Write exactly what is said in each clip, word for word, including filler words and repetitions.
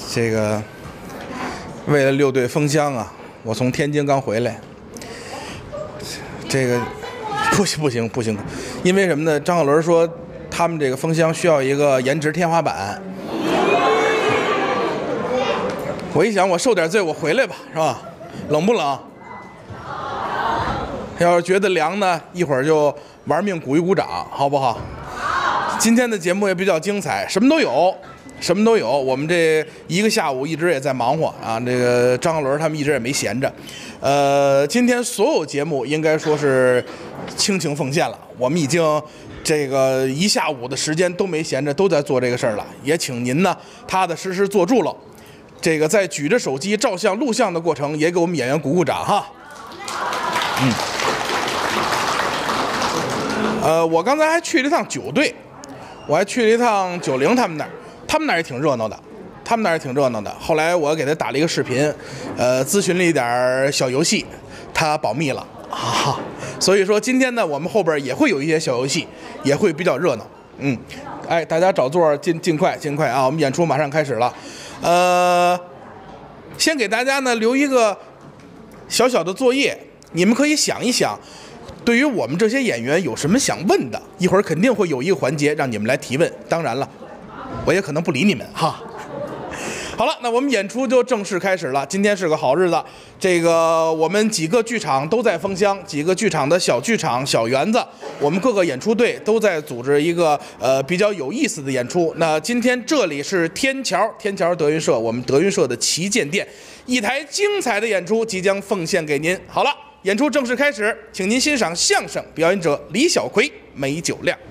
这个为了六队封箱啊，我从天津刚回来。这个不行不行不行，因为什么呢？张小伦说他们这个封箱需要一个颜值天花板。我一想，我受点罪，我回来吧，是吧？冷不冷？要是觉得凉呢，一会儿就玩命鼓一鼓掌，好不好？今天的节目也比较精彩，什么都有。什么都有，我们这一个下午一直也在忙活啊。这个张小伦他们一直也没闲着，呃，今天所有节目应该说是倾情奉献了。我们已经这个一下午的时间都没闲着，都在做这个事儿了。也请您呢踏踏实实做住了。这个在举着手机照相录像的过程，也给我们演员鼓鼓掌哈。嗯。呃，我刚才还去了一趟九队，我还去了一趟九零他们那儿。他们那儿也挺热闹的，他们那儿也挺热闹的。后来我给他打了一个视频，呃，咨询了一点小游戏，他保密了啊。所以说今天呢，我们后边也会有一些小游戏，也会比较热闹。嗯，哎，大家找座，尽尽快尽快啊！我们演出马上开始了。呃，先给大家呢留一个小小的作业，你们可以想一想，对于我们这些演员有什么想问的？一会儿肯定会有一个环节让你们来提问。当然了。我也可能不理你们哈。好了，那我们演出就正式开始了。今天是个好日子，这个我们几个剧场都在封箱，几个剧场的小剧场、小园子，我们各个演出队都在组织一个呃比较有意思的演出。那今天这里是天桥，天桥德云社，我们德云社的旗舰店，一台精彩的演出即将奉献给您。好了，演出正式开始，请您欣赏相声表演者李小葵、梅九亮。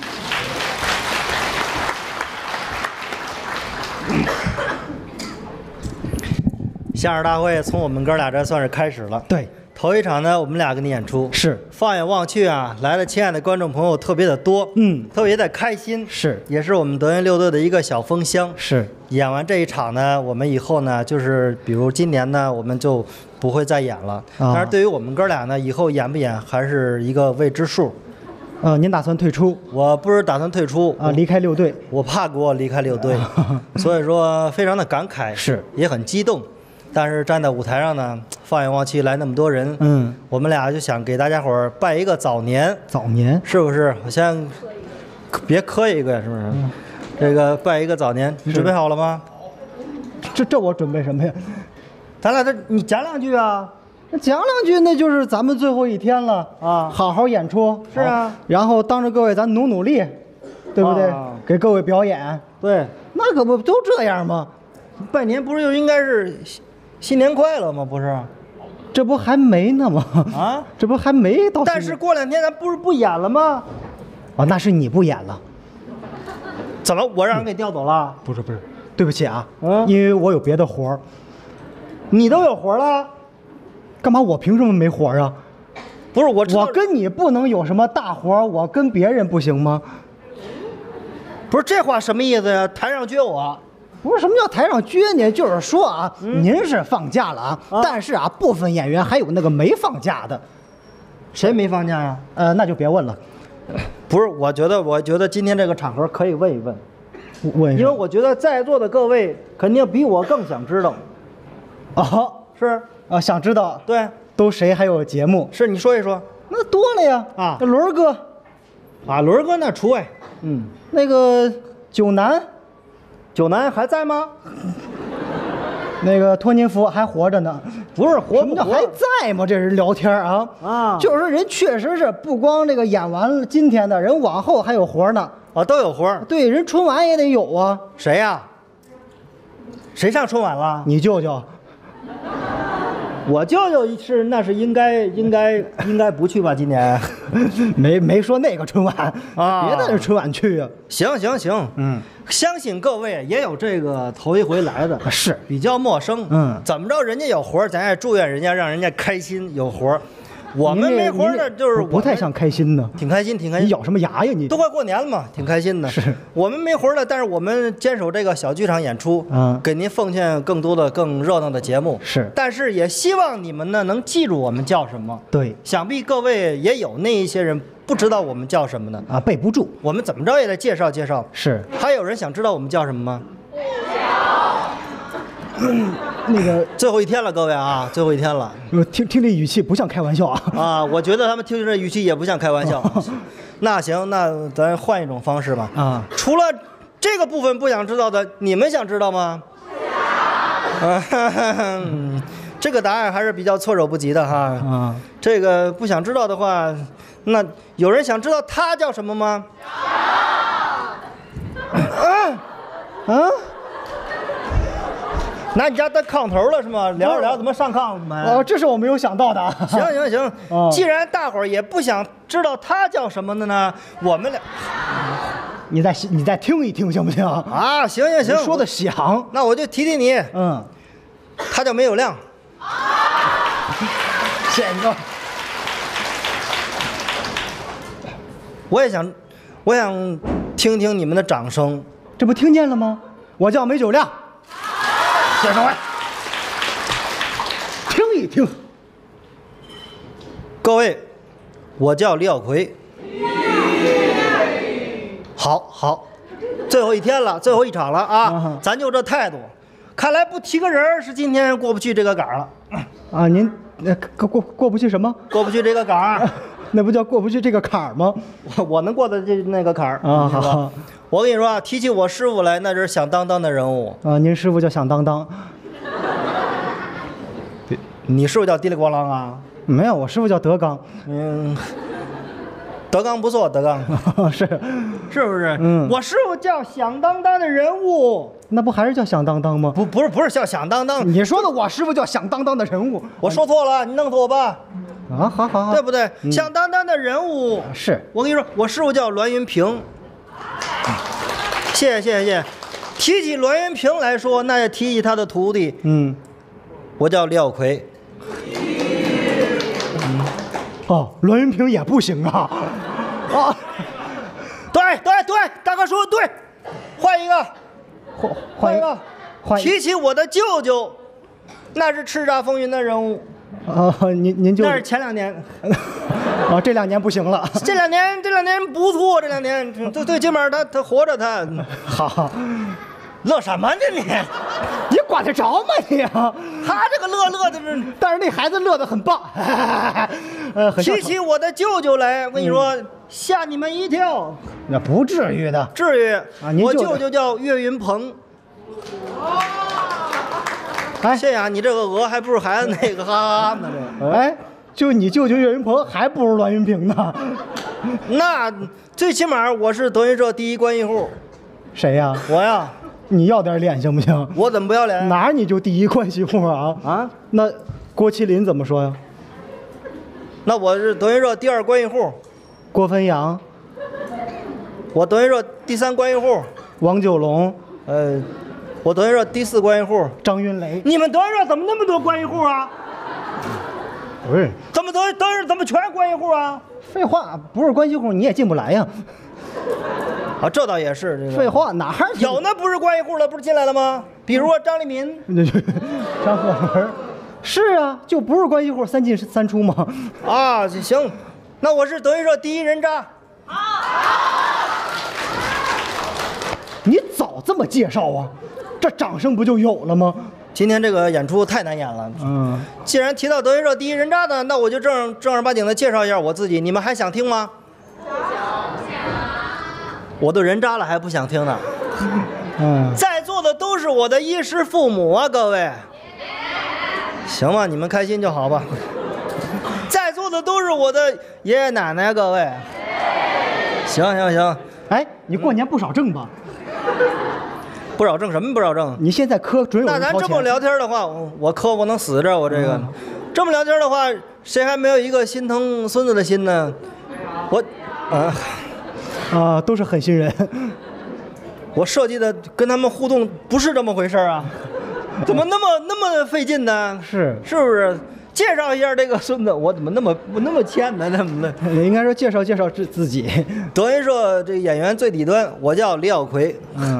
相声大会从我们哥俩这算是开始了。 对， 头一场呢，我们俩跟你演出。 是， 放眼望去啊，来的亲爱的观众朋友特别的多， 嗯， 特别的开心。 是， 也是我们德云六队的一个小封箱。 是， 演完这一场呢，我们以后呢，就是比如今年呢，我们就不会再演了。啊、但是对于我们哥俩呢，以后演不演还是一个未知数。 呃，您打算退出？ 我不是打算退出啊，离开六队。 我怕给我离开六队，所以说非常的感慨， 是， 也很激动。但是站在舞台上呢，放眼望去来那么多人， 嗯， 我们俩就想给大家伙儿拜一个早年。 早年是不是？我先别磕一个，是不是？嗯、这个拜一个早年，你准备好了吗？ 这这我准备什么呀？ 咱俩这你讲两句啊。 讲两句，那就是咱们最后一天了啊！好好演出， 是啊。 然后当着各位，咱努努力，对不对？ 啊、 给各位表演。 对， 那可不都这样吗？ 拜年不是就应该是新年快乐吗？不是？ 这不还没呢吗？ 啊， 这不还没到。 但是过两天咱不是不演了吗？ 哦，那是你不演了。 怎么我让人给调走了？ 嗯、不是不是，对不起啊， 嗯， 因为我有别的活儿。 你都有活了？ 干嘛？我凭什么没活啊？ 不是我， 我跟你不能有什么大活，我跟别人不行吗？ 不是这话什么意思呀？台上撅我？ 不是，什么叫台上撅你？就是说啊，嗯、您是放假了啊，啊但是啊，部分演员还有那个没放假的。 谁没放假呀？ 呃，那就别问了。 不是，我觉得，我觉得今天这个场合可以问一问， 问， 因为我觉得在座的各位肯定比我更想知道。 哦， 是。 啊，想知道对， 都谁还有节目？ 是你说一说， 那多了呀啊， 轮哥， 啊，轮哥那除外， 嗯，那个九南， 九南还在吗？ 那个托尼福还活着呢， 不是活不活？ 还在吗？这人聊天啊啊， 就是说人确实是不光这个演完了今天的人，往后还有活呢， 啊，都有活。 对，人春晚也得有啊。 谁呀？谁上春晚了？ 你舅舅。 我舅舅是那是应该应该应该不去吧？今年没没说那个春晚啊， 别的春晚去啊。 行行行， 嗯， 相信各位也有这个头一回来的， 是比较陌生。 嗯， 怎么着，人家有活，咱也祝愿人家，让人家开心有活。我们没活的，就是不太像开心呢， 挺开心，挺开心。 你咬什么牙呀你？ 都快过年了嘛，挺开心的。 是我们没活了，但是我们坚守这个小剧场演出， 嗯， 给您奉献更多的、更热闹的节目。 是， 但是也希望你们呢能记住我们叫什么。 对， 想必各位也有那一些人不知道我们叫什么呢？ 啊，背不住。 我们怎么着也得介绍介绍。 是， 还有人想知道我们叫什么吗？ 那个最后一天了，各位啊，最后一天了。 呃听听这语气不像开玩笑啊。 啊，我觉得他们听这语气也不像开玩笑。那行，那咱换一种方式吧。 啊， 除了这个部分不想知道的，你们想知道吗？啊，嗯这个答案还是比较措手不及的哈。 啊， 这个不想知道的话，那有人想知道他叫什么吗？啊啊！拿你家当炕头了是吗？聊着聊怎么上炕怎么？ 哦，这是我没有想到的。 行行行， 哦既然大伙儿也不想知道他叫什么的呢，我们俩你再你再听一听行不行？ 啊，行行行， 你说的响。 那我就提提你， 嗯， 他叫没有亮。 谢谢你。 我也想，我想听听你们的掌声。 这不听见了吗？我叫梅九亮。谢谢各位。听一听。 各位，我叫李小奎。好好，最后一天了，最后一场了啊！ 嗯咱就这态度，看来不提个人儿是今天过不去这个杆儿了， 啊，您那过过过不去什么？ 过不去这个杆儿。 那不叫过不去这个坎儿吗？ 我我能过的这那个坎儿啊是吧好？ 我跟你说啊，提起我师傅来，那是响当当的人物。 啊，您师傅叫响当当。 你师傅叫嘀里咣啷啊？ 没有，我师傅叫德刚。 嗯，德刚不错，德刚是， 是不是？ 嗯我师傅叫响当当的人物， 那不还是叫响当当吗？ 不不是不是叫响当当， 你说的我师傅叫响当当的人物。 我说错了，你弄死我吧， 啊，好好好， 对不对？响当当的人物， 是我跟你说，我师傅叫栾云平。谢谢谢谢谢谢。提起栾云平来说，那也提起他的徒弟， 嗯， 我叫李小奎。 哦，栾云平也不行啊。啊， 对对对，大哥说的对，换一个， 换换一个。 换一提起我的舅舅，那是叱咤风云的人物， 啊，您您就那是前两年， 啊，这两年不行了。 这两年这两年不错，这两年最最起码他他活着他， 好， 乐什么呢你？ 你管得着吗你啊？ 他这个乐乐的是。 但是那孩子乐得很棒，呃，很像提起我的舅舅来，我跟你说，吓你们一跳。 那不至于的。 至于我啊您舅舅舅舅叫岳云鹏。 哎谢谢啊，你这个鹅还不如孩子那个哈哈哈呢。这哎，就你舅舅岳云鹏还不如栾云平呢。 那最起码我是德云社第一关系户。 谁呀？ 我呀， 你要点脸行不行？ 我怎么不要脸？ 哪儿你就第一关系户啊？ 啊？ 那郭麒麟怎么说呀？ 那我是德云社第二关系户， 郭汾阳、 我德云社第三关系户， 王九龙、 呃，我德云社第四关系户。 张云雷。 你们德云社怎么那么多关系户啊？ 不是， 怎么德德云社怎么全是关系户啊？ 废话，不是关系户你也进不来呀。 啊，这倒也是。这个废话，哪儿有那不是关系户了，不是进来了吗？比如说张立民。 张鹤文。是啊，就不是关系户，三进三出嘛。 啊，行，那我是德云社第一人渣。 你早这么介绍啊，这掌声不就有了吗？ 今天这个演出太难演了。 嗯， 既然提到德云社第一人渣呢，那我就正正儿八经的介绍一下我自己。你们还想听吗？我都人渣了还不想听呢？ 嗯， 在座的都是我的衣食父母啊，各位。行吧，你们开心就好吧。在座的都是我的爷爷奶奶，各位。行行行， 哎，你过年不少挣吧？ 不少挣什么不少挣？ 你现在磕准有那人掏钱。 咱这么聊天的话，我我磕我能死这我这个，这么聊天的话，谁还没有一个心疼孙子的心呢？我，啊， 啊，都是狠心人。 我设计的跟他们互动不是这么回事啊，怎么那么那么费劲呢？ 是是不是？介绍一下这个孙子，我怎么那么我那么欠呢？怎么的？ 应该说介绍介绍自自己。 德云社这演员最底端，我叫李小奎。 嗯，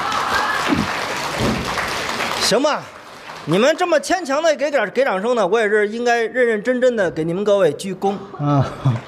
行吧，你们这么牵强的给点给掌声呢，我也是应该认认真真的给你们各位鞠躬。 啊，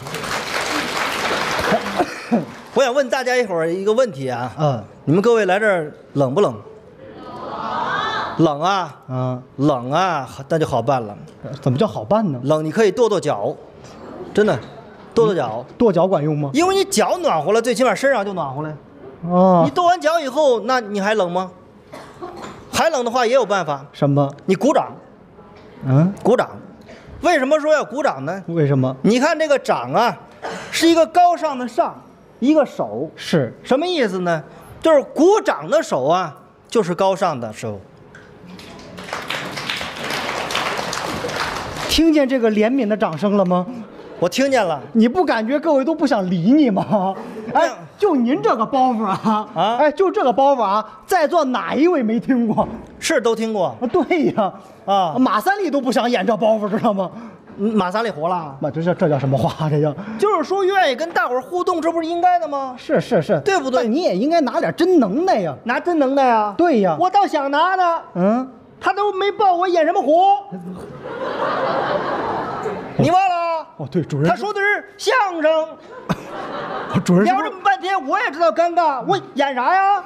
我想问大家一会儿一个问题啊， 嗯， 你们各位来这儿冷不冷？ 冷啊， 嗯， 冷啊，那就好办了。 怎么叫好办呢？ 冷你可以跺跺脚，真的，跺跺脚， 跺脚管用吗？ 因为你脚暖和了，最起码身上就暖和了。 哦， 你跺完脚以后，那你还冷吗？还冷的话也有办法， 什么？ 你鼓掌， 嗯， 鼓掌。为什么说要鼓掌呢？ 为什么？ 你看这个掌啊，是一个高尚的上，一个手， 是什么意思呢？就是鼓掌的手啊，就是高尚的手。 听见这个怜悯的掌声了吗？ 我听见了。 你不感觉各位都不想理你吗？哎，就您这个包袱啊， 啊哎，就这个包袱啊，在座哪一位没听过？ 是都听过啊，对呀， 啊。 马三立都不想演这包袱，知道吗？ 嗯马三立活了， 妈，这这这叫什么话？这叫就是说愿意跟大伙儿互动，这不是应该的吗？ 是是是， 对不对但你也应该拿点真能耐呀。 拿真能耐啊！ 对呀， 我倒想拿呢， 嗯， 他都没报我演什么活，你忘了？ 哦对，主任， 他说的是相声， 主任是不是聊这么半天，我也知道尴尬，我演啥呀？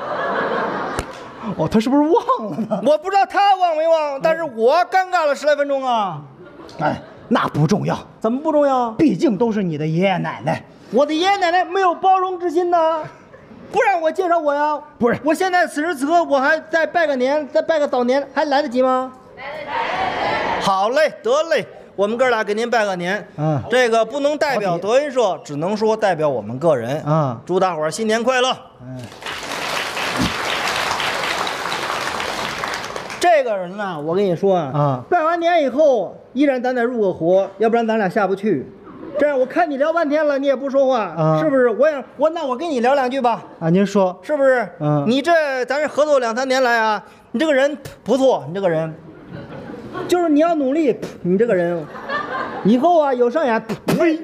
哦，他是不是忘了呢？ 我不知道他忘没忘，但是我尴尬了十来分钟啊。 哎，那不重要， 怎么不重要？ 毕竟都是你的爷爷奶奶。 我的爷爷奶奶没有包容之心呐，不让我介绍我呀？ 不是， 我现在此时此刻我还再拜个年，再拜个早年，还来得及吗？来得及。好嘞，得嘞，我们哥俩给您拜个年。 嗯， 这个不能代表德云社，只能说代表我们个人。 嗯， 祝大伙儿新年快乐。 嗯。 这个人呢，我跟你说啊， 啊， 拜完年以后，依然咱得入个伙，要不然咱俩下不去。这样，我看你聊半天了，你也不说话， 啊、 是不是？我想，我那我跟你聊两句吧。 啊，您说是不是？ 嗯， 你这咱这合作两三年来啊，你这个人不错，你这个人，就是你要努力，你这个人，以后啊有上演，呸！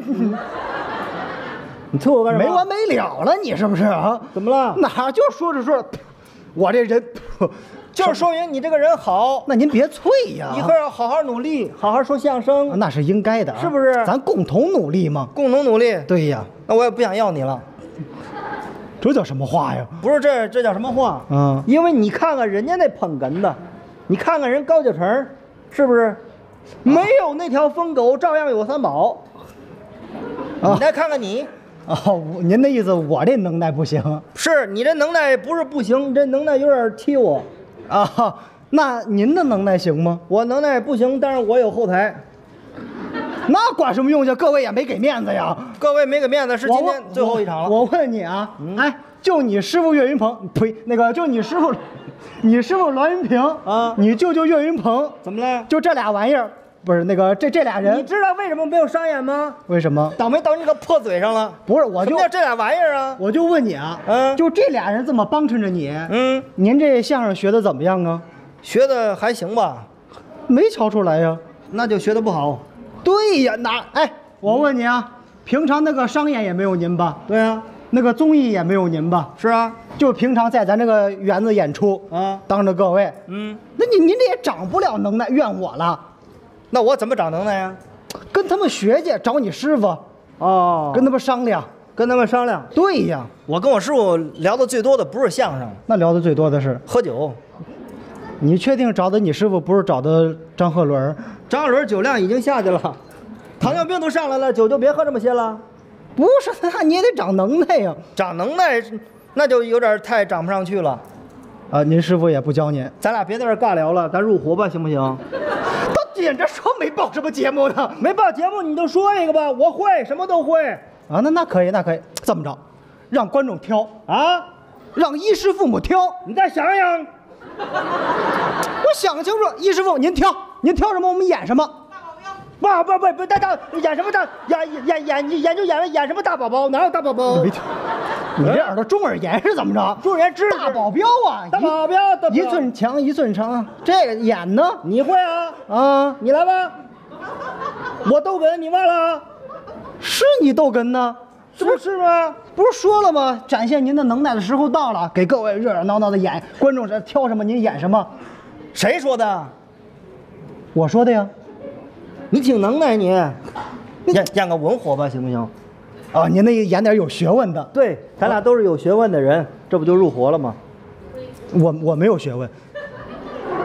你凑我干什么？ 没完没了了，你是不是啊？ 怎么了？ 哪就说着说着，我这人。 就是说明你这个人好， 那您别啐呀！ 以后要好好努力，好好说相声， 啊、那是应该的、啊， 是不是？ 咱共同努力嘛， 共同努力。 对呀， 那我也不想要你了， 这叫什么话呀？ 不是这这叫什么话？ 嗯， 因为你看看人家那捧哏的，你看看人高九成，是不是？没有那条疯狗，照样有三宝。 啊、 你再看看你。 哦，您的意思我这能耐不行？ 是你这能耐不是不行，你这能耐有点欺我。 啊，那您的能耐行吗？ 我能耐不行，但是我有后台。 那管什么用去？各位也没给面子呀。 各位没给面子，是今天最后一场了。 我, 我问你啊，嗯、哎，就你师傅岳云鹏，呸，那个就你师傅，你师傅栾云平啊， 你舅舅岳云鹏， 怎么了？ 就这俩玩意儿，不是那个这这俩人， 你知道为什么没有商演吗？ 为什么？ 倒霉倒你个破嘴上了。 不是，我就什么叫这俩玩意儿啊？ 我就问你啊， 嗯， 就这俩人这么帮衬着你， 嗯， 您这相声学的怎么样啊？ 学的还行吧？ 没瞧出来呀。 那就学的不好。 对呀，哪？哎，我问你啊，平常那个商演也没有您吧？ 对啊， 那个综艺也没有您吧？ 是啊， 就平常在咱这个园子演出啊， 当着各位， 嗯， 那你您这也长不了能耐，怨我了。 那我怎么长能耐呀？ 跟他们学去，找你师傅， 哦， 跟他们商量， 跟他们商量。 对呀， 我跟我师傅聊的最多的不是相声， 那聊的最多的是喝酒。 你确定找的你师傅不是找的张鹤伦？ 张鹤伦酒量已经下去了，糖尿病都上来了，酒就别喝这么些了。 不是，那你也得长能耐呀。 长能耐，那就有点太长不上去了。 啊，您师傅也不教您， 咱俩别在这尬聊了，咱入伙吧，行不行？ 都紧着说没报什么节目呢， 没报节目你就说一个吧，我会，什么都会。 啊，那那可以，那可以，这么着，让观众挑啊， 让衣食父母挑。 你再想想。 我想清楚，衣食父母您挑，您挑什么我们演什么。 不不不不，大大演什么大演演演演就演演什么大宝宝，哪有大宝宝？ 你没听，你这耳朵中耳炎是怎么着？ 中耳炎治大保镖啊， 大保镖， 一寸强一寸长，这个演呢？ 你会啊？ 啊， 你来吧。我逗哏，你忘了？ 是你逗哏呢？ 这不是吗？ 不是说了吗？展现您的能耐的时候到了，给各位热热闹闹的演，观众是挑什么您演什么。 谁说的？ 我说的呀。 你挺能耐你，演演个文活吧，行不行？ 啊，您那演点有学问的。 对，咱俩都是有学问的人，这不就入伙了吗？ 我我没有学问。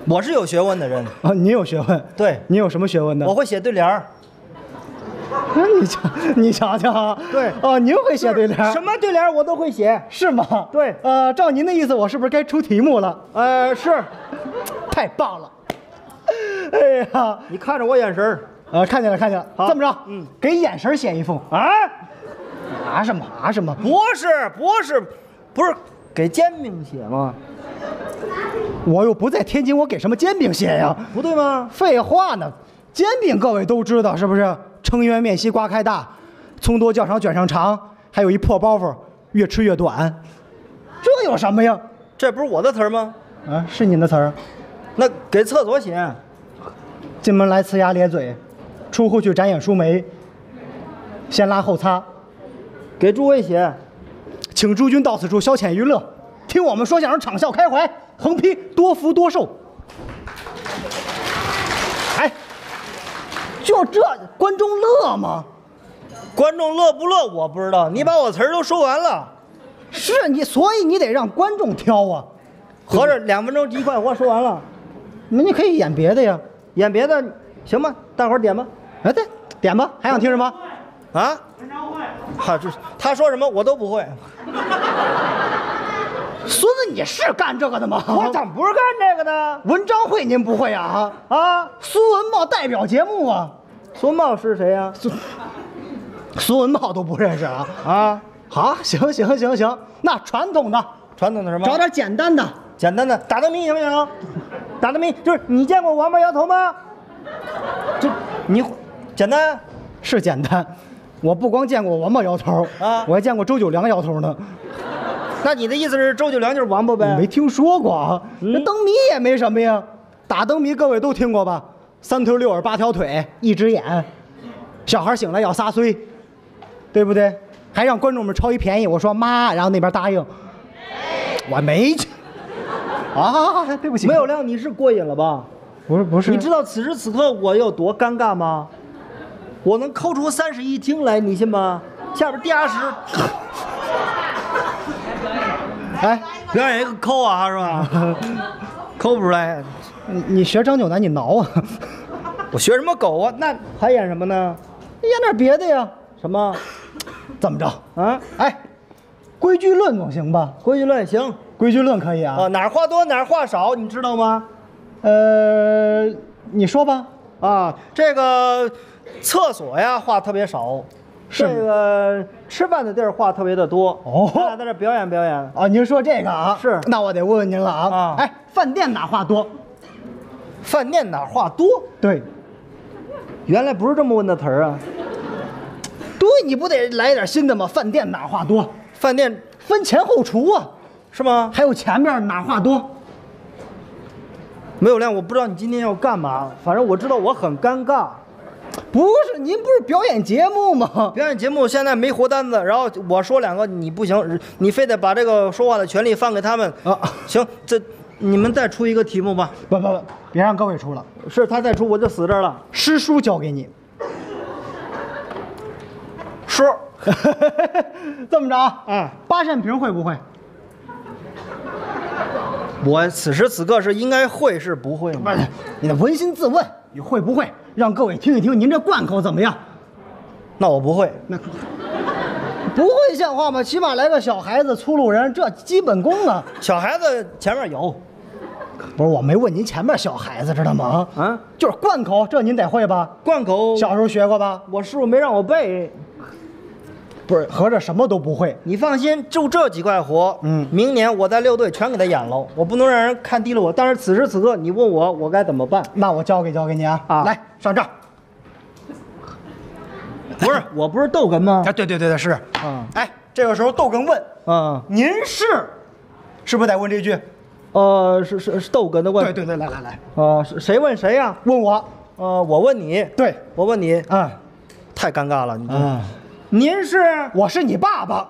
我是有学问的人啊，你有学问？ 对， 你有什么学问呢？ 我会写对联儿。 你瞧，你瞧瞧， 对， 哦，您会写对联？ 什么对联我都会写， 是吗？ 对， 呃，照您的意思，我是不是该出题目了？ 呃，是， 太棒了。哎呀， 你看着我眼神儿， 呃，看见了，看见了。这么着， 嗯， 给眼神写一封啊？ 啊什么啊什么？ 不是，不是，不是给煎饼写吗？ 我又不在天津，我给什么煎饼写呀？ 不对吗？ 废话呢，煎饼各位都知道是不是？撑圆面稀瓜开大，葱多酱少卷上长，还有一破包袱，越吃越短。这有什么呀？ 这不是我的词儿吗？ 啊，是您的词儿。 那给厕所写。 进门来呲牙咧嘴，出户去展眼舒眉，先拉后擦。 给诸位写， 请诸君到此处消遣娱乐，听我们说相声，敞笑开怀，横批多福多寿。哎，就这观众乐吗？ 观众乐不乐我不知道，你把我词儿都说完了。 是你，所以你得让观众挑啊。 合着两分钟一块活说完了， 那你可以演别的呀， 演别的行吗？大伙儿点吧。 哎，对，点吧。还想听什么？ 啊？文章会。他这他说什么我都不会。 孙子，你是干这个的吗？ 我怎么不是干这个的？ 文章会您不会啊？ 啊， 苏文茂代表节目啊。 苏文茂是谁呀、啊？ 苏苏文茂都不认识啊？ 啊， 好，行行行行，那传统的， 传统的什么？ 找点简单的。 简单的打灯谜行不行？打灯谜就是你见过王八摇头吗？这你简单是简单，我不光见过王八摇头啊， 我还见过周九良摇头呢。 那你的意思是周九良就是王八呗？ 没听说过啊，那灯谜也没什么呀。打灯谜各位都听过吧？三头六耳八条腿一只眼，小孩醒来要撒碎，对不对？还让观众们抄一便宜，我说妈，然后那边答应，我没去。啊，对不起， 没有亮，你是过瘾了吧？ 不是不是， 你知道此时此刻我有多尴尬吗？我能抠出三室一厅来，你信吗？下边地下室， 哎， 表演一个抠啊，是吧？抠不出来。 你你学张九南，你挠啊！ 我学什么狗啊？那还演什么呢？ 演点别的呀。 什么？ 怎么着啊？ 哎，规矩论总行吧？ 规矩论行。 规矩论可以啊。 啊，哪儿话多哪儿话少，你知道吗？ 呃，你说吧。 啊，这个厕所呀话特别少， 是这个吃饭的地儿话特别的多。 哦， 咱俩在这表演表演啊。您说这个啊？ 是。 那我得问问您了啊。 啊。 哎，饭店哪话多？ 饭店哪话多？ 对。 原来不是这么问的词儿啊。 对，你不得来点新的吗？饭店哪话多？ 饭店分前后厨啊。 是吗？ 还有前面哪话多？ 没有亮，我不知道你今天要干嘛。反正我知道我很尴尬。 不是，您不是表演节目吗？ 表演节目现在没活单子，然后我说两个你不行，你非得把这个说话的权利放给他们啊。 行，这你们再出一个题目吧。 不不不，别让各位出了。 是他再出我就死这儿了。 诗书交给你。 书。 这么着啊？ 嗯。 八扇屏会不会？ 我此时此刻是应该会是不会吗？ 不是，你得扪心自问，你会不会？让各位听一听，您这贯口怎么样？ 那我不会。 那不会像话吗？起码来个小孩子、粗路人，这基本功啊。 小孩子前面有。 不是，我没问您前面小孩子知道吗？ 啊， 就是贯口，这您得会吧？ 贯口小时候学过吧？ 我师傅没让我背。 不是，合着什么都不会。 你放心，就这几块活， 嗯， 明年我在六队全给他演了，我不能让人看低了我。但是此时此刻，你问我，我该怎么办？ 那我交给交给你啊！ 啊， 来上账。 不是，我不是逗哏吗？ 啊，对对对对，是。 啊， 哎，这个时候逗哏问， 啊， 您是，是不是得问这句？ 呃，是是是逗哏的问。 对对对，来来来， 呃，是谁问谁呀？ 问我。 呃，我问你。 对， 我问你。 啊， 太尴尬了，你。 啊。 您是？ 我是你爸爸。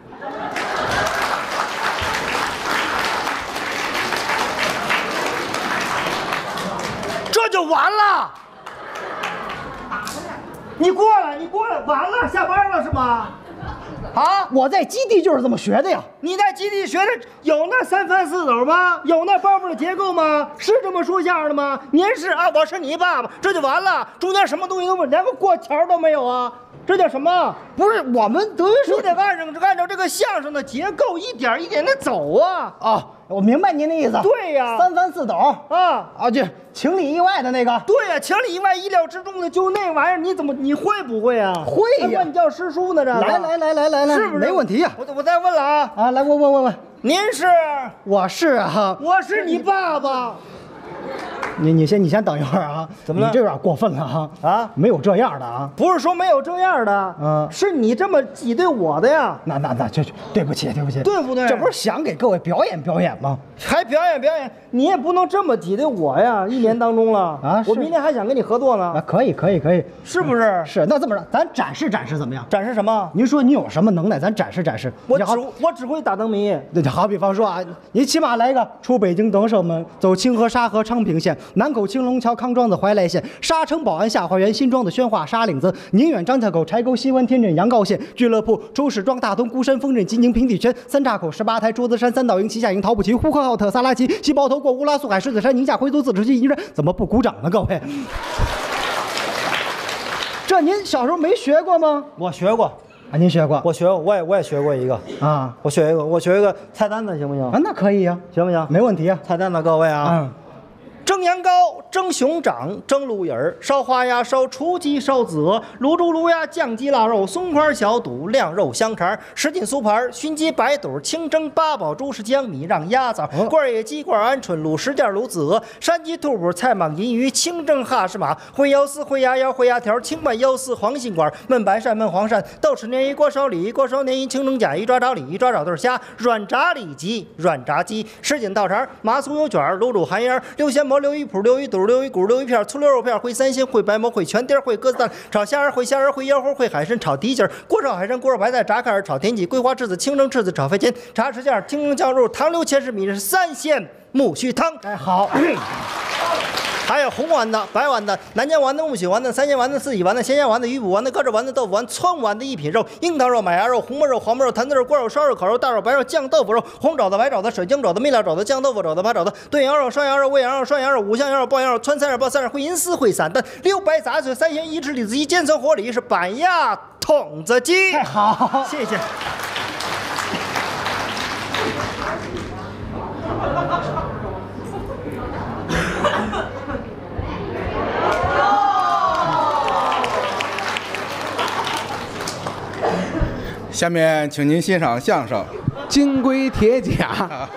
这就完了。你过来，你过来，完了，下班了是吗？ 啊， 我在基地就是这么学的呀。 你在基地学的有那三翻四抖吗？有那包袱的结构吗？是这么说相声的吗？您是啊，我是你爸爸，这就完了，中间什么东西都没，连个过桥都没有啊。这叫什么？ 不是我们德云社你得按照按照这个相声的结构一点一点的走啊！ 哦，我明白您的意思。 对呀， 三翻四抖啊啊，就情里意外的那个。 对呀，情里意外、意料之中的，就那玩意儿，你怎么你会不会啊？ 会呀， 问教师叔呢？这来来来来来来， 是不是没问题呀？ 我我再问了啊啊，来问问问问， 您是？ 我是啊， 我是你爸爸。 你你先你先等一会儿啊， 怎么了你这有点过分了哈啊！ 没有这样的啊， 不是说没有这样的， 嗯是你这么挤兑我的呀， 那那那这这对不起对不起， 对不对？ 这不是想给各位表演表演吗？ 还表演表演，你也不能这么挤兑我呀！一年当中了啊是我明天还想跟你合作呢， 啊，可以可以可以， 是不是？ 是，那这么着，咱展示展示怎么样？ 展示什么？ 您说你有什么能耐，咱展示展示。 我只你好， 我只会打灯谜。 对，好比方说啊，你起码来个出北京登胜门，走清河沙河昌平县，南口青龙桥康庄子怀来县，沙城宝安下花园，新庄的宣化沙岭子，宁远张家口柴沟西湾天镇阳高县，俱乐部周市庄大东孤山丰镇金宁平地圈，三岔口十八台桌子山三道营旗下营陶布旗呼和浩特萨拉齐西包头过乌拉苏海狮子山宁夏回族自治区宜人，怎么不鼓掌呢？各位，这您小时候没学过吗？ 我学过， 啊，您学过？ 我学过，我也我也学过一个啊， 我学一个，我学一个菜单子行不行？ 啊，那可以呀、 行不行？ 没问题啊。 菜单子各位啊， 嗯。 蒸羊羔、蒸熊掌、蒸鹿眼儿、烧花鸭、烧雏鸡、烧子鹅、卤猪、卤鸭、酱鸡、腊肉、松花小肚、晾肉香肠、什锦酥盘、熏鸡白肚、清蒸八宝猪是江米让鸭枣、罐野鸡、罐鹌鹑、卤什件、卤子鹅、山鸡兔脯、菜蟒银鱼、清蒸哈士马、烩腰丝、烩鸭腰、烩鸭条、清拌腰丝、黄心管、焖白鳝、焖黄鳝、豆豉鲶鱼、锅烧鲤鱼、锅烧鲶鱼、清蒸甲鱼、抓炒鲤鱼、抓炒对虾、软炸里脊、软炸鸡、什锦稻肠、麻酥油卷、卤煮寒烟、溜鲜蘑、溜鱼脯、溜鱼肚、溜鱼骨、溜鱼片、醋溜肉片、烩三鲜、烩白馍、烩全碟、烩鸽子蛋、炒虾仁、烩虾仁、烩腰花、烩海参、炒蹄筋、锅烧海参、锅烧白菜、炸开耳、炒田鸡、桂花翅子、清蒸翅子、炒飞天、炸翅件、清蒸酱肉、糖溜茄子米是三鲜木须汤。 哎，好。 还有红丸子、白丸子、南煎丸子、木须丸子、三鲜丸子、四喜丸子、咸鸭丸子、鱼补丸子、鸽子丸子、豆腐丸、汆丸子、一品肉、樱桃肉、马牙肉、红焖肉、黄焖肉、坛子肉、锅肉、烧肉、烤肉、大肉、白肉、酱豆腐肉、红肘子、白肘子、水晶肘子、蜜料肘子、酱豆腐肘子、八肘子、炖羊肉、涮羊肉、喂羊肉、涮羊肉、五香羊肉、爆羊肉、川菜肉、爆三肉、烩银丝、烩散蛋、溜白杂碎、三鲜一吃李子鸡、煎酸火鲤是板鸭筒子鸡。 太好， 谢谢。 下面请您欣赏相声 《金龟铁甲》。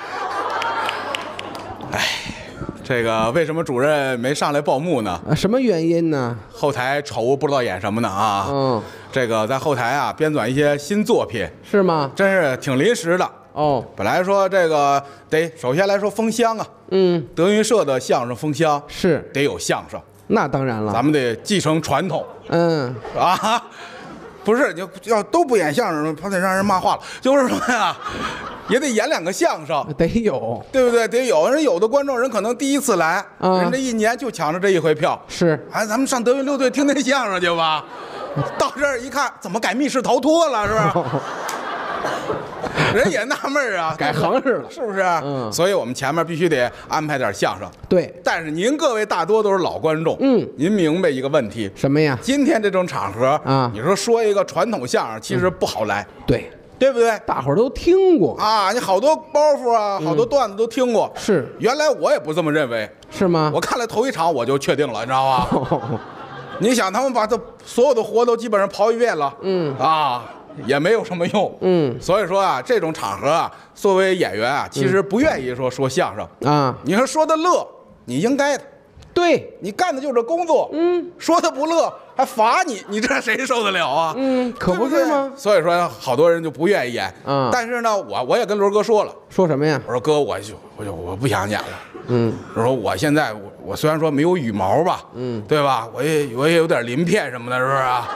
哎，这个为什么主任没上来报幕呢？ 啊，什么原因呢？ 后台瞅不知道演什么呢啊？ 嗯， 这个在后台啊编纂一些新作品， 是吗？ 真是挺临时的。 哦， 本来说这个得首先来说封箱啊， 嗯， 德云社的相声封箱是得有相声， 那当然了， 咱们得继承传统嗯， 啊。不是，你要都不演相声，怕得让人骂化了。就是说呀，也得演两个相声， 得有， 对不对？得有人，有的观众人可能第一次来， 嗯人这一年就抢着这一回票。 是， 哎，咱们上德云六队听那相声去吧。到这儿一看，怎么改密室逃脱了？是不是？人也纳闷儿啊， 改行市了， 是不是？ 嗯， 所以我们前面必须得安排点相声。 对， 但是您各位大多都是老观众， 嗯， 您明白一个问题， 什么呀？ 今天这种场合啊， 你说说一个传统相声，其实不好来， 对， 对不对？ 大伙儿都听过啊，你好多包袱啊，好多段子都听过。 是， 原来我也不这么认为， 是吗？ 我看了头一场我就确定了，你知道吧？你想他们把这所有的活都基本上刨一遍了， 嗯啊，也没有什么用， 嗯， 所以说啊，这种场合啊，作为演员啊，其实不愿意说说相声啊。 你说说的乐，你应该的， 对你干的就是这工作， 嗯， 说的不乐还罚你，你这谁受得了啊？ 嗯，可不是吗？ 所以说好多人就不愿意演， 啊。 但是呢，我我也跟伦哥说了， 说什么呀？ 我说哥，我就我就我不想演了。 嗯， 我说我现在我我虽然说没有羽毛吧， 嗯， 对吧？我也我也有点鳞片什么的，是不是啊？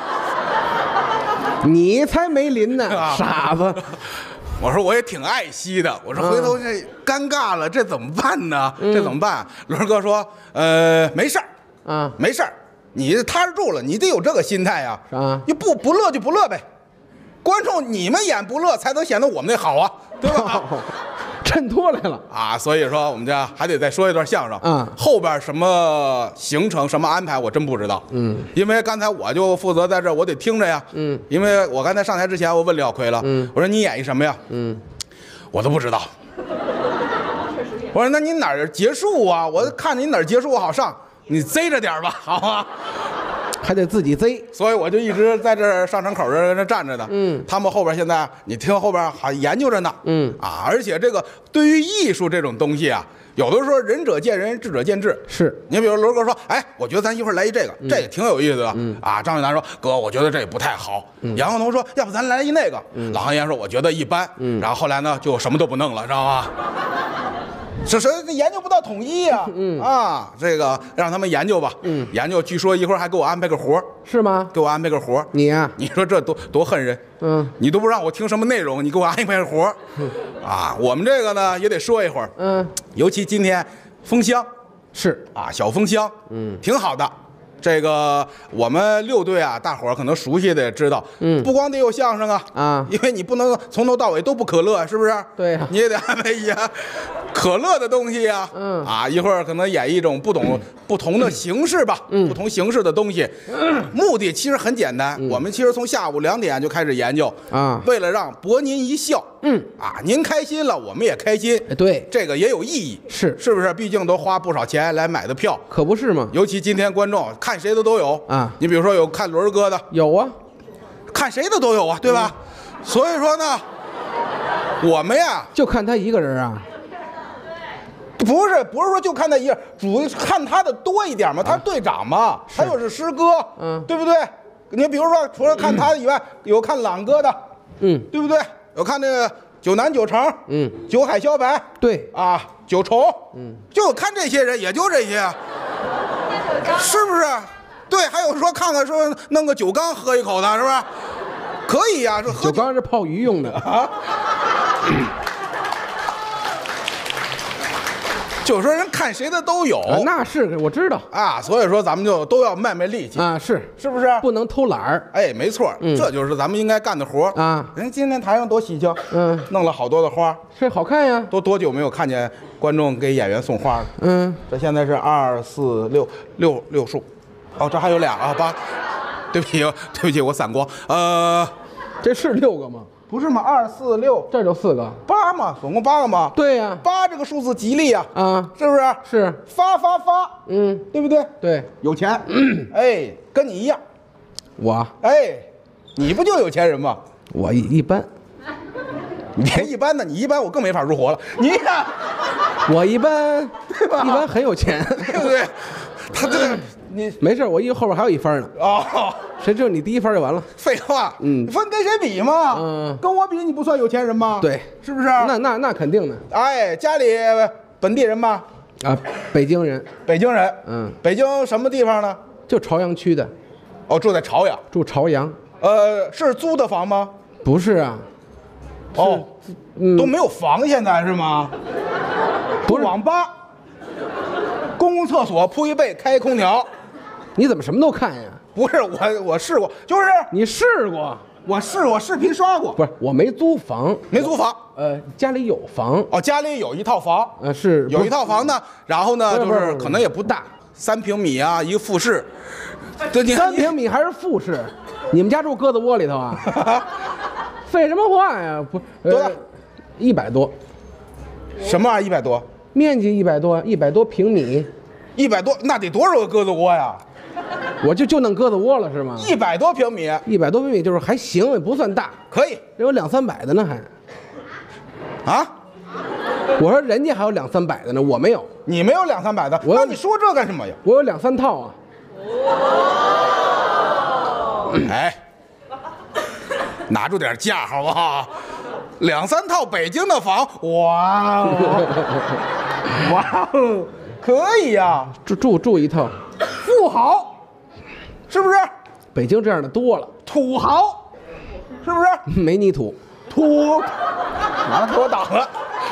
你才没鳞呢， 啊傻子！ 我说我也挺爱惜的。我说回头这尴尬了，这怎么办呢？ 嗯、 这怎么办？伦哥说，呃，没事儿啊， 没事儿，你踏实住了，你得有这个心态呀。 啊， 你不不乐就不乐呗。 观众你们演不乐，才能显得我们那好啊，对吧？ 衬托来了。 啊，所以说我们家还得再说一段相声。 嗯后边什么行程、什么安排，我真不知道。 嗯， 因为刚才我就负责在这儿，我得听着呀。 嗯， 因为我刚才上台之前，我问廖奎了。 嗯， 我说你演一什么呀？ 嗯， 我都不知道。我说那你哪儿结束啊？我看着你哪儿结束我好上，你贼着点儿吧，好吗？ 还得自己贼。 所以我就一直在这儿上场口这这站着呢。 嗯， 他们后边现在你听后边还研究着呢。 嗯啊，而且这个对于艺术这种东西啊，有的时候仁者见仁，智者见智。 是你比如罗哥说，哎，我觉得咱一会儿来一这个， 嗯这个挺有意思的。 嗯啊，张雪楠说，哥，我觉得这不太好。 嗯杨鹤彤说，要不咱来一那个。 嗯老航爷说，我觉得一般。 嗯然后后来呢，就什么都不弄了，知道吗？这谁研究不到统一呀、啊？ 嗯啊，这个让他们研究吧。 嗯研究，据说一会儿还给我安排个活儿是吗？ 给我安排个活儿你呀、 你说这多多恨人！ 嗯你都不让我听什么内容，你给我安排个活儿啊！我们这个呢也得说一会儿， 嗯， 尤其今天封箱是啊，小封箱， 嗯挺好的。这个我们六队啊，大伙儿可能熟悉的也知道， 嗯不光得有相声啊， 啊因为你不能从头到尾都不可乐，是不是？ 对呀你也得安排一下可乐的东西呀、 嗯啊，一会儿可能演一种不懂不同的形式吧， 嗯不同形式的东西，目的其实很简单，我们其实从下午两点就开始研究啊为了让博您一笑， 嗯啊，您开心了，我们也开心， 哎对， 这个也有意义， 是是不是？毕竟都花不少钱来买的票。 可不是吗？ 尤其今天观众看谁的都有啊你比如说有看轮儿哥的， 有啊， 看谁的都有啊，对吧？所以说呢，我们呀就看他一个人啊。 不是不是说就看他一个，主看他的多一点嘛，他是队长嘛，他又是师哥， 嗯对不对？你比如说除了看他以外，有看朗哥的， 嗯对不对？有看那个九南九成， 嗯， 九海小白， 对， 啊，九重， 嗯， 就看这些人，也就这些，是不是？对，还有说看看说弄个酒缸喝一口的，是不是？可以呀、这喝酒缸是泡鱼用的。 啊。就是说人看谁的都有啊，那是我知道啊，所以说咱们就都要卖卖力气， 啊，是是不是？ 不能偷懒儿。 哎，没错， 嗯这就是咱们应该干的活儿啊。 人今天台上多喜庆， 嗯， 弄了好多的花， 是好看呀。 都多久没有看见观众给演员送花了？ 嗯， 这现在是二四六六六束，哦，这还有俩啊，八，对不起，对不起，我散光，呃， 这是六个吗？ 不是嘛，二四六这就四个。 八嘛，总共八个嘛， 对呀。 八这个数字吉利呀， 啊， 是不是？ 是。 发发发， 嗯， 对不对？ 对。 有钱，哎，跟你一样， 我哎，你不就有钱人吗？ 我一一般， 你别一般的，你一般我更没法入伙了。你呀， 我一般， 对吧一般很有钱。 对不对？他这个你没事，我一后边还有一分呢。 哦， 谁知道你第一分就完了？ 废话， 嗯分跟谁比嘛？ 嗯跟我比，你不算有钱人吗？ 对， 是不是？ 那那那肯定的哎，家里本地人吗？ 啊，北京人， 北京人。 嗯， 北京什么地方呢？ 就朝阳区的， 哦，住在朝阳。 住朝阳。 呃，是租的房吗？ 不是啊， 哦， 嗯， 都没有房，现在是吗？ 不是网吧，公共厕所铺一被，开空调。 你怎么什么都看呀？ 不是我，我试过，就是你试过？ 我试过视频刷过， 不是，我没租房， 没租房。 呃，家里有房， 哦，家里有一套房， 呃，是有一套房呢，然后呢， 不是不是就是可能也不大，三平米啊，一个复式。这你看三平米还是复式？你们家住鸽子窝里头啊？废什么话呀？不， 多大？ 一百多， 什么玩意儿？一百多， 面积一百多，一百多平米， 一百多，那得多少个鸽子窝呀？ 我就就弄鸽子窝了是吗？ 一百多平米， 一百多平米就是还行，也不算大， 可以有两三百的呢还。 啊？ 我说人家还有两三百的呢，我没有， 你没有两三百的， 我有那你说这干什么呀？ 我有两三套啊。 哎，拿出点价好不好？两三套北京的房，哇哦，哇哦，可以呀、 住住住一套， 富豪，是不是？ 北京这样的多了， 土豪，是不是？ 没泥土。 土，完了给我挡了。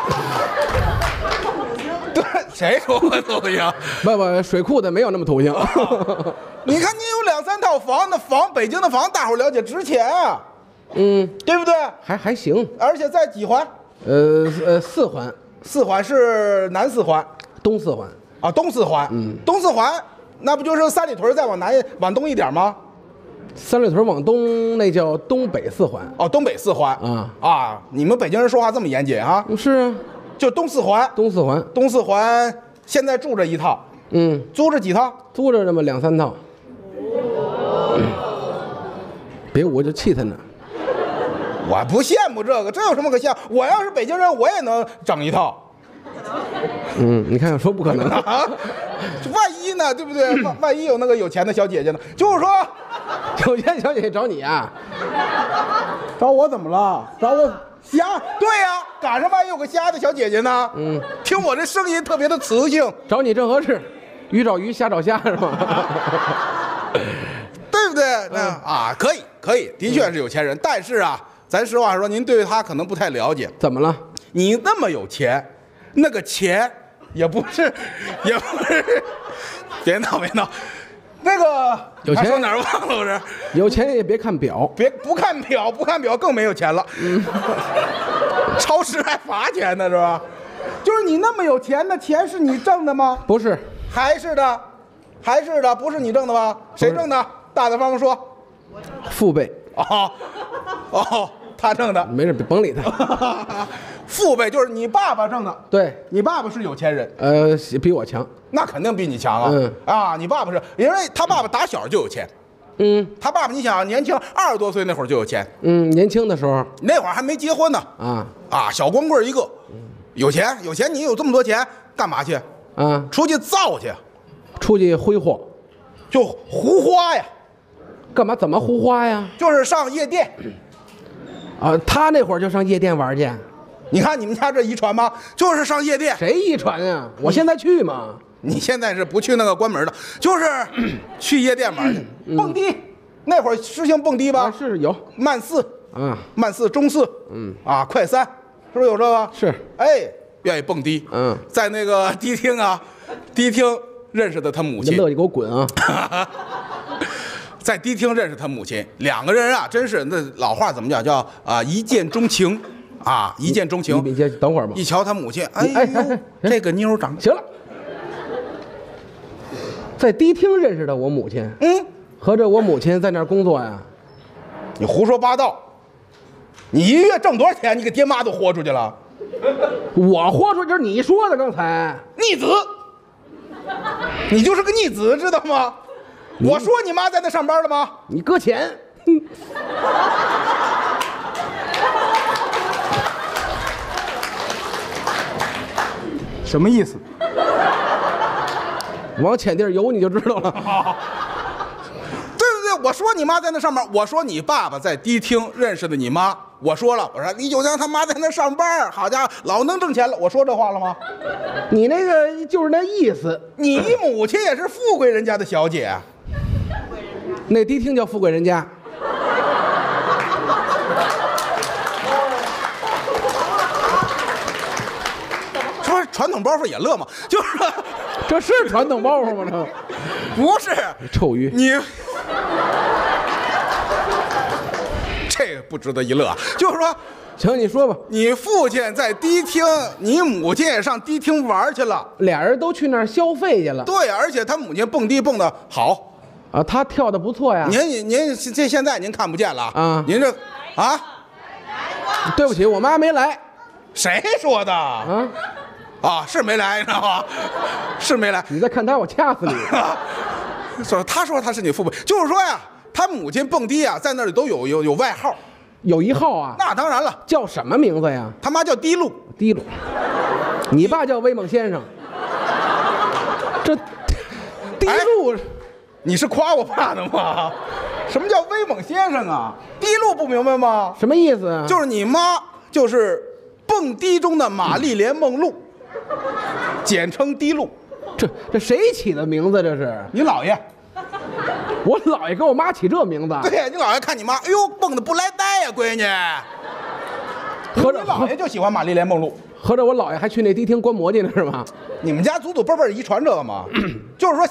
对，谁说我土星？ 不不，水库的没有那么土性。 你看你有两三套房，那房北京的房，大伙儿了解值钱啊， 嗯， 对不对？ 还还行。 而且在几环？ 呃呃，四环， 四环是南四环东四环。 啊，东四环。 嗯， 东四环那不就是三里屯再往南往东一点吗？ 三里屯往东那叫东北四环。 哦，东北四环。 啊啊，你们北京人说话这么严谨啊？ 是啊， 就东四环。 东四环。 东四环现在住着一套， 嗯， 租着几套？ 租着这么两三套。嗯、别我就气他呢。 我不羡慕这个，这有什么可羡慕？我要是北京人，我也能整一套。 嗯，你看，说不可能啊，万一呢，对不对？万万一有那个有钱的小姐姐呢？就是说， 有钱小姐姐找你啊？ 找我怎么了？找我瞎？对呀、啊，赶上万一有个瞎的小姐姐呢？ 嗯， 听我这声音特别的磁性， 找你正合适，鱼找鱼，虾找虾是吗？ 对不对？那、嗯、啊，可以，可以，的确是有钱人，嗯、但是啊，咱实话说，您对他可能不太了解。 怎么了？ 你那么有钱，那个钱也不是，也不是，别闹别闹，那个有钱说哪儿忘了我这？ 有钱也别看表， 别不看表，不看表更没有钱了。嗯，超市还罚钱呢，是吧？就是你那么有钱，那钱是你挣的吗？ 不是， 还是的，还是的，不是你挣的吗？谁挣的？大大方方说。 父辈。 哦哦，他挣的。 没事，甭理他。 父辈就是你爸爸挣的。 对， 你爸爸是有钱人。 呃，比我强。 那肯定比你强啊。 嗯啊，你爸爸是，因为他爸爸打小就有钱。 嗯， 他爸爸你想年轻二十多岁那会儿就有钱。 嗯，年轻的时候那会儿还没结婚呢。 啊啊，小光棍一个，有钱有钱，你有这么多钱干嘛去？ 啊， 出去造去， 出去挥霍， 就胡花呀。 干嘛？怎么胡花呀？ 就是上夜店。 啊，他那会儿就上夜店玩去。 你看你们家这遗传吗？就是上夜店。 谁遗传呀？我现在去吗？ 你现在是不去那个关门的，就是去夜店玩去， 嗯、 蹦迪。那会儿实行蹦迪吧？ 啊、是有慢四啊， 慢四中四， 嗯啊，快三，是不是有这个？ 是。 哎，愿意蹦迪。 嗯， 在那个迪厅啊，迪厅认识的他母亲。 你乐意给我滚啊！ 在迪厅认识他母亲，两个人啊，真是那老话怎么讲？叫啊一见钟情啊，一见钟情。 你你等会儿吧。 一瞧他母亲，哎呦， 哎哎哎这个妞长行了。在迪厅认识的我母亲， 嗯， 合着我母亲在那儿工作呀？ 你胡说八道！你一个月挣多少钱？你给爹妈都豁出去了？ 我豁出就是你说的刚才逆子，你就是个逆子，知道吗？我说你妈在那上班了吗？ 你搁钱。 什么意思？ 往浅地儿游你就知道了。 对对对，我说你妈在那上班，我说你爸爸在迪厅认识的你妈，我说了，我说李九江他妈在那上班，好家伙，老能挣钱了，我说这话了吗？ 你那个就是那意思。 你母亲也是富贵人家的小姐。 那迪厅叫富贵人家。 说传统包袱也乐嘛，就是说这是传统包袱吗？这不是臭鱼， 你这个不值得一乐。就是说， 行，你说吧。 你父亲在迪厅，你母亲也上迪厅玩去了， 俩人都去那儿消费去了。 对，而且他母亲蹦迪蹦的好。 啊，他跳的不错呀。 您您您这现在您看不见了啊？ 您这啊？ 对不起，我妈没来。 谁说的？ 啊啊，是没来，你知道吗？是没来。 你再看他，我掐死你！ 说他说他是你父辈，就是说呀，他母亲蹦迪啊，在那里都有有有外号， 有一号啊。 那当然了， 叫什么名字呀？ 他妈叫滴露。 滴露。你爸叫威猛先生。这滴露。哎， 你是夸我爸的吗？什么叫威猛先生啊？滴露不明白吗？ 什么意思啊？ 就是你妈就是蹦迪中的玛丽莲梦露，简称滴露。 这这谁起的名字？这是你姥爷。 我姥爷给我妈起这名字。 对，你姥爷看你妈，哎呦，蹦的不来呆呀，闺女。合着你姥爷就喜欢玛丽莲梦露。 合着我姥爷还去那迪厅观摩去呢是吗？ 你们家祖祖辈辈遗传这个吗？就是说喜欢蹦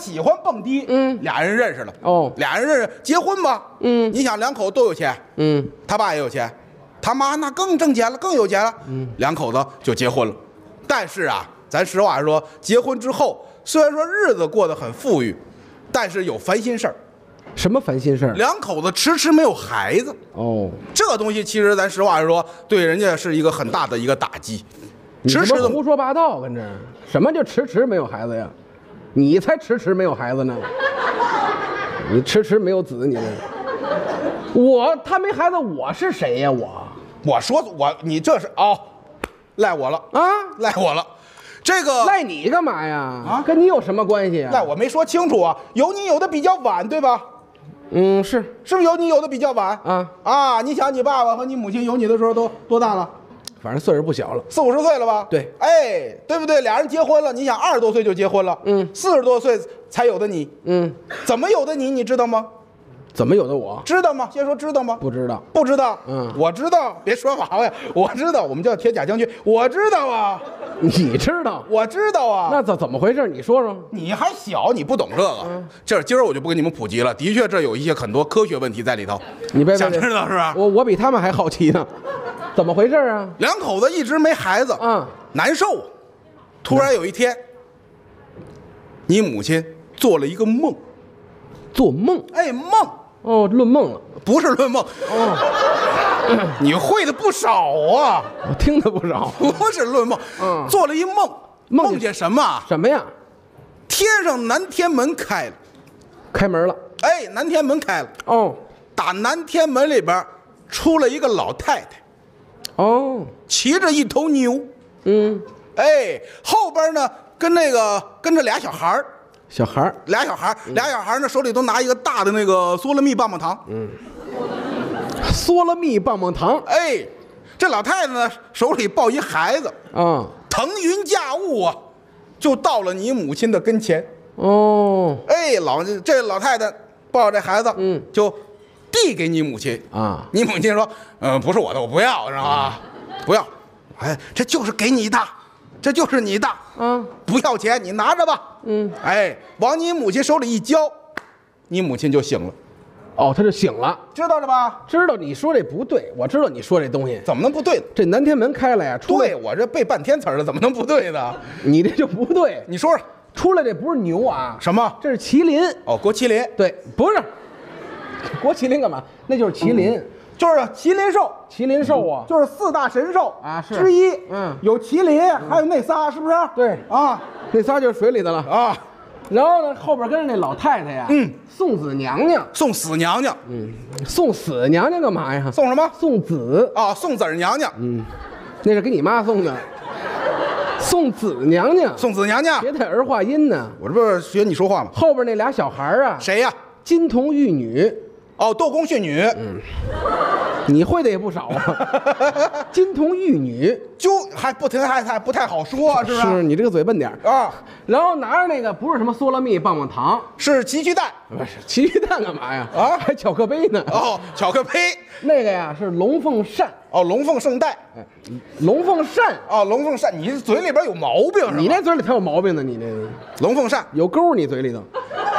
蹦迪， 嗯俩人认识了， 哦俩人认识结婚吧， 嗯你想两口子都有钱， 嗯他爸也有钱，他妈那更挣钱了，更有钱了，嗯，两口子就结婚了。但是啊，咱实话说，结婚之后虽然说日子过得很富裕，但是有烦心事儿， 什么烦心事儿？ 两口子迟迟没有孩子。 哦， 这个东西其实咱实话说，对人家是一个很大的一个打击。 你迟迟的什么胡说八道，跟这儿什么叫迟迟没有孩子呀？你才迟迟没有孩子呢，你迟迟没有子，你这我他没孩子，我是谁呀？我我说我你这是哦，赖我了， 啊， 赖我了。这个赖你干嘛呀？ 啊跟你有什么关系啊？ 赖我没说清楚啊，有你有的比较晚，对吧？ 嗯，是是不是有你有的比较晚啊啊？你想你爸爸和你母亲有你的时候都多大了？ 反正岁数不小了。 四五十岁了吧？ 对， 哎，对不对？俩人结婚了，你想二十多岁就结婚了， 嗯四十多岁才有的你， 嗯， 怎么有的你？你知道吗？ 怎么有的我？ 知道吗？先说知道吗？ 不知道。 不知道。 嗯我知道。别说谎呀，我知道。我们叫铁甲将军，我知道啊， 你知道？ 我知道啊。 那怎怎么回事？你说说。 你还小，你不懂这个。 嗯这今儿我就不给你们普及了，的确这有一些很多科学问题在里头。 你别别想知道是吧？ 我我比他们还好奇呢，怎么回事啊？ 两口子一直没孩子， 嗯， 难受。突然有一天，你母亲做了一个梦， 做梦哎，梦哦，论梦了。 不是论梦， 哦， 你会的不少啊， 我听的不少。 不是论梦， 嗯做了一梦， 梦见梦见什么啊？ 什么呀？ 天上南天门开了， 开门了。 哎，南天门开了， 哦打南天门里边出了一个老太太， 哦， 骑着一头牛， 嗯， 哎，后边呢跟那个跟着俩小孩儿小孩儿俩小孩儿俩小孩儿呢手里都拿一个大的那个嗦了蜜棒棒糖， 嗦了蜜棒棒糖哎，这老太太呢手里抱一孩子， 啊。 腾云驾雾啊，就到了你母亲的跟前。 哦哎，老这老太太抱着这孩子， 嗯就递给你母亲。 啊， 你母亲说：“嗯、不是我的，我不要，是吧？不要。哎，这就是给你的，这就是你的， 啊， 不要钱，你拿着吧。 嗯， 哎，往你母亲手里一交，你母亲就醒了， 哦，他就醒了， 知道了吧？ 知道你说这不对，我知道你说这东西， 怎么能不对呢？ 这南天门开了呀，出来对，我这背半天词儿了，怎么能不对呢？ 你这就不对， 你说说出来这不是牛啊， 什么？ 这是麒麟， 哦，郭麒麟， 对，不是，国麒麟干嘛？那就是麒麟， 就是麒麟兽。” 麒麟兽啊， 就是四大神兽啊是之一， 嗯有麒麟，还有那仨，是不是？ 对啊那仨就是水里的了。 啊， 然后呢，后边跟着那老太太呀， 嗯， 送子娘娘， 送死娘娘， 送死娘娘干嘛呀？ 送什么？ 送子， 啊，送子儿娘娘， 那是给你妈送的。送子娘娘， 送子娘娘。 别带儿化音呢。 我这不是学你说话吗？ 后边那俩小孩儿啊， 谁呀？ 金童玉女， 哦，斗公训女， 你会的也不少啊。金童玉女， 就还不太还还不太好说，是不是？ 是你这个嘴笨点儿。 啊， 然后拿着那个不是什么嗦了蜜棒棒糖， 是奇趣蛋。 不是奇趣蛋干嘛呀？ 啊还巧克杯呢。 哦，巧克杯。 那个呀是龙凤扇， 哦，龙凤圣代。 龙凤扇。 哦，龙凤扇，你嘴里边有毛病是吧？ 你那嘴里才有毛病呢，你那龙凤扇。 有沟，你嘴里头。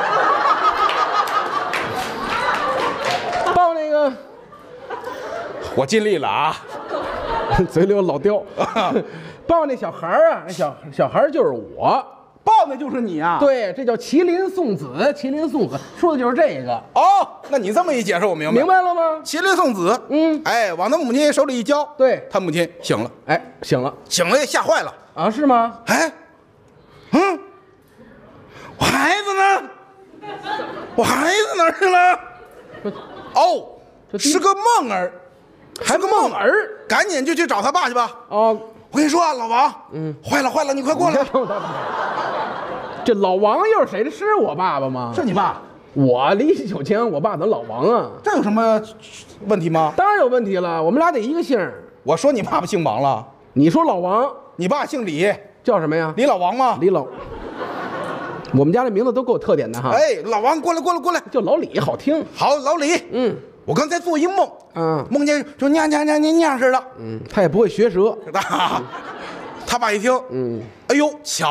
抱那个我尽力了啊。 嘴里有老雕，抱那小孩儿啊，那小小孩儿就是我。 抱的就是你啊。。 对，这叫麒麟送子，麒麟送子说的就是这个， 哦，那你这么一解释，我明白。 明。白了吗？ 麒麟送子。 嗯哎，往他母亲手里一交。 对他母亲醒了， 哎，醒了醒了也吓坏了。 啊？是吗？ 哎，嗯，我孩子呢？我孩子哪儿去了？哦， 这第一是个梦儿， 还是个梦儿。 赶紧就去找他爸去吧。 哦， 我跟你说啊，老王，嗯，坏了坏了，你快过来。 这老王又是谁？这是我爸爸吗？ 是你爸？ 我李九江，我爸怎么老王啊？ 这有什么问题吗？ 当然有问题了，我们俩得一个姓儿。 我说你爸爸姓王了， 你说老王你爸姓李， 叫什么呀？ 李老王吗？ 李老。我们家这名字都够有特点的哈。 哎，老王，过来过来过来。 叫老李好听。 好，老李， 嗯我刚才做一梦， 嗯梦见就娘娘娘娘娘似的。 嗯，他也不会学舌。 他爸一听， 嗯， 哎呦，巧了，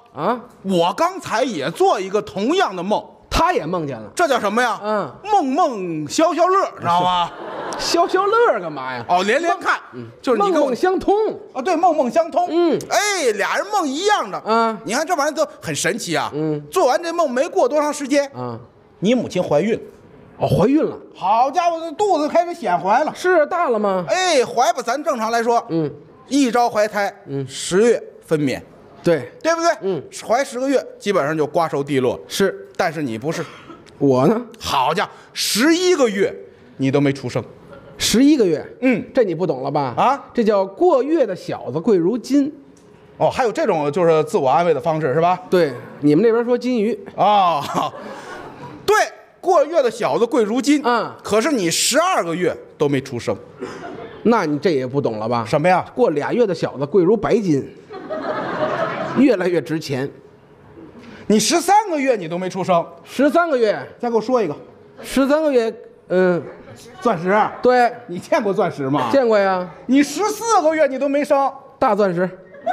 啊， 我刚才也做一个同样的梦， 他也梦见了， 这叫什么呀？ 嗯， 梦梦消消乐，知道吗？ 消消乐干嘛呀？ 哦，连连看，就是你梦跟我梦相通。 啊，对，梦梦相通。 嗯， 哎，俩人梦一样的。 啊， 你看这玩意儿都很神奇啊。 嗯， 做完这梦没过多长时间， 啊， 你母亲怀孕， 哦，怀孕了。 好家伙，这肚子开始显怀了。 是大了吗？ 哎，怀吧，咱正常来说， 嗯， 一朝怀胎， 嗯， 十月分娩， 对， 对不对？ 嗯， 怀十个月，基本上就瓜熟蒂落。 是。 但是你不是， 我呢， 好家伙，十一个月你都没出生。 十一个月。 嗯， 这你不懂了吧？ 啊， 这叫过月的小子贵如金。 哦，还有这种就是自我安慰的方式是吧？ 对，你们那边说金鱼。 哦，对，过月的小子贵如金。 嗯， 可是你十二个月都没出生， 那你这也不懂了吧？ 什么呀？ 过俩月的小子贵如白金，越来越值钱。 你十三个月你都没出生， 十三个月， 再给我说一个， 十三个月，嗯， 钻石。 对， 你见过钻石吗？ 见过呀。 你十四个月你都没生， 大钻石，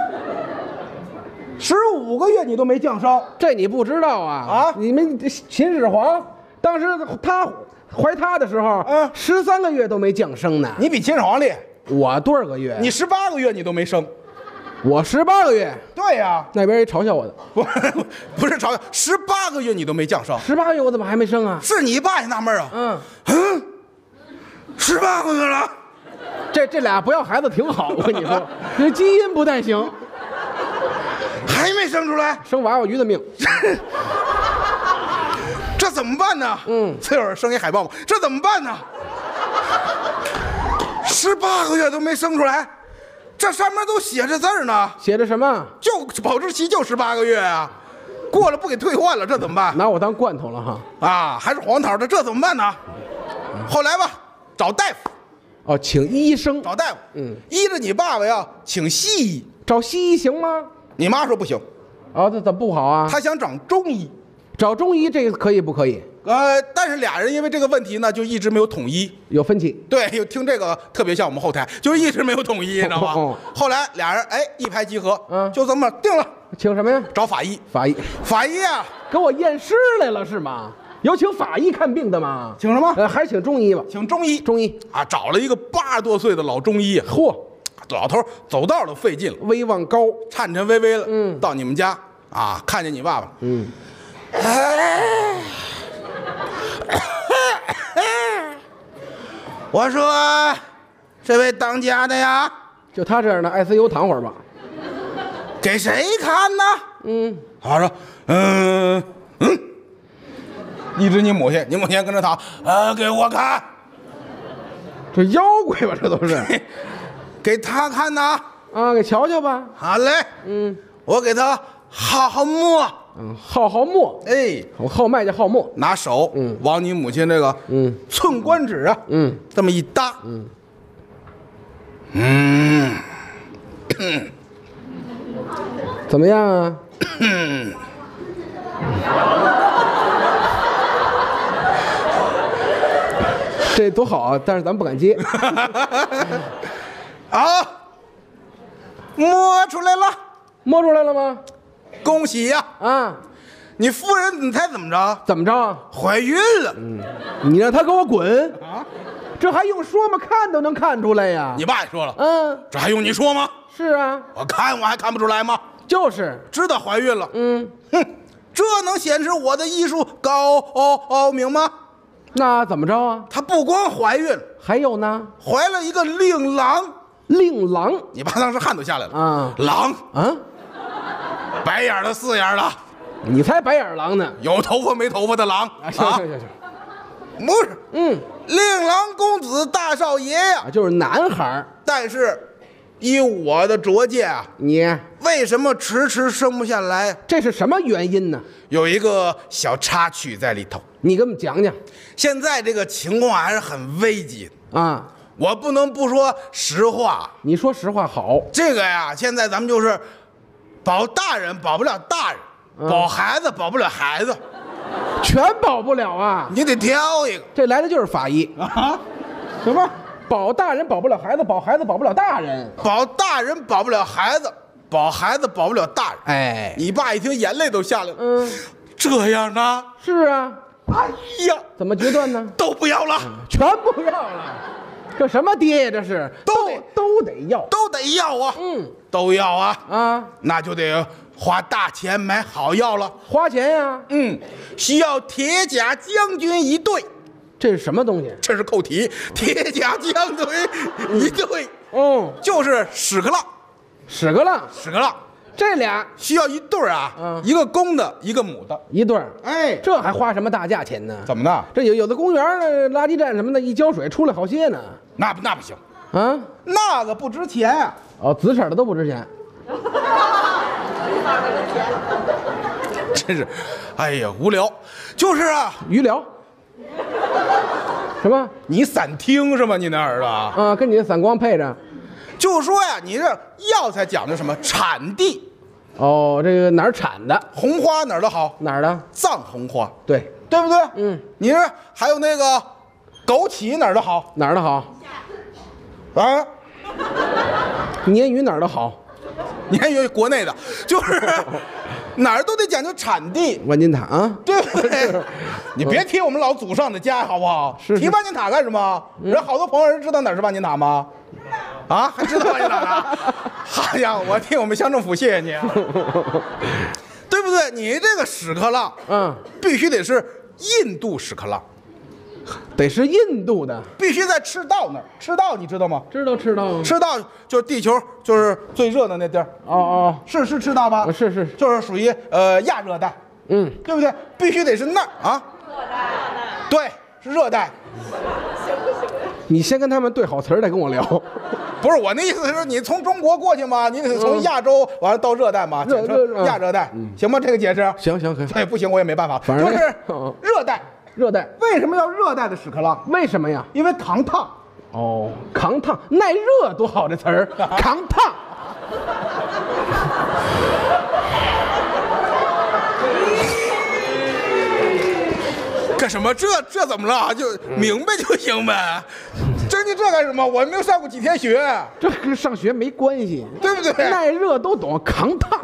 十五个月你都没降生， 这你不知道啊？ 啊你们秦始皇当时他怀他的时候， 嗯十三个月都没降生呢。 你比秦始皇厉害。 我多少个月？ 你十八个月你都没生。 我十八个月， 对呀、 那边也嘲笑我的。 不不是嘲笑，十八个月你都没降生， 十八个月我怎么还没生啊？ 是你爸也纳闷啊。 嗯， 嗯，十八个月了， 这这俩不要孩子挺好，我跟你说，这基因不太行， 还没生出来， 生娃娃鱼的命。 这怎么办呢？ 嗯， 这会儿生一海豹吧，这怎么办呢？十八个月都没生出来，这上面都写着字儿呢， 写着什么？ 就保质期就十八个月啊，过了不给退换了，这怎么办？ 拿我当罐头了哈。 啊，还是黄桃的，这怎么办呢？后来吧，找大夫， 哦，请医生， 找大夫， 嗯， 依着你爸爸呀，请西医。 找西医行吗？ 你妈说不行， 哦，这怎么不好啊？ 她想找中医。 找中医这个可以不可以？ 呃，但是俩人因为这个问题呢，就一直没有统一。 有分歧。 对，有听这个特别像我们后台，就是一直没有统一，你知道吗？ 哦后来俩人哎一拍即合， 嗯就这么定了， 请什么呀？ 找法医。 法医。 法医啊， 给我验尸来了是吗？有请法医看病的吗？ 请什么？ 呃，还是请中医吧。 请中医。 中医啊，找了一个八十多岁的老中医， 嚯， 老头走道都费劲了， 威望高。 颤颤巍巍了。 嗯到你们家啊，看见你爸爸， 嗯， 哎，我说，这位当家的呀， 就他这样的 I C U 躺会儿吧。 给谁看呢？ 嗯， 他说，嗯嗯，一直你母亲，你母亲跟着躺，呃，给我看， 这妖怪吧，这都是。 给他看呐。 啊，给瞧瞧吧。 好嘞， 嗯我给他好好摸， 嗯，号号墨， 哎， 我号脉叫号墨。 拿手， 嗯往你母亲这个， 嗯寸关指啊， 嗯， 这么一搭， 嗯嗯， 怎么样啊？这多好啊！但是咱们不敢接。 啊，摸出来了， 摸出来了吗？ 恭喜呀！ 啊， 你夫人，你猜怎么着？ 怎么着啊？ 怀孕了。 你让他给我滚！ 啊， 这还用说吗？看都能看出来呀。 你爸也说了， 嗯， 这还用你说吗？ 是啊， 我看我还看不出来吗？ 就是。 知道怀孕了。 嗯， 哼，这能显示我的医术高高高明吗？ 那怎么着啊？ 她不光怀孕了， 还有呢， 怀了一个令郎。 令郎你爸当时汗都下来了。 啊郎， 啊， 白眼的四眼的， 你才白眼狼呢！ 有头发没头发的郎啊，行行行行， 不是， 嗯， 令郎公子大少爷呀。 啊，就是男孩儿。 但是，以我的拙见啊， 你为什么迟迟生不下来？ 这是什么原因呢？ 有一个小插曲在里头。 你给我们讲讲现在这个情况还是很危急的， 啊！ 我不能不说实话。 你说实话好， 这个呀，现在咱们就是保大人保不了大人， 嗯保孩子保不了孩子， 全保不了啊！ 你得挑一个这来的就是法医， 啊。什么？ 保大人保不了孩子，保孩子保不了大人。 保大人保不了孩子， 保孩子保不了大人。 哎， 你爸一听眼泪都下来了。 嗯， 这样呢？ 是啊， 哎呀， 怎么决断呢？ 都不要了， 全不要了。这什么爹呀？这是都得都得要， 都得要啊。 嗯， 都要啊啊， 那就得花大钱买好药了。 花钱呀。 嗯，需要铁甲将军一队。 这是什么东西？ 这是扣题，铁甲将军一队。 嗯， 就是屎壳郎， 屎壳郎， 屎壳郎这俩需要一对儿啊， 嗯一个公的，一个母的。 一对儿， 哎， 这还花什么大价钱呢？ 怎么的？ 这有有的公园呢，垃圾站什么的，一浇水出来好些呢。 那不那不行， 啊， 那个不值钱啊。 哦，紫色的都不值钱。 真是，哎呀，无聊。就是啊， 鱼疗。什么？ 你散听是吗？你那儿子啊， 啊，跟你的散光配着。 就说呀，你这药材讲究什么产地， 哦，这个哪儿产的？ 红花哪儿的好？ 哪儿的？ 藏红花， 对， 对不对？ 嗯， 你这还有那个枸杞哪儿的好哪儿的好？ 啊？ 鲶鱼哪儿的好？ 你还以为国内的，就是哪儿都得讲究产地， 万金塔啊， 对不对？你别提我们老祖上的家好不好？ 是是提万金塔干什么？人好多朋友人知道哪儿是万金塔吗？啊，还知道万金塔呢？好呀，我替我们乡政府谢谢你啊，对不对？你这个屎壳郎， 嗯， 必须得是印度屎壳郎， 得是印度的。 必须在赤道那儿。赤道你知道吗？ 知道知道。 赤道就是地球就是最热的那地儿， 哦哦， 是是赤道吧？ 是是， 就是属于呃亚热带， 嗯， 对不对？必须得是那儿啊。热带。对，是热带。 你先跟他们对好词儿，再跟我聊。 不是我那意思是说，你从中国过去嘛，你得从亚洲完了到热带嘛， 热简称热亚热带，行吗？这个解释？ 行行可以。 对，不行我也没办法， 反正那就是嗯热带。 热带， 为什么要热带的屎壳郎？ 为什么呀？ 因为扛烫。 哦，扛烫耐热多好这词儿，扛烫。 干什么？这这怎么了？就明白就行呗。真的这干什么？我没有上过几天学， 这跟上学没关系， 对不对？ 耐热都懂，扛烫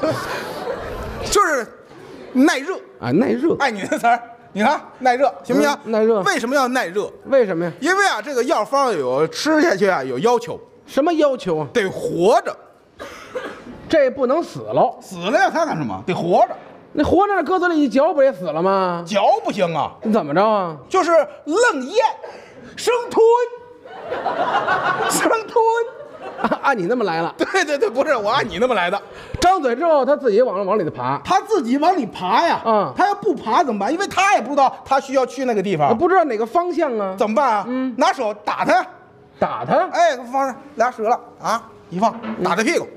就是耐热啊，耐热。 哎，你那词儿，你看耐热行不行？ 嗯耐热为什么要耐热？ 为什么呀？ 因为啊，这个药方有吃下去啊有要求， 什么要求啊？ 得活着， 这不能死喽。 死了呀他干什么？得活着， 那活着搁嘴里一嚼，不也死了吗？ 嚼不行啊， 你怎么着啊？ 就是愣咽，生吞，生吞。 按按你那么来了， 对对对，不是我按你那么来的。 张嘴之后他自己往往里头爬， 他自己往里爬呀， 嗯他要不爬怎么办？因为他也不知道他需要去那个地方， 不知道哪个方向啊？ 怎么办啊？ 嗯拿手打他， 打他？ 哎，放上俩折了啊，一放打他屁股，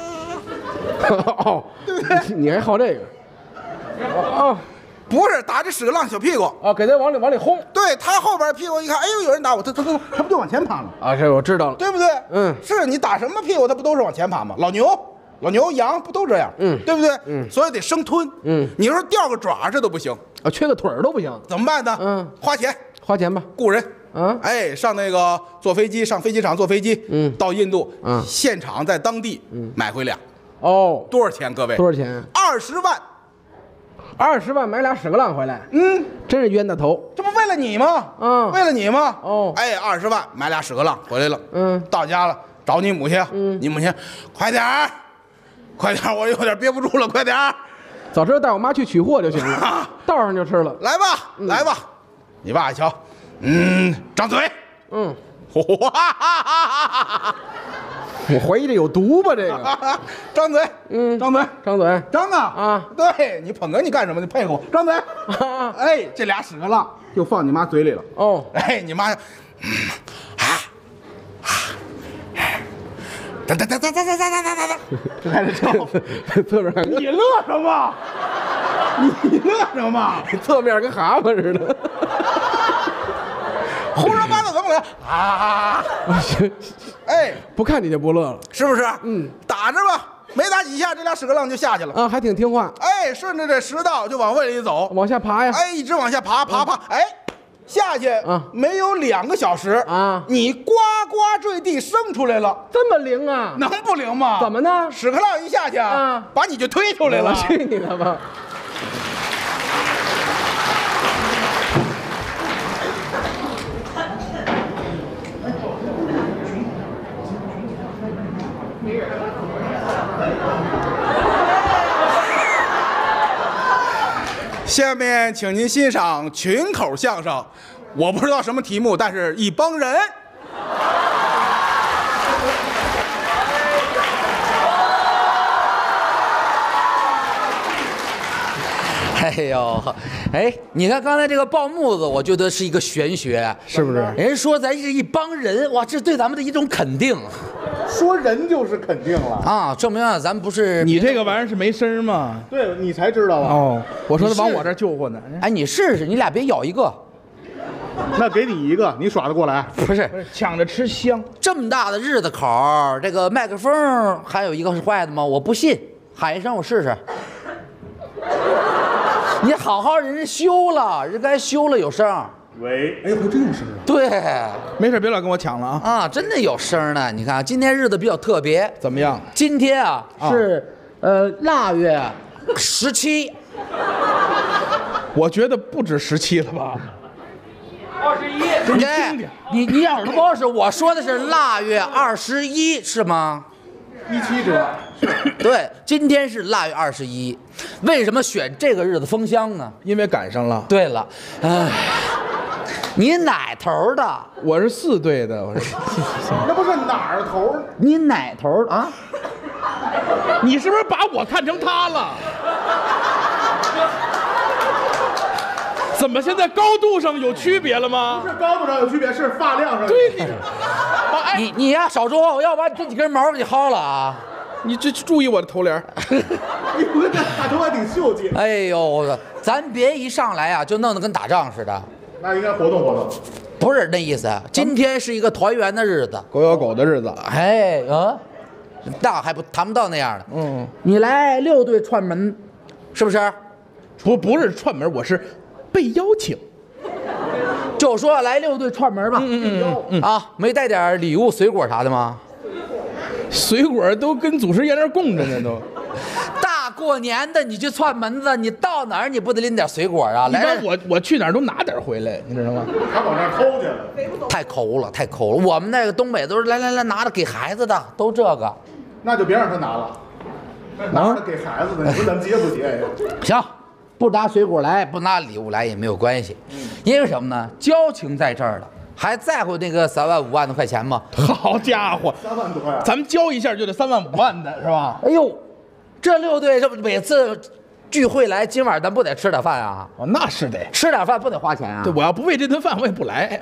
哦， 对不对？ 你还好这个？哦不是打这屎壳郎小屁股， 哦，给他往里往里轰对他后边屁股一看，哎呦有人打我，他他他他不就往前爬了， 啊！这我知道了。 对不对？ 嗯是你打什么屁股，他不都是往前爬吗？老牛、老牛、羊不都这样？ 嗯对不对？ 嗯所以得生吞。 嗯你说掉个爪这都不行， 啊，缺个腿儿都不行， 怎么办呢？ 嗯， 花钱花钱吧。 雇人。 啊， 哎，上那个坐飞机，上飞机场坐飞机， 嗯到印度， 嗯现场在当地， 嗯买回俩， 哦， 多少钱？各位， 多少钱？ 二十万， 二十万买俩屎壳郎回来， 嗯， 真是冤大头。 这不为了你吗？ 嗯为了你吗？ 哦哎，二十万买俩屎壳郎回来了， 嗯到家了找你母亲， 嗯你母亲，快点儿，快点儿，我有点憋不住了，快点儿， 早知道带我妈去取货就行了，道上就吃了。 来吧，来吧，你爸一瞧，嗯，张嘴， 嗯， 哇哈哈哈哈哈我怀疑这有毒吧？这个， 哈，张嘴， 嗯张嘴。 张嘴。 张啊啊！ 对你捧哏你干什么？你配合我，张嘴。 啊哎，这俩屎壳郎就放你妈嘴里了。 哦， 哎，你妈，嗯啊啊，哒哒哒哒哒哒哒哒哒哒，就开始跳。 侧面跟你乐什么？你乐什么？ 侧面跟蛤蟆似的。 胡说八道怎么可能？啊！ 行， 哎， 不看你就不乐了是不是？ 嗯， 打着吧，没打几下，这俩屎壳郎就下去了。 啊，还挺听话， 哎，顺着这食道就往胃里走。 往下爬呀。 哎，一直往下爬，爬爬，哎， 下去啊没有两个小时啊你呱呱坠地生出来了， 这么灵啊？ 能不灵吗？ 怎么呢？ 屎壳郎一下去啊， 把你就推出来了。 去你的吧！ 下面请您欣赏群口相声，我不知道什么题目，但是一帮人。 哎呦，哎，你看刚才这个报幕子，我觉得是一个玄学， 是不是？ 人说咱是一帮人，哇，这对咱们的一种肯定说人就是肯定了， 啊，证明啊，咱不是你这个玩意儿是没声儿吗？ 对你才知道啊。 哦，我说他往你是我这儿救活呢。 哎，你试试，你俩别咬一个， 那给你一个，你耍得过来？ 不是不是抢着吃香， 这么大的日子口儿，这个麦克风还有一个是坏的吗？我不信，喊一声我试试。你好好人家修了，人该修了有声儿。 喂，哎呦，还真有声啊！ 对没事别老跟我抢了啊！ 啊，真的有声儿呢。你看今天日子比较特别， 怎么样？ 今天啊啊是呃腊月十七， 我觉得不止十七了吧？ 你你你耳朵不好使，我说的是腊月二十一是吗？ 一七折， 对，今天是腊月二十一，为什么选这个日子封箱呢？ 因为赶上了。 对了，哎，你哪头的？ 我是四队的，我是。 那不是哪儿头？ 你哪头的啊？ 你是不是把我看成他了？怎么现在高度上有区别了吗？ 是高度上有区别，是发量上有对区别。 你， 你你呀少说，我要把这几根毛给你薅了啊！ 你这注意我的头帘儿。 你不跟这大头还挺秀气， 哎呦，咱别一上来啊就弄得跟打仗似的， 那应该活动活动。 不是那意思。今天是一个团圆的日子， 狗咬狗的日子。 哎啊，那还不谈不到那样的。 嗯， 你来六队串门，是不是？ 不不是串门，我是被邀请。 就说来六队串门吧。 嗯嗯嗯， 啊，没带点礼物、水果啥的吗？ 水果都跟祖师爷那儿供着呢都。 大过年的你去串门子，你到哪儿你不得拎点水果啊？来一般，我我去哪儿都拿点回来，你知道吗？ 他往那儿偷去了， 太抠了，太抠了。我们那个东北都是来来来拿着给孩子的，都这个。 那就别让他拿了，拿着给孩子的，你说咱结不结呀？ 行，不拿水果来，不拿礼物来也没有关系，因为什么呢？交情在这儿了，还在乎那个三万五万的块钱吗？ 好家伙， 三万多呀！ 咱们交一下就得三万五万的是吧？ 哎呦，这六队这不每次聚会来，今晚咱不得吃点饭啊？ 哦，那是得。 吃点饭不得花钱啊？ 对，我要不为这顿饭，我也不来。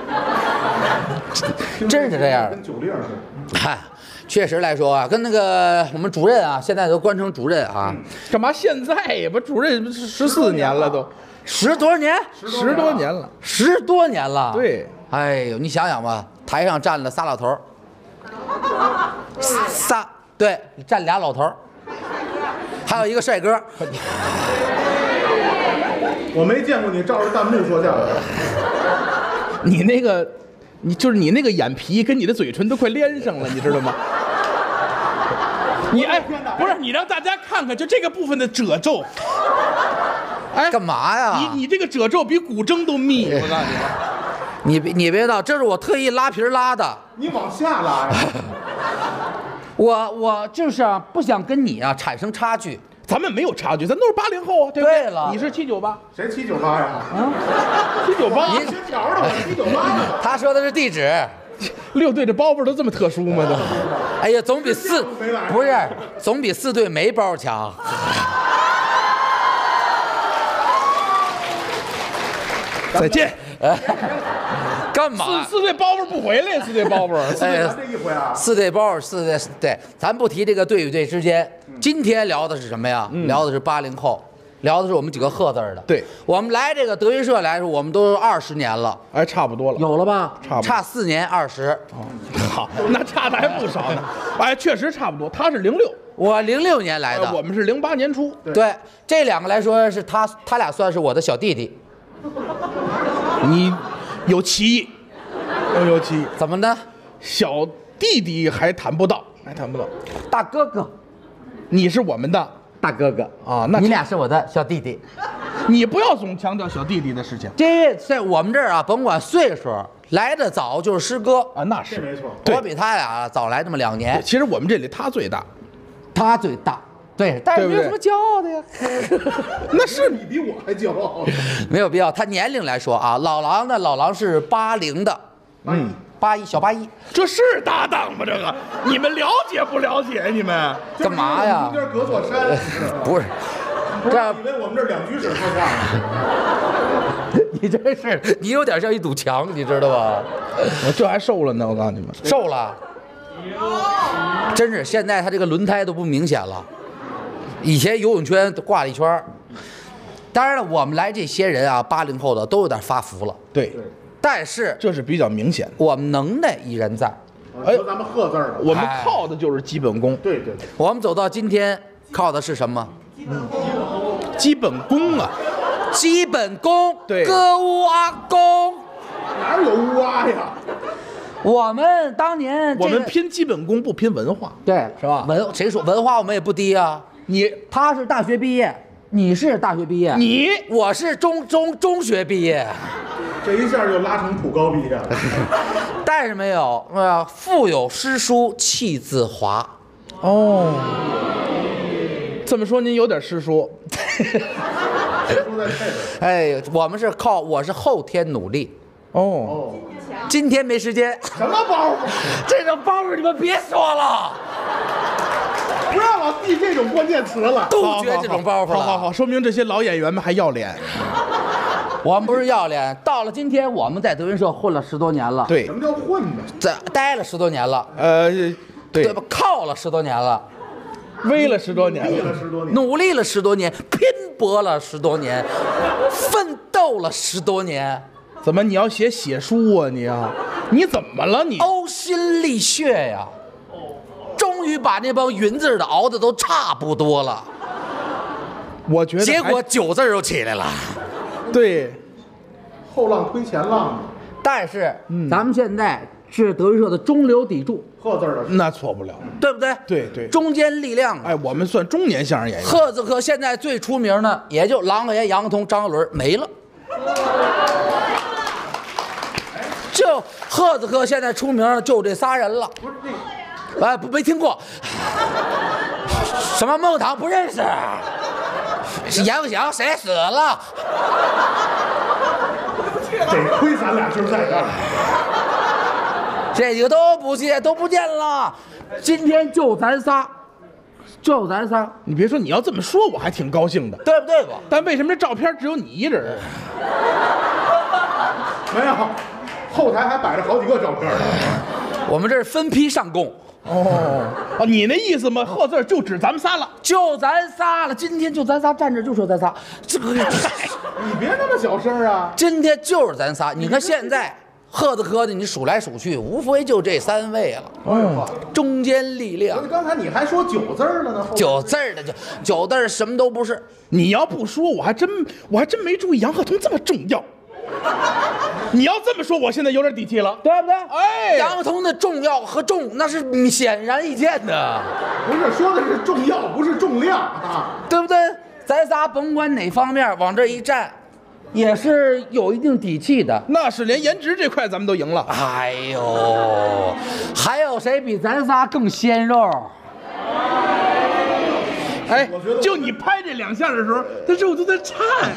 真是这样的跟酒令似的。 嗨，确实来说啊，跟那个我们主任啊，现在都官成主任啊， 干嘛现在呀？不，主任十四年了都， 十多少年？ 十多年了。 十多年了。 对， 哎呦，你想想吧，台上站了仨老头儿，仨对，站俩老头儿，还有一个帅哥。 我没见过你照着弹幕说相声。 你那个，你就是你那个眼皮跟你的嘴唇都快连上了，你知道吗？你哎，不是你让大家看看，就这个部分的褶皱。哎， 干嘛呀？ 你你这个褶皱比古筝都密，我告诉你。 你别你别闹，这是我特意拉皮儿拉的。 你往下拉呀！ 我我就是啊，不想跟你啊产生差距。 咱们没有差距，咱都是八零后啊，对不对？ 对了你是七九八， 谁七九八呀？ 七九八， 你学条的，我七九八的。 他说的是地址。 六队的包袱都这么特殊吗？都。 哎呀，总比四没来不是总比四队没包强。 再见。 干嘛？ 四四队包袱不回来，四队包袱。 哎咱这一回啊， 四队包，四队对，咱不提这个队与队之间。今天聊的是什么呀？聊的是八零后，聊的是我们几个贺字儿的。 对， 我们来这个德云社来说，我们都二十年了， 哎，差不多了。 有了吧？ 差不多差四年二十。 好，那差的还不少呢。哎，确实差不多。他是零六， 我零六年来的， 我们是零八年初。 对这两个来说是他他俩算是我的小弟弟。 你有歧义，有歧义。 怎么的？ 小弟弟还谈不到，还谈不到。 大哥哥， 你是我们的大哥哥啊，那你俩是我的小弟弟。 你不要总强调小弟弟的事情。 这在我们这儿啊，甭管岁数，来的早就是师哥啊，那是没错。 对我比他俩早来那么两年。 其实我们这里他最大， 他最大，对，但是没有什么骄傲的呀。 那是你比我还骄傲。 没有必要。他年龄来说啊，老狼呢，老狼是八零的， 嗯， 八一小八一， 这是搭档吗？这个你们了解不了解？你们干嘛呀中间隔座山， 不是， 不这是以为我们这两居室说话呢？ 你这是你有点像一堵墙，你知道吧？ 我这还瘦了呢，我告诉你们。 瘦了，真是现在他这个轮胎都不明显了，以前游泳圈都挂了一圈儿。当然了，我们来这些人啊，八零后的都有点发福了， 对， 但是这是比较明显的。 我们能耐依然在。 哎，说咱们贺字儿的， 我们靠的就是基本功， 对对对， 我们走到今天，靠的是什么？ 基本功啊， 基本功， 对歌舞阿公。 哪有乌鸦呀？ 我们当年、这个、 我们拼基本功不拼文化， 对是吧文谁说文化我们也不低啊？ 你他是大学毕业，你是大学毕业， 你我是中中中学毕业， 这一下就拉成普高毕业了。 但是没有呃，腹有诗书气自华。 哦，这么说您有点师叔， 说在这边。 哎，我们是靠我是后天努力， 哦， 哦， 今天没时间。 什么包袱？ 这种包袱你们别说了， 不让我递这种关键词了。 杜绝这种包袱了。 好好好，说明这些老演员们还要脸。 我们不是要脸，到了今天我们在德云社混了十多年了，， 对什，么叫混呢？ 在待了十多年了， 呃，对吧？靠了十多年了。 威了十多年立了， 了十多年， 努力了十多年，拼搏了十多年，奋斗了十多年， 怎么你要写写书啊你啊？你怎么了你？ 呕心沥血呀！终于把那帮云字的熬的都差不多了， 我觉得还结果九字又起来了。 对， 后浪推前浪嘛。 但是、咱们现在是德云社的中流砥柱， 贺字儿的是那错不了。 对不对？ 对对中坚力量啊。 哎，我们算中年相声演员。 贺子科现在最出名的也就郎爷、杨通、张小伦没了。就贺子科现在出名的就这仨人了。 不是这哎，不没听过。什么孟堂不认识？杨福祥谁死了？ 得亏咱俩就是在这儿。 这几个都不见，都不见了。今天就咱仨，就咱仨， 你别说，你要这么说，我还挺高兴的。 对不对吧？ 但为什么这照片只有你一人？ 没有，后台还摆着好几个照片呢。 我们这是分批上供， 哦哦，你那意思吗？贺字儿就指咱们仨了。 就咱仨了。今天就咱仨站着，就说咱仨。这个， 你别那么小声啊！ 今天就是咱仨。你看现在贺子科的，你数来数去，无非就这三位了。 哦， 中坚力量， 刚才你还说九字儿了呢，后九字儿的就九字儿什么都不是。 你要不说，我还真我还真没注意杨鹤同这么重要。你要这么说，我现在有点底气了。 对不对？ 哎杨通的重要和重那是显然易见的， 不是说的是重要，不是重量啊。 对不对？咱仨甭管哪方面往这一站，也是有一定底气的。 那是连颜值这块咱们都赢了。 哎呦，还有谁比咱仨更鲜肉？ 哎，就你拍这两下的时候，他肉都在颤。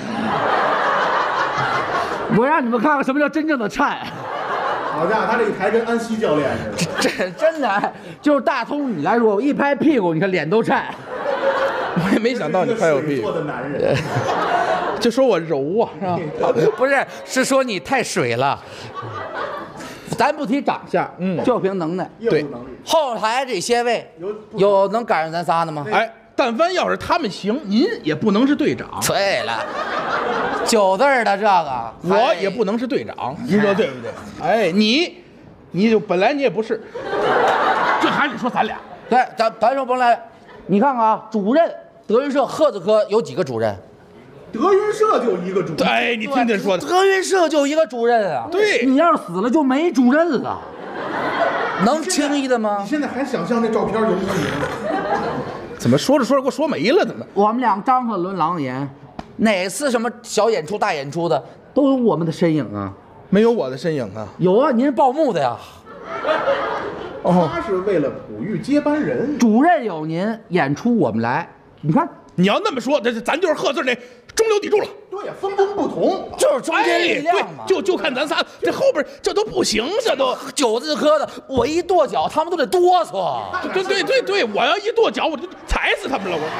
我让你们看看什么叫真正的颤。 好家伙，他这一抬跟安西教练似的。 这真的，哎就是大通你来说，我一拍屁股，你看脸都颤。 我也没想到你拍我屁股， 做的男人， 就说我柔啊，是吧？ 不是，是说你太水了。咱不提长相， 嗯就凭能耐。 对业务能力。 后台这些位有能赶上咱仨的吗？ 哎，但凡要是他们行，您也不能是队长， 对了，九字儿的这个， 我也不能是队长，您说对不对？哎，你，你就本来你也不是，这还得说咱俩。 对，咱咱说甭来，你看看啊，主任，德云社贺子科有几个主任？ 德云社就一个主任， 哎，你听听说的， 德云社就一个主任啊， 对你要是死了就没主任了，能轻易的吗你？现在还想象那照片有没有？ 怎么说着说着给我说没了？怎么？ 我们俩张鹤伦狼演，哪次什么小演出、大演出的都有我们的身影啊？ 没有我的身影啊？ 有啊，您是报幕的呀。 他是为了哺育接班人。 主任有您，演出我们来。你看， 你要那么说，这咱就是贺字那中流砥柱了。 对呀，分工不同。 就是中间力量嘛。 哎、对，就就看咱仨，这后边这都不行，这都九字科的，我一跺脚，他们都得哆嗦。 对对对对，我要一跺脚，我就踩死他们了，我。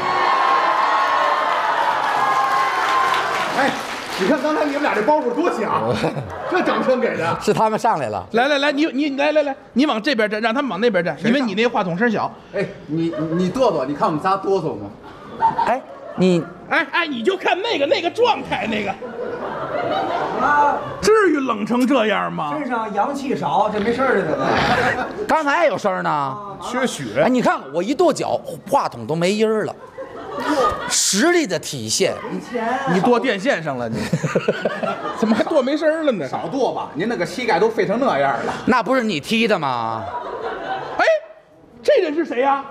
哎，你看刚才你们俩这包袱多响，这掌声给的。 是他们上来了。 来来来，你你来来来，你往这边站，让他们往那边站，因为你那话筒声小。 哎，你你哆嗦，你看我们仨哆嗦吗？ 哎，你哎哎，你就看那个那个状态，那个，至于冷成这样吗？ 身上阳气少，这没事儿的呢。 刚才还有声呢， 缺血哎，你看我一跺脚，话筒都没音儿了，实力的体现。 你剁电线上了你？怎么还剁没声了呢？ 少剁吧，您那个膝盖都废成那样了。 那不是你踢的吗？ 哎，这人是谁呀、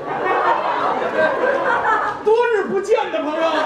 多日不见的朋友。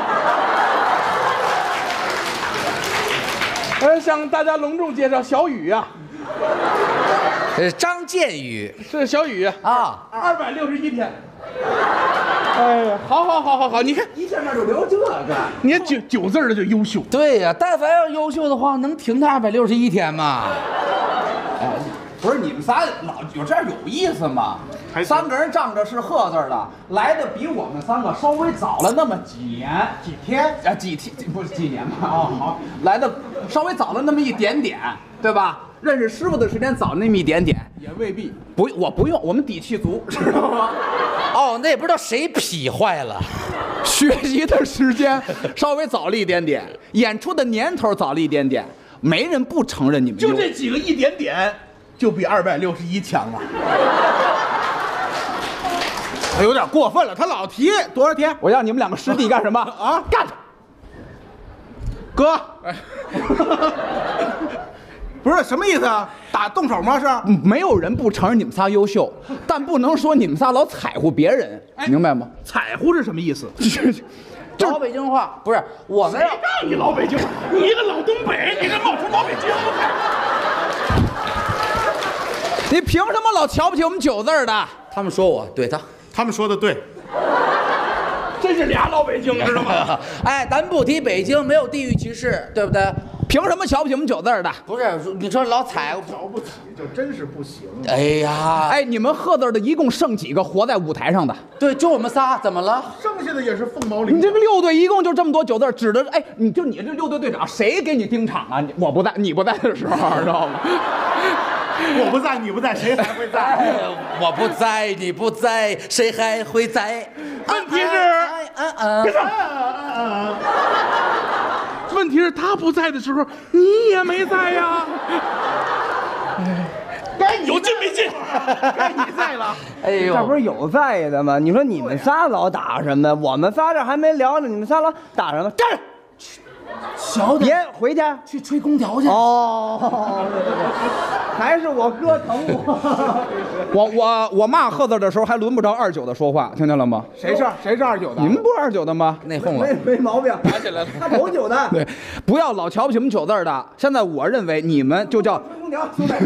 呃，向大家隆重介绍小雨呀、 这是张建宇是小雨啊， 二百六十一天。哎呀，好好好好好，你看一见面就聊这个， 你看九九字儿的就优秀。 对呀、但凡要优秀的话，能挺他二百六十一天吗？ 不是你们仨老有这样有意思吗？三个人仗着是贺字的，来的比我们三个稍微早了那么几年几天啊几天不是几年吧？哦好，来的稍微早了那么一点点，对吧？认识师傅的时间早那么一点点， 也未必。 不，我不用，我们底气足，知道吗？ 哦，那也不知道谁劈坏了。 学习的时间稍微早了一点点，演出的年头早了一点点，没人不承认你们优。 就这几个一点点，就比二百六十一强啊！ 他有点过分了，他老提多少天？ 我让你们两个师弟干什么啊？干他！ 哥，不是什么意思啊？打动手吗？是？ 没有人不承认你们仨优秀，但不能说你们仨老踩乎别人，明白吗？ 踩乎是什么意思？ 老北京话不是我们谁让你老北京？你一个老东北，你这冒出老北京来？ 你凭什么老瞧不起我们九字儿的？ 他们说我对他， 他们说的对， 真是俩老北京，知道吗？ 哎，咱不提北京，没有地域歧视，对不对？ 凭什么瞧不起我们九字儿的？ 不是，你说老踩， 瞧不起，这真是不行。 哎呀， 哎，你们贺字儿的一共剩几个活在舞台上的？ 对，就我们仨，怎么了？ 剩下的也是凤毛麟角。 你这个六队一共就这么多九字儿，指的哎，你就你这六队队长，谁给你盯场啊？你我不在，你不在的时候，知道吗？ 我不在，你不在，谁还会在？ 哎我不在，你不在，谁还会在？ 问题是哎嗯嗯， 别上。问题是他不在的时候，你也没在呀。该有进没进？该你在了。 哎呦， 这不是有在的吗？你说你们仨老打什么？我们仨这还没聊呢，你们仨老打什么？站着， 小别回去。 去吹空调去。 哦，对对对，还是我哥疼我。 我我我骂贺字儿的时候还轮不着二九的说话，听见了吗？ 谁是谁是二九的？ 你们不是二九的吗？ 内讧了没。没毛病，打起来了。他有酒的。 对，不要老瞧不起我们九字儿的。现在我认为你们就叫空调，兄弟。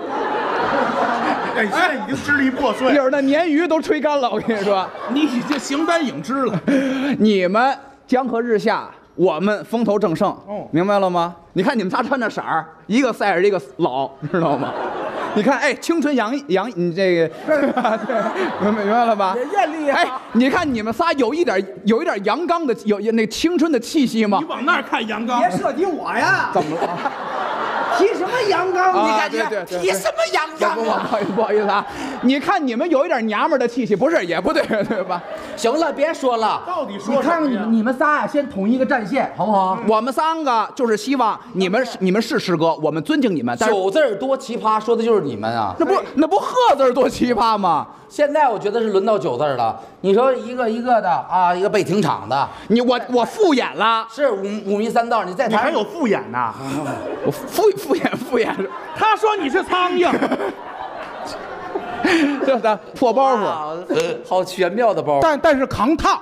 哎，现在已经支离破碎一。会儿那鲶鱼都吹干了，我跟你说， 你已经形单影只了。 你们江河日下，我们风头正盛， 哦明白了吗？你看你们仨穿的色儿，一个赛尔，一个老，知道吗？你看，哎，青春洋洋，你这个，对，明白明白了吧？ 也艳丽啊哎，你看你们仨有一点有一点阳刚的，有有那青春的气息吗你？往那儿看阳刚别，涉及我呀！ 怎么了？ 提什么阳刚？ 啊你感觉对对对提什么阳不不不刚啊？ 好意思不好意思啊，你看你们有一点娘们儿的气息，不是也不对对吧？ 行了，别说了。 到底说你看看什么呀你们，你们仨呀，先统一一个战线，好不好？ 我们三个就是希望你们你们是师哥，我们尊敬你们。但是九字儿多奇葩，说的就是你们啊。 那不那不鹤字儿多奇葩吗？ 现在我觉得是轮到九字儿了。你说一个一个的啊，一个背挺场的， 你我我敷衍了， 是五五迷三道，你再谈你还有敷衍呢？ 我敷敷衍敷衍， 他说你是苍蝇。 这的破包袱。 哇好玄妙的包。 但但是扛烫。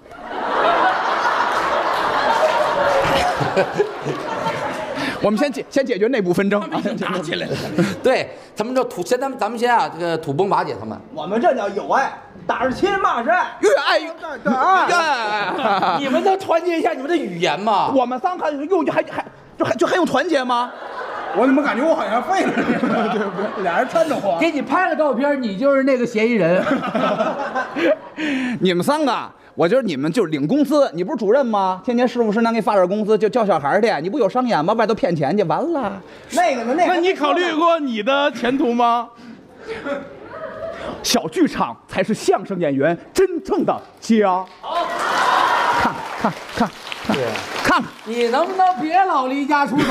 我们先解先解决内部纷争， 打起来了。 对，咱们这土先，咱们咱们先啊，这个土崩瓦解他们。 我们这叫有爱，打是亲，骂是爱， 越爱越对爱。 你们能团结一下你们的语言吗？ 我们三个用还还就还就还用团结吗？ 我怎么感觉我好像废了似的？对不对？俩人掺着慌。 给你拍了照片，你就是那个嫌疑人。 你们三个，我觉得你们就是领工资，你不是主任吗？天天师傅师娘给你发点工资，就教小孩去，你不有商演吗？外头骗钱去，完了。 那个呢？那个。 那你考虑过你的前途吗？ 小剧场才是相声演员真正的家。看看看看，看看， 你能不能别老离家出走？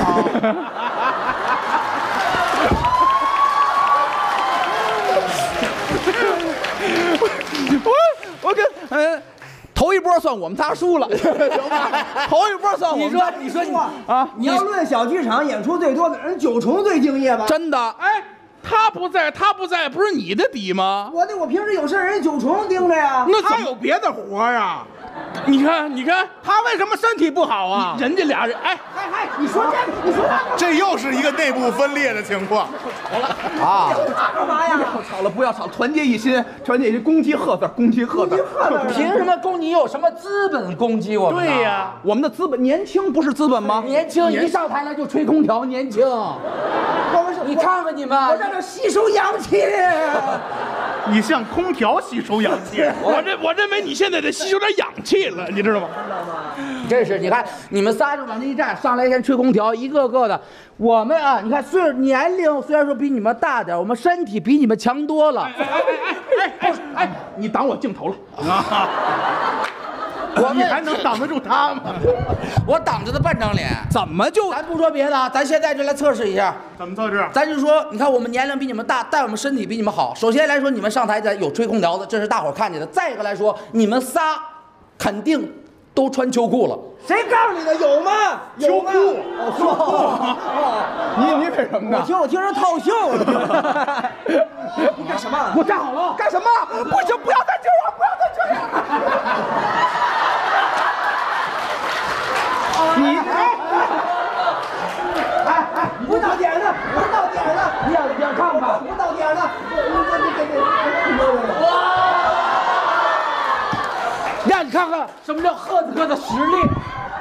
我我跟嗯，头一波算我们仨输了，行吧？头一波算我们。 你说，你说你啊， 你要论小剧场演出最多的人，九重最敬业吧？ 真的。 哎，他不在，他不在，不是你的底吗？ 我那我平时有事人九重盯着呀。 那他有别的活呀？你看，你看， 他为什么身体不好啊？ 人家俩人，哎， 嗨嗨，你说这个，你说那个， 这又是一个内部分裂的情况。 啊， 干嘛呀？ 不要吵了，不要吵，团结一心，团结一心，攻击鹤字，攻击鹤字。 凭什么攻你有什么资本攻击我们？ 对呀， 我们的资本年轻不是资本吗？ 年轻一上台来就吹空调，年轻。 我们是， 你看看你们， 我在这吸收阳气。 你像空调吸收氧气。 我这我认为你现在得吸收点氧气了，你知道吗？ 真是，你看你们仨就往那一站，上来先吹空调，一个个的。我们啊，你看岁数年龄虽然说比你们大点，我们身体比你们强多了。 哎哎哎哎哎！你挡我镜头了啊！ 我们你还能挡得住他吗？ 我挡着的半张脸。 怎么就咱不说别的啊，咱现在就来测试一下。 怎么测试？ 咱就说，你看我们年龄比你们大，但我们身体比你们好。首先来说，你们上台的有吹空调的，这是大伙儿看见的。再一个来说，你们仨肯定都穿秋裤了。 谁告诉你的？有吗？有吗？秋裤。哦， 你你为什么呢？ 我听我听着套袖。你干什么？ 给我站好了，干什么？不行，不要再这样，不要再这样。 你哎哎哎！不到点呢，不到点呢！ 你要你要看看， 不到点呢！哇！ 让你看看什么叫鹤子哥的实力。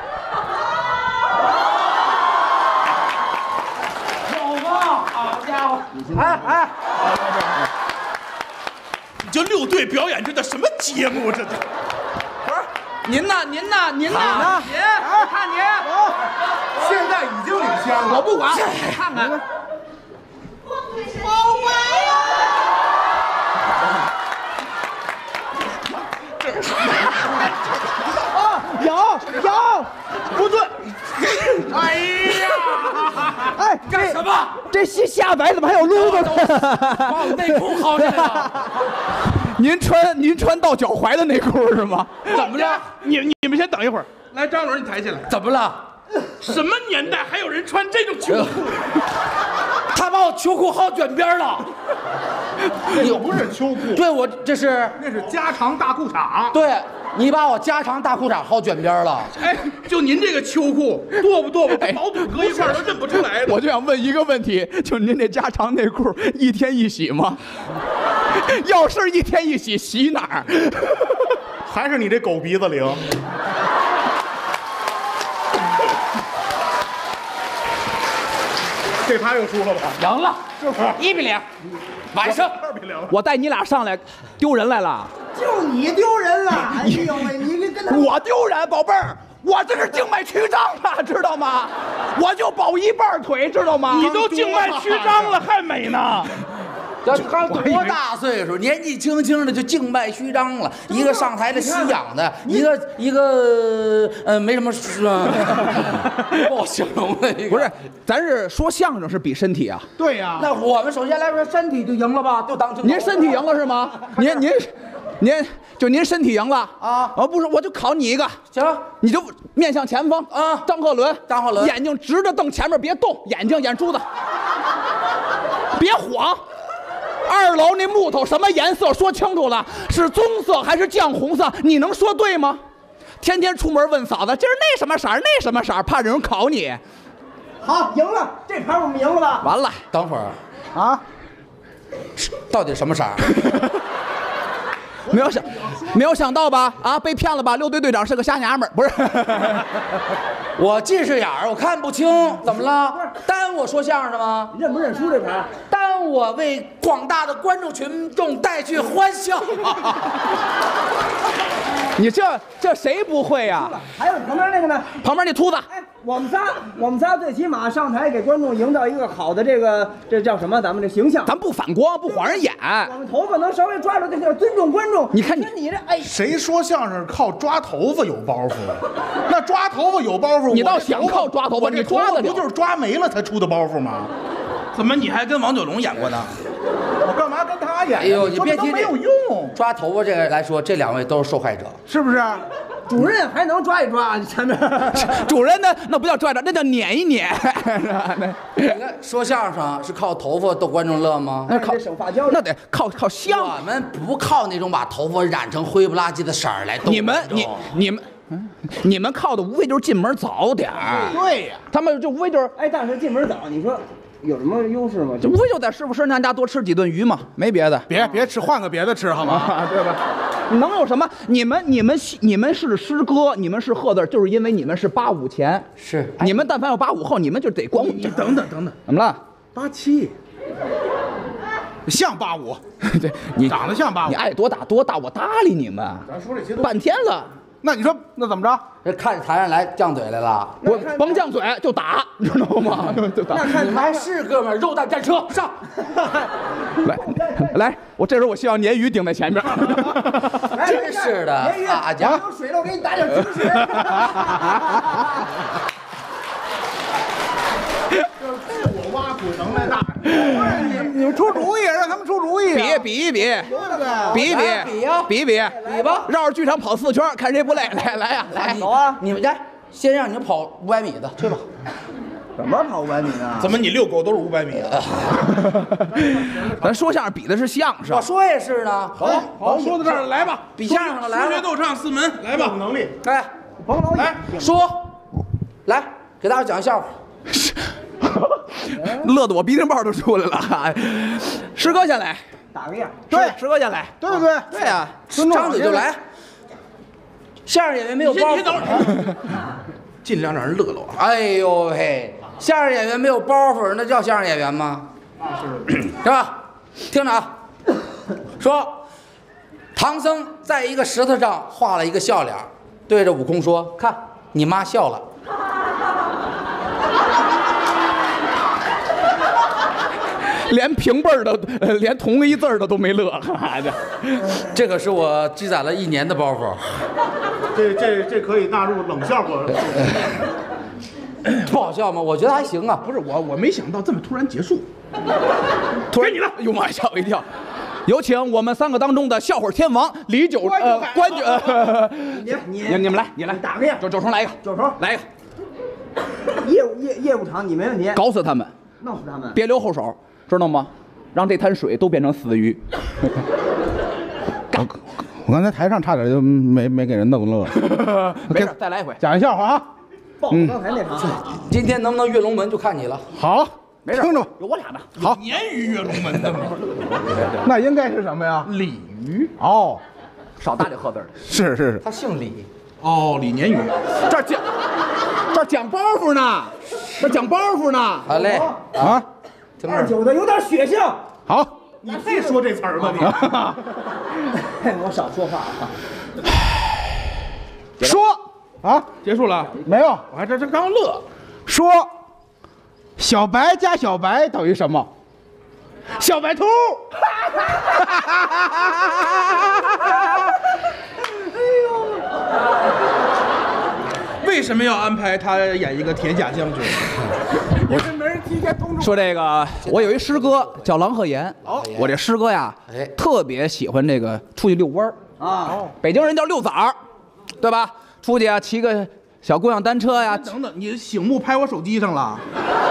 有吗？好家伙！哎哎， 你就六队表演，这叫什么节目？这叫您呢？您呢？您呢？ 您，看您，现在已经领先了。 我不管，看看。 啊，有有， 不对。哎呀！ 哎， 干什么？ 这下下摆怎么还有撸子呢？ 把我内裤薅下来了。 您穿您穿到脚踝的内裤是吗？ 怎么着？你你们先等一会儿。来，张伦，你抬起来。 怎么了？ 什么年代还有人穿这种秋裤？ 他把我秋裤薅卷边了。 你不是秋裤， 对我这是那是加长大裤衩。 对你把我加长大裤衩薅卷边了。 哎，就您这个秋裤，剁不剁吧？跟毛肚搁一块儿都认不出来的。 我就想问一个问题，就您这加长内裤一天一洗吗？要是一天一洗，洗哪儿？ 还是你这狗鼻子灵？这趴又输了吧？ 赢了，一比零，完胜。 二比零了。 我带你俩上来丢人来了。 就你丢人了！哎呦喂，你这跟他我丢人，宝贝儿，我这是静脉曲张了，知道吗？我就保一半腿，知道吗？ 你都静脉曲张了，还美呢？ 这刚多大岁数，年纪轻轻的就静脉曲张了，一个上台的吸氧的，一个一个呃没什么不好形容的一个。 不是，咱是说相声是比身体啊。 对呀， 那我们首先来说身体就赢了吧，就当成您身体赢了是吗？您您您就您身体赢了啊？ 哦，不是，我就考你一个， 行， 你就面向前方啊， 张鹤伦， 张鹤伦， 眼睛直着瞪前面，别动，眼睛眼珠子，别晃。二楼那木头什么颜色？说清楚了，是棕色还是酱红色？你能说对吗？天天出门问嫂子，今儿那什么色儿，那什么色儿，怕有人考你。 好，赢了，这盘我们赢了吧？ 完了， 等会儿啊， 到底什么色儿？ 没有想，没有想到吧？啊，被骗了吧？六队队长是个瞎娘们儿，不是？ 我近视眼儿，我看不清，怎么了？耽误我说相声的吗？ 认不认输这盘？ 耽误我为广大的观众群众带去欢笑。 你这这谁不会呀、啊？ 还有旁边那个呢？ 旁边那秃子。 哎，我们仨，我们仨最起码上台给观众营造一个好的这个这叫什么？咱们这形象。 咱不反光，不晃人眼。 我们头发能稍微抓住，这叫尊重观众。 你看你你这哎， 谁说相声靠抓头发有包袱？那抓头发有包袱， 你倒想靠抓头发，你抓得了？ 不就是抓没了才出的包袱吗？ 怎么你还跟王九龙演过呢？ 我干嘛跟他演？ 哎呦，你别提没有用。 抓头发这个来说，这两位都是受害者， 是不是？ 主任还能抓一抓前面。 主任呢？那不叫抓抓，那叫撵一撵。 你看说相声是靠头发逗观众乐吗？ 那靠省发胶， 那得靠靠香。 我们不靠那种把头发染成灰不拉几的色儿来逗。 你们你你们。你们靠的无非就是进门早点儿， 对呀， 他们就无非就是哎，但是进门早，你说有什么优势吗？ 就无非就在师傅师娘家多吃几顿鱼嘛，没别的。 别别吃，换个别的吃好吗？ 对吧？能有什么？你们你们你们是师哥，你们是鹤字，就是因为你们是八五前， 是你们但凡要八五后，你们就得光。 你等等等等， 怎么了？ 八七，像八五， 对你长得像八五， 你爱多大多大，我搭理你们。 咱说这些都半天了。 那你说那怎么着？ 这看台上来犟嘴来了， 我甭犟嘴就打，你知道吗？就打。 那看你们还是哥们儿，肉弹战车上。 来来，我这时候我希望鲶鱼顶在前边。 真是的，大家有水了，我给你打点精水。 自我挖苦能耐大，不是你你们出主意，让他们出主意， 比比一比，比一比， 比呀， 比一比， 比吧， 绕着剧场跑四圈，看谁不累。来来呀，来， 走啊！你们来，先让你们跑五百米的，去吧。 怎么跑五百米呢？ 怎么你遛狗都是五百米的？ 咱说相声比的是相声我，说也是呢。好， 好，说到这儿来吧， 比相声的来说学了。 逗唱四门来吧， 能力。 哎， 甭老来说，来给大家讲笑话。 乐得我鼻涕泡都出来了。师哥先来， 打个样。 对，师哥先来， 对对对， 对呀， 张嘴就来。相声演员没有包你先你等袱。 会儿，尽量让人乐乐啊。 哎呦喂，相声演员没有包袱，那叫相声演员吗？是，是吧？听着啊，说，唐僧在一个石头上画了一个笑脸，对着悟空说：“看，你妈笑了。” 连平辈儿的，呃连同一字儿的都没乐，孩子。 这可是我积攒了一年的包袱。 这这这可以纳入冷笑话。 不好笑吗？我觉得还行啊。 不是我，我没想到这么突然结束。 突然你了，哎呦妈，吓我一跳！有请我们三个当中的笑话天王李九呃关九，呃你你你你们来，你来打个样。 九九重来一个， 九重来一个， 业务业业务场你没问题， 搞死他们， 弄死他们。 别留后手，知道吗？让这滩水都变成死鱼。 我刚才台上差点就没没给人弄乐。 没事，再来一回。 讲一笑话啊。 报刚才那场。 今天能不能跃龙门就看你了。 好， 没事， 听着吧。 有我俩呢。 好， 鲶鱼跃龙门的吗？ 那应该是什么呀？ 鲤鱼。 哦， 少大这鹤字儿。 是是是。 他姓李。 哦，李鲶鱼。 这儿讲，这儿讲包袱呢，这讲包袱呢。 好嘞， 啊， 听着。 二九的有点血性。 好，你非说这词儿吧你。 我少说话啊。 说啊， 结束了， 没有， 我还这这刚乐。 说小白加小白等于什么？ 小白兔。 为什么要安排他演一个铁甲将军？ 因为没人提前通知。 说这个，我有一师哥叫郎鹤炎，哦，我这师哥呀， 哎， 特别喜欢这个出去遛弯儿啊。北京人叫遛崽儿，对吧？出去啊，骑个小共享单车呀。 等等，你醒目拍我手机上了？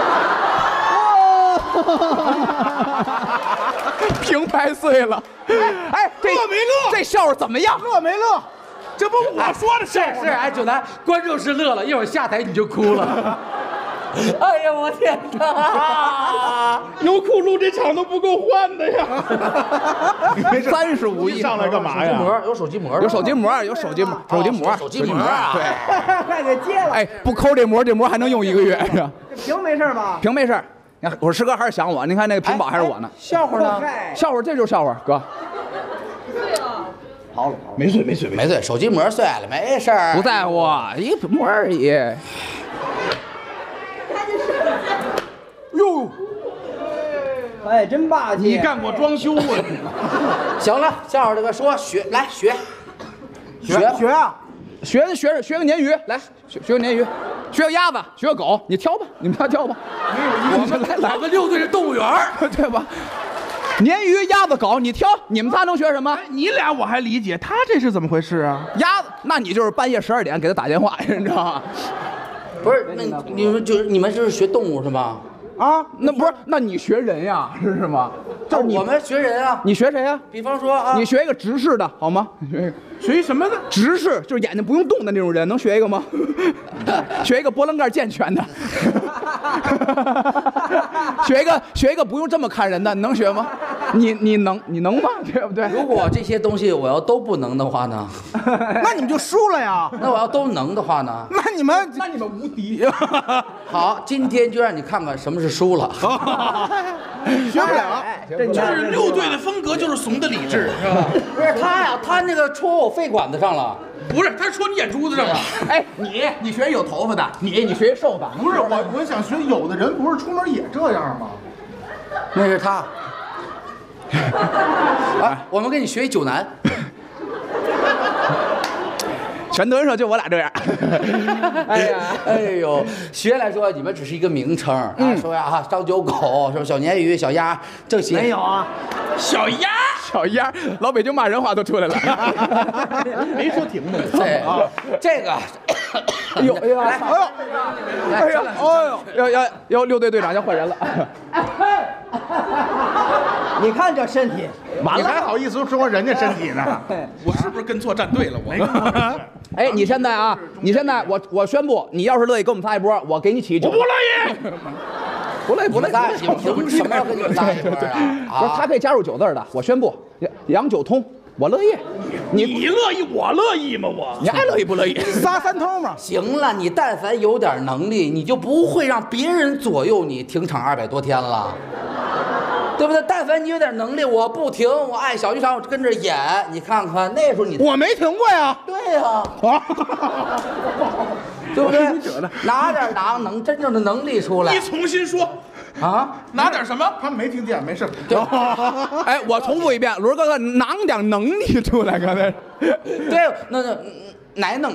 平拍碎了。哎，这乐没乐？ 这笑话怎么样？ 乐没乐？这不我说的笑话吗？ 是哎，九南，观众是乐了，一会儿下台你就哭了。哎呀，我天哪！ 优酷录这场都不够换的呀！ 三十五亿上来干嘛呀？ 有手机膜， 有手机膜，有手机膜，手机膜， 手机膜啊！ 对， 快给接了。 哎，不抠这膜，这膜还能用一个月是吧？ 这屏没事吧？ 屏没事。你看，我师哥还是想我。你看那个屏保还是我呢。 笑话呢？ 笑话，这就是笑话，哥。 好了， 没碎，没碎， 没碎，手机膜碎了，没事儿， 不在乎，一膜而已。 哟， 哎，真霸气！ 你干过装修啊？ 行了，笑话这个说学来学，学学啊！ 学学学个鲶鱼，来学学个鲶鱼，学个鸭子，学个狗，你挑吧，你们仨挑吧。 我们来来个六队的动物园对吧？鲶鱼、鸭子、狗，你挑，你们仨能学什么？ 你俩我还理解，他这是怎么回事啊？ 鸭子，那你就是半夜十二点给他打电话，你知道吗？ 不是，那你们就是你们是学动物是吗？ 啊，那不是，那你学人呀，是吗？ 就是我们学人啊。 你学谁呀？ 比方说啊， 你学一个直视的好吗？学一个。 学一什么呢？ 直视就是眼睛不用动的那种人，能学一个吗？学一个波棱盖健全的。学一个学一个不用这么看人的，你能学吗？你你能你能吗？对不对？ 如果这些东西我要都不能的话呢？ 那你们就输了呀。 那我要都能的话呢？ 那你们那你们无敌。 好，今天就让你看看什么是输了。 学不了。 就是六队的风格就是怂的理智，是吧？ 不是他呀，他那个戳我肺管子上了。 不是，他说你眼珠子上了。 哎，你你学有头发的，你你学瘦的， 不是我，我想学，有的人不是出门也这样吗？ 那是他。啊，我们给你学一九南。 全德云社就我俩这样。 哎呀，哎呦，学来说你们只是一个名称啊，说呀啊，张九狗是吧？小鲶鱼、小鸭这些没有啊， 小鸭， 小鸭，老北京骂人话都出来了。 没说停的。 对，这个， 哎呦哎呦哎呦哎呦哎呦，要要要六队队长要换人了。 你看这身体， 你还好意思说人家身体呢？ 我是不是跟错战队了？我。 哎，你现在啊，你现在我我宣布，你要是乐意跟我们仨一波，我给你起。 我不乐意。 不乐意不乐意。 你们凭什么要跟你们仨一波啊？ 不是，他可以加入九字的。我宣布，杨九通，我乐意。 你你乐意，我乐意吗？我。 你爱乐意不乐意？ 仨三通嘛。 行了，你但凡有点能力，你就不会让别人左右你停场二百多天了。对不对？但凡你有点能力，我不停，我爱小剧场，我跟着演，你看看那时候你我没停过呀。 对呀、啊，对不对？拿点拿能真正的能力出来。 你重新说啊， 拿点什么？ 他们没听见，没事。 哎，我重复一遍，轮哥哥拿点能力出来，刚才。 对，那那哪能？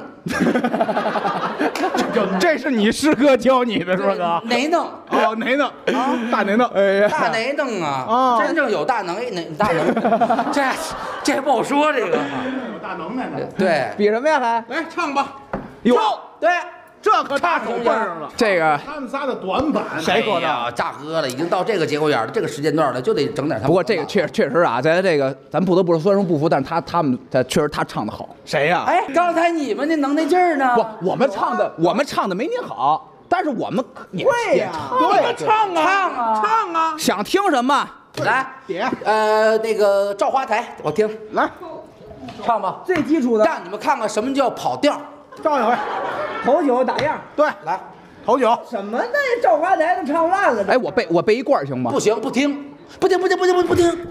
这是你师哥教你的是吧，哥？ 哪能？ 哦，哪能？啊，大哪能？哎呀， 大哪能啊？真正有大能，哪大能？这这不好说，这个有大能耐呢。 对， 比什么呀？还来唱吧。 哟， 对， 这可大手辈上了。 这个他们仨的短板， 谁说的？炸哥了，已经到这个节骨眼了，这个时间段了，就得整点他们。 不过这个确确实啊，在这个咱不得不说，虽然说不服，但是他他们他确实他唱的好。 谁呀？ 哎，刚才你们那能耐劲儿呢？ 不，我们唱的我们唱的没你好，但是我们也对呀， 对，唱啊， 唱啊， 唱啊！ 想听什么？ 来， 点呃，那个赵花台，我听， 来唱吧， 最基础的让你们看看什么叫跑调。 照一回。 头酒打样。 对， 来， 头酒。 什么那赵花台都唱烂了。 哎，我背我背一罐行吗？ 不行，不听，不听，不听，不听，不听。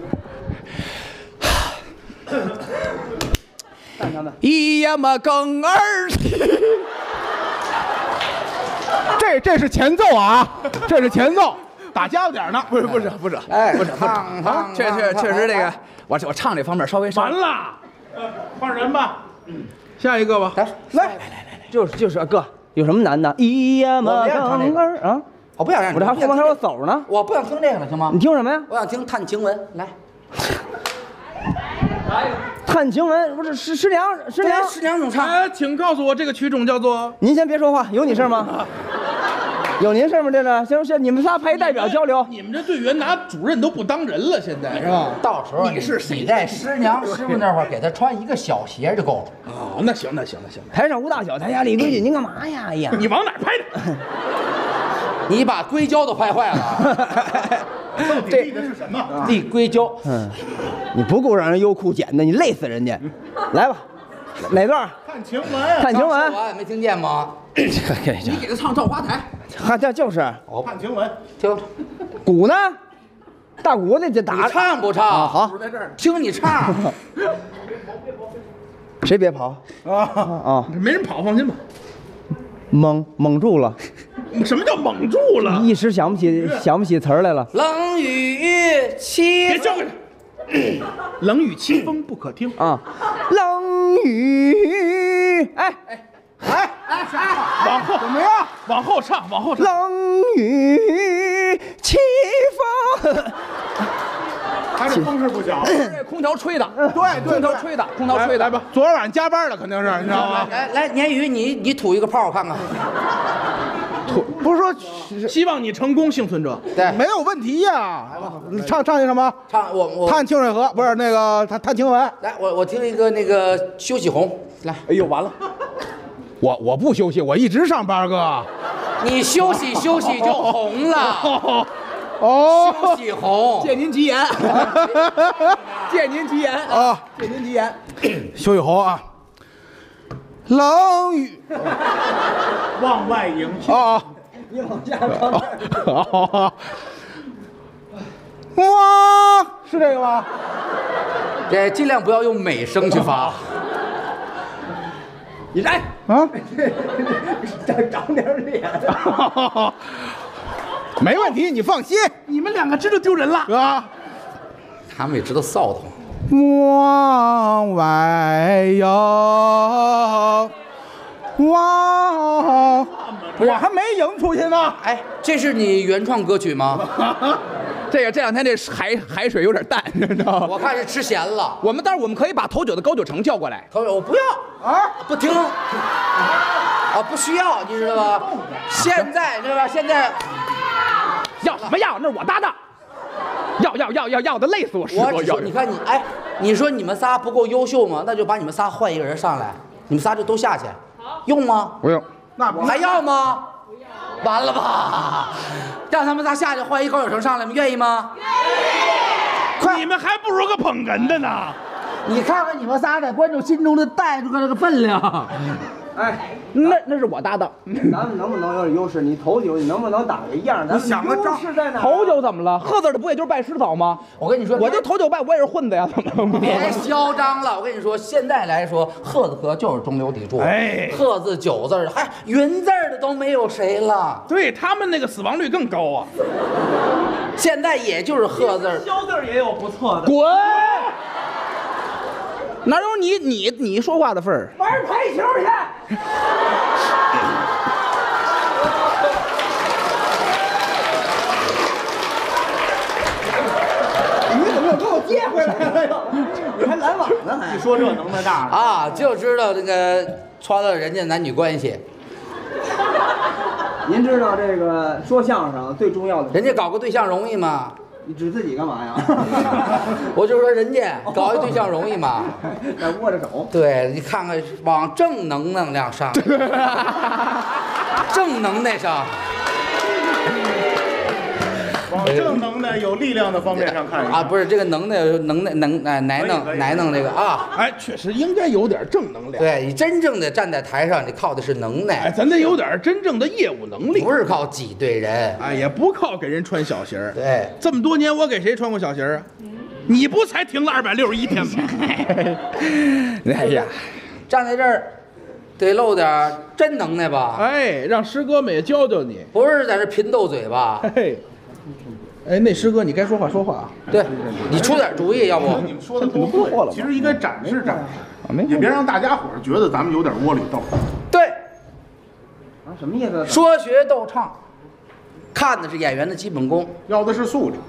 一呀嘛更儿， 这这是前奏啊，这是前奏。 打家伙点呢。 不是不是不是， 哎， 不是不是，啊，确确确实这个，我我唱这方面稍微完了，换人吧，下一个吧。 来来， 就是就是哥，有什么难的？咿呀嘛刚儿啊！ 我不想让你， 我这还后面还有手呢。 我不想听这个了，行吗？ 你听什么呀？ 我想听探晴雯，来， 探晴雯不是师师娘师娘， 师娘总唱。 哎，请告诉我这个曲种叫做？ 您先别说话，有你事吗？有您事吗？这个行行，你们仨派代表交流。 你们这队员拿主任都不当人了，现在是吧？ 到时候你是你在师娘师傅那块儿给他穿一个小鞋就够了。 哦，那行那行那行， 台上无大小，台下立规矩，您干嘛呀？哎呀， 你往哪儿拍的？ 你把硅胶都拍坏了。 这立的是什么？ 立硅胶。 嗯，你不够让人优酷剪的，你累死人家。来吧，哪段？ 看晴雯， 看晴雯。 我没听见吗？ 你你给他唱《照花台》， 哈，这就是看晴雯， 听， 鼓呢？大鼓那就打你唱不唱？ 啊好， 在这儿。 听你唱。 谁别跑啊啊？ 没人跑，放心吧。 蒙蒙住了， 什么叫蒙住了？ 一时想不起想不起词儿来了冷雨凄别叫唤，冷雨凄风不可听。 啊！冷雨，哎哎哎啥？ 往后怎么样？往后唱，往后唱。 冷雨凄风。 他这风势不小。 这空调吹的， 对对空调吹的，空调吹的。 来吧，昨儿晚上加班了，肯定是，你知道吗？ 来来，鲶鱼，你你吐一个泡我看看。 不是说希望你成功，幸存者。 对， 没有问题呀？唱唱一个什么？ 唱我我探清水河，不是那个探探晴雯。 来，我我听一个那个休息红，来， 哎呦，完了， 我我不休息，我一直上班，哥。 你休息休息就红了， 哦休息红。 借您吉言，借您吉言啊， 啊， 借您吉言。 休息红啊。冷雨往外迎去。 啊， 你往下啊，哇，是这个吗？ 这尽量不要用美声去发。 你来， 啊， 再长点脸。 没问题，你放心你们两个知道丢人了。 啊。 他们也知道臊腾。 往外摇，往，我还没迎出去呢。 哎，这是你原创歌曲吗？ 这个这两天这海海水有点淡，你知道吗？ 我看是吃咸了。 我们待会儿我们可以把头九的高九成叫过来。 头我不要啊， 不听啊，不需要，你知道吧？现在知道吧？现在要什么要？那是我搭档。要要要要要的累死我！ 我只说，你看你，哎，你说你们仨不够优秀吗？那就把你们仨换一个人上来，你们仨就都下去，用吗？ 不用，那不还要吗？完了吧？让他们仨下去换一高晓成上来，你们愿意吗？ 快，你们还不如个捧哏的呢。 你看看你们仨在观众心中的带这个这个分量。 哎， 那那是我搭档。 咱们能不能有点优势？你头九，你能不能打个样？咱们想个招是在哪？ 头九怎么了？鹤字的不也就是拜师嫂吗？ 我跟你说， 我就头九拜，我也是混子呀，怎么了？ 别嚣张了！我跟你说，现在来说，鹤字科就是中流砥柱。 哎鹤字九字儿，还云字儿的都没有谁了。 对他们那个死亡率更高啊。 现在也就是鹤字儿。 肖字儿也有不错的。 滚！哪有你你你说话的份儿？ 玩台球去。你怎么又给我接回来了又？你还拦网呢还？ 一说这能耐大了。 啊，就知道这个穿了人家男女关系， 您知道这个说相声最重要的， 人家搞个对象容易吗？ 你指自己干嘛呀？ 我就说人家搞一对象容易吗？ 还握着手。 对，你看看往正能能量上，正能耐上。 往正能的、有力量的方面上看一看啊，不是这个能耐能耐能哎乃能乃能这个啊， 哎，确实应该有点正能量。 对你真正的站在台上，你靠的是能哎， 耐， 咱得有点真正的业务能力。 不是靠挤兑人。 哎，也不靠给人穿小鞋儿。 对， 这么多年我给谁穿过小鞋儿啊？你不才停了二百六十一天吗？ 哎呀， 站在这儿得露点真能耐吧？ 哎，让师哥们也教教你。 不是在这贫斗嘴吧？ 嘿， 哎，那师哥，你该说话说话啊。 对，你出点主意，要不？ 你们说的都对，其实应该展示展示，也别让大家伙儿觉得咱们有点窝里斗。 对， 啊，什么意思？ 说学逗唱，看的是演员的基本功， 要的是素质。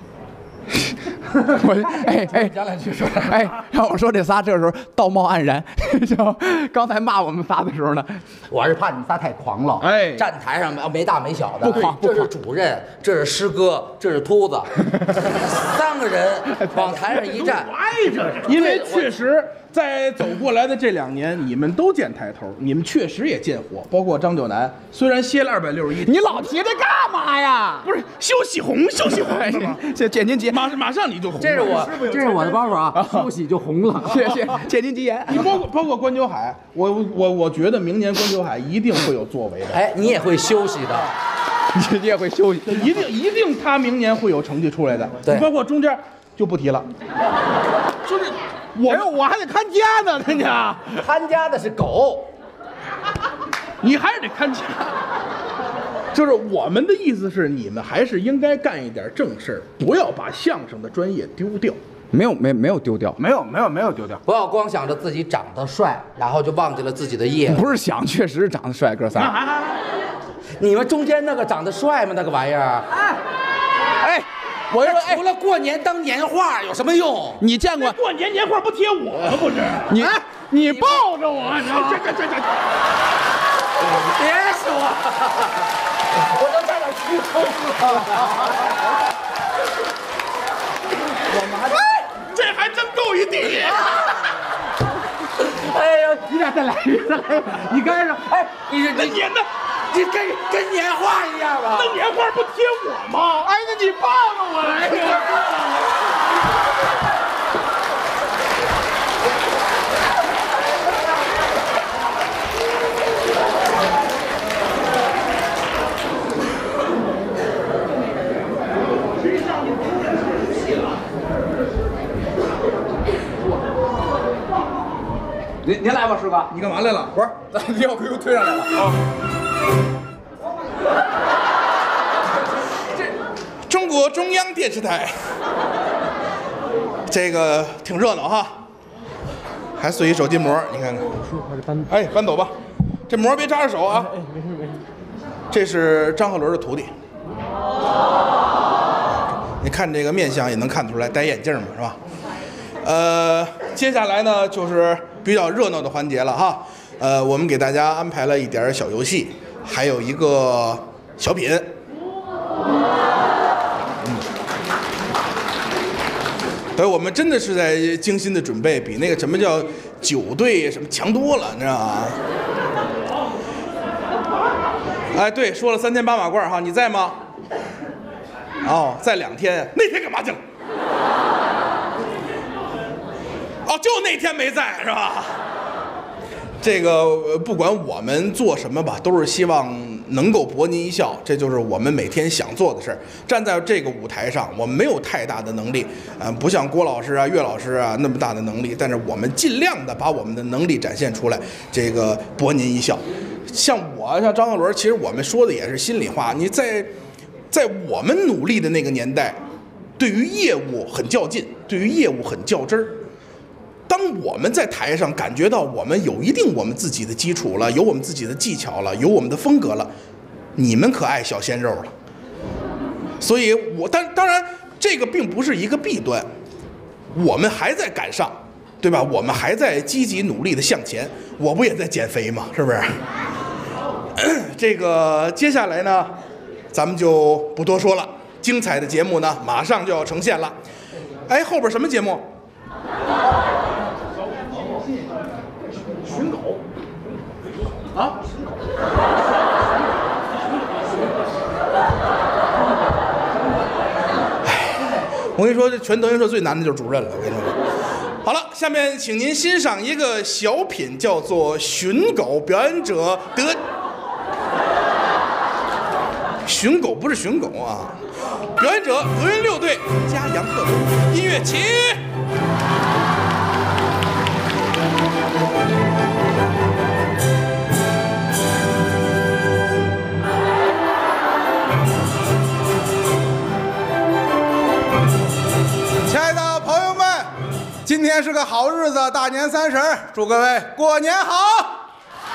我哎哎，讲两句说。哎，让我说这仨这时候道貌岸然，就刚才骂我们仨的时候呢， 我是怕你仨太狂了。 哎站台上没大没小的， 不狂不这是狂主任，这是师哥，这是秃子，三个人往台上一站， 挨着，因为确实在走过来的这两年，你们都见抬头，你们确实也见火，包括张九南，虽然歇了二百六十一， 你老提这干嘛呀？ 不是休息红，休息红是吗？ 这简您吉， 马马上你就红了。 这是我这是我的包袱啊， 休息就红了。谢谢，简您吉言。 你包括包括关九海，我我我觉得明年关九海一定会有作为的。 哎，你也会休息的。 你你也会休息， 一定一定他明年会有成绩出来的。 对， 包括中间就不提了，就是我哎我还得看家呢，人家看家的是狗， 你还是得看家。就是我们的意思是，你们还是应该干一点正事儿，不要把相声的专业丢掉。 没有没没有丢掉， 没有没有没有丢掉。 不要光想着自己长得帅，然后就忘记了自己的业务。 不是想，确实长得帅，哥仨。 你们中间那个长得帅吗？那个玩意儿？ 哎，哎，我说除了过年当年画有什么用？ 你见过过年年画不贴我吗？不是你你抱着我， 这这这这， 别说，我都差点虚空了。我们还这还真够一地。 哎呦，你俩再来一个，再来一个，你刚才说，哎，你是你年的， 你跟跟年画一样吧？ 那年画不贴我吗？ 哎，那你抱着我来您您来吧，师哥。 你干嘛来了？ 不是，咱你要给我推上来了啊！ 中国中央电视台，这个挺热闹哈，还碎一手筋膜，你看看。哎，搬走吧，这膜别扎着手啊。哎，没事没事。这是张鹤伦的徒弟。你看这个面相也能看出来，戴眼镜嘛，是吧？呃，接下来呢就是比较热闹的环节了哈。呃，我们给大家安排了一点小游戏，还有一个小品。所以我们真的是在精心的准备，比那个什么叫九队什么强多了，你知道吗？哎，对，说了三天八马褂哈，你在吗？哦，在两天，那天干嘛去了？哦，就那天没在是吧？这个不管我们做什么吧，都是希望能够博您一笑，这就是我们每天想做的事儿。站在这个舞台上，我们没有太大的能力，啊、呃，不像郭老师啊、岳老师啊那么大的能力，但是我们尽量的把我们的能力展现出来，这个博您一笑。像我，像张鹤伦，其实我们说的也是心里话。你在在我们努力的那个年代，对于业务很较劲，对于业务很较真儿。当我们在台上感觉到我们有一定我们自己的基础了，有我们自己的技巧了，有我们的风格了，你们可爱小鲜肉了。所以我当当然这个并不是一个弊端，我们还在赶上，对吧？我们还在积极努力的向前。我不也在减肥吗？是不是？这个接下来呢，咱们就不多说了。精彩的节目呢，马上就要呈现了。哎，后边什么节目？寻狗啊！我跟你说，这全德云社最难的就是主任了。我跟你说，好了，下面请您欣赏一个小品，叫做《寻狗》，表演者德。寻狗不是寻狗啊！表演者德云六队加杨鹤东，音乐起。 天是个好日子，大年三十，祝各位过年好。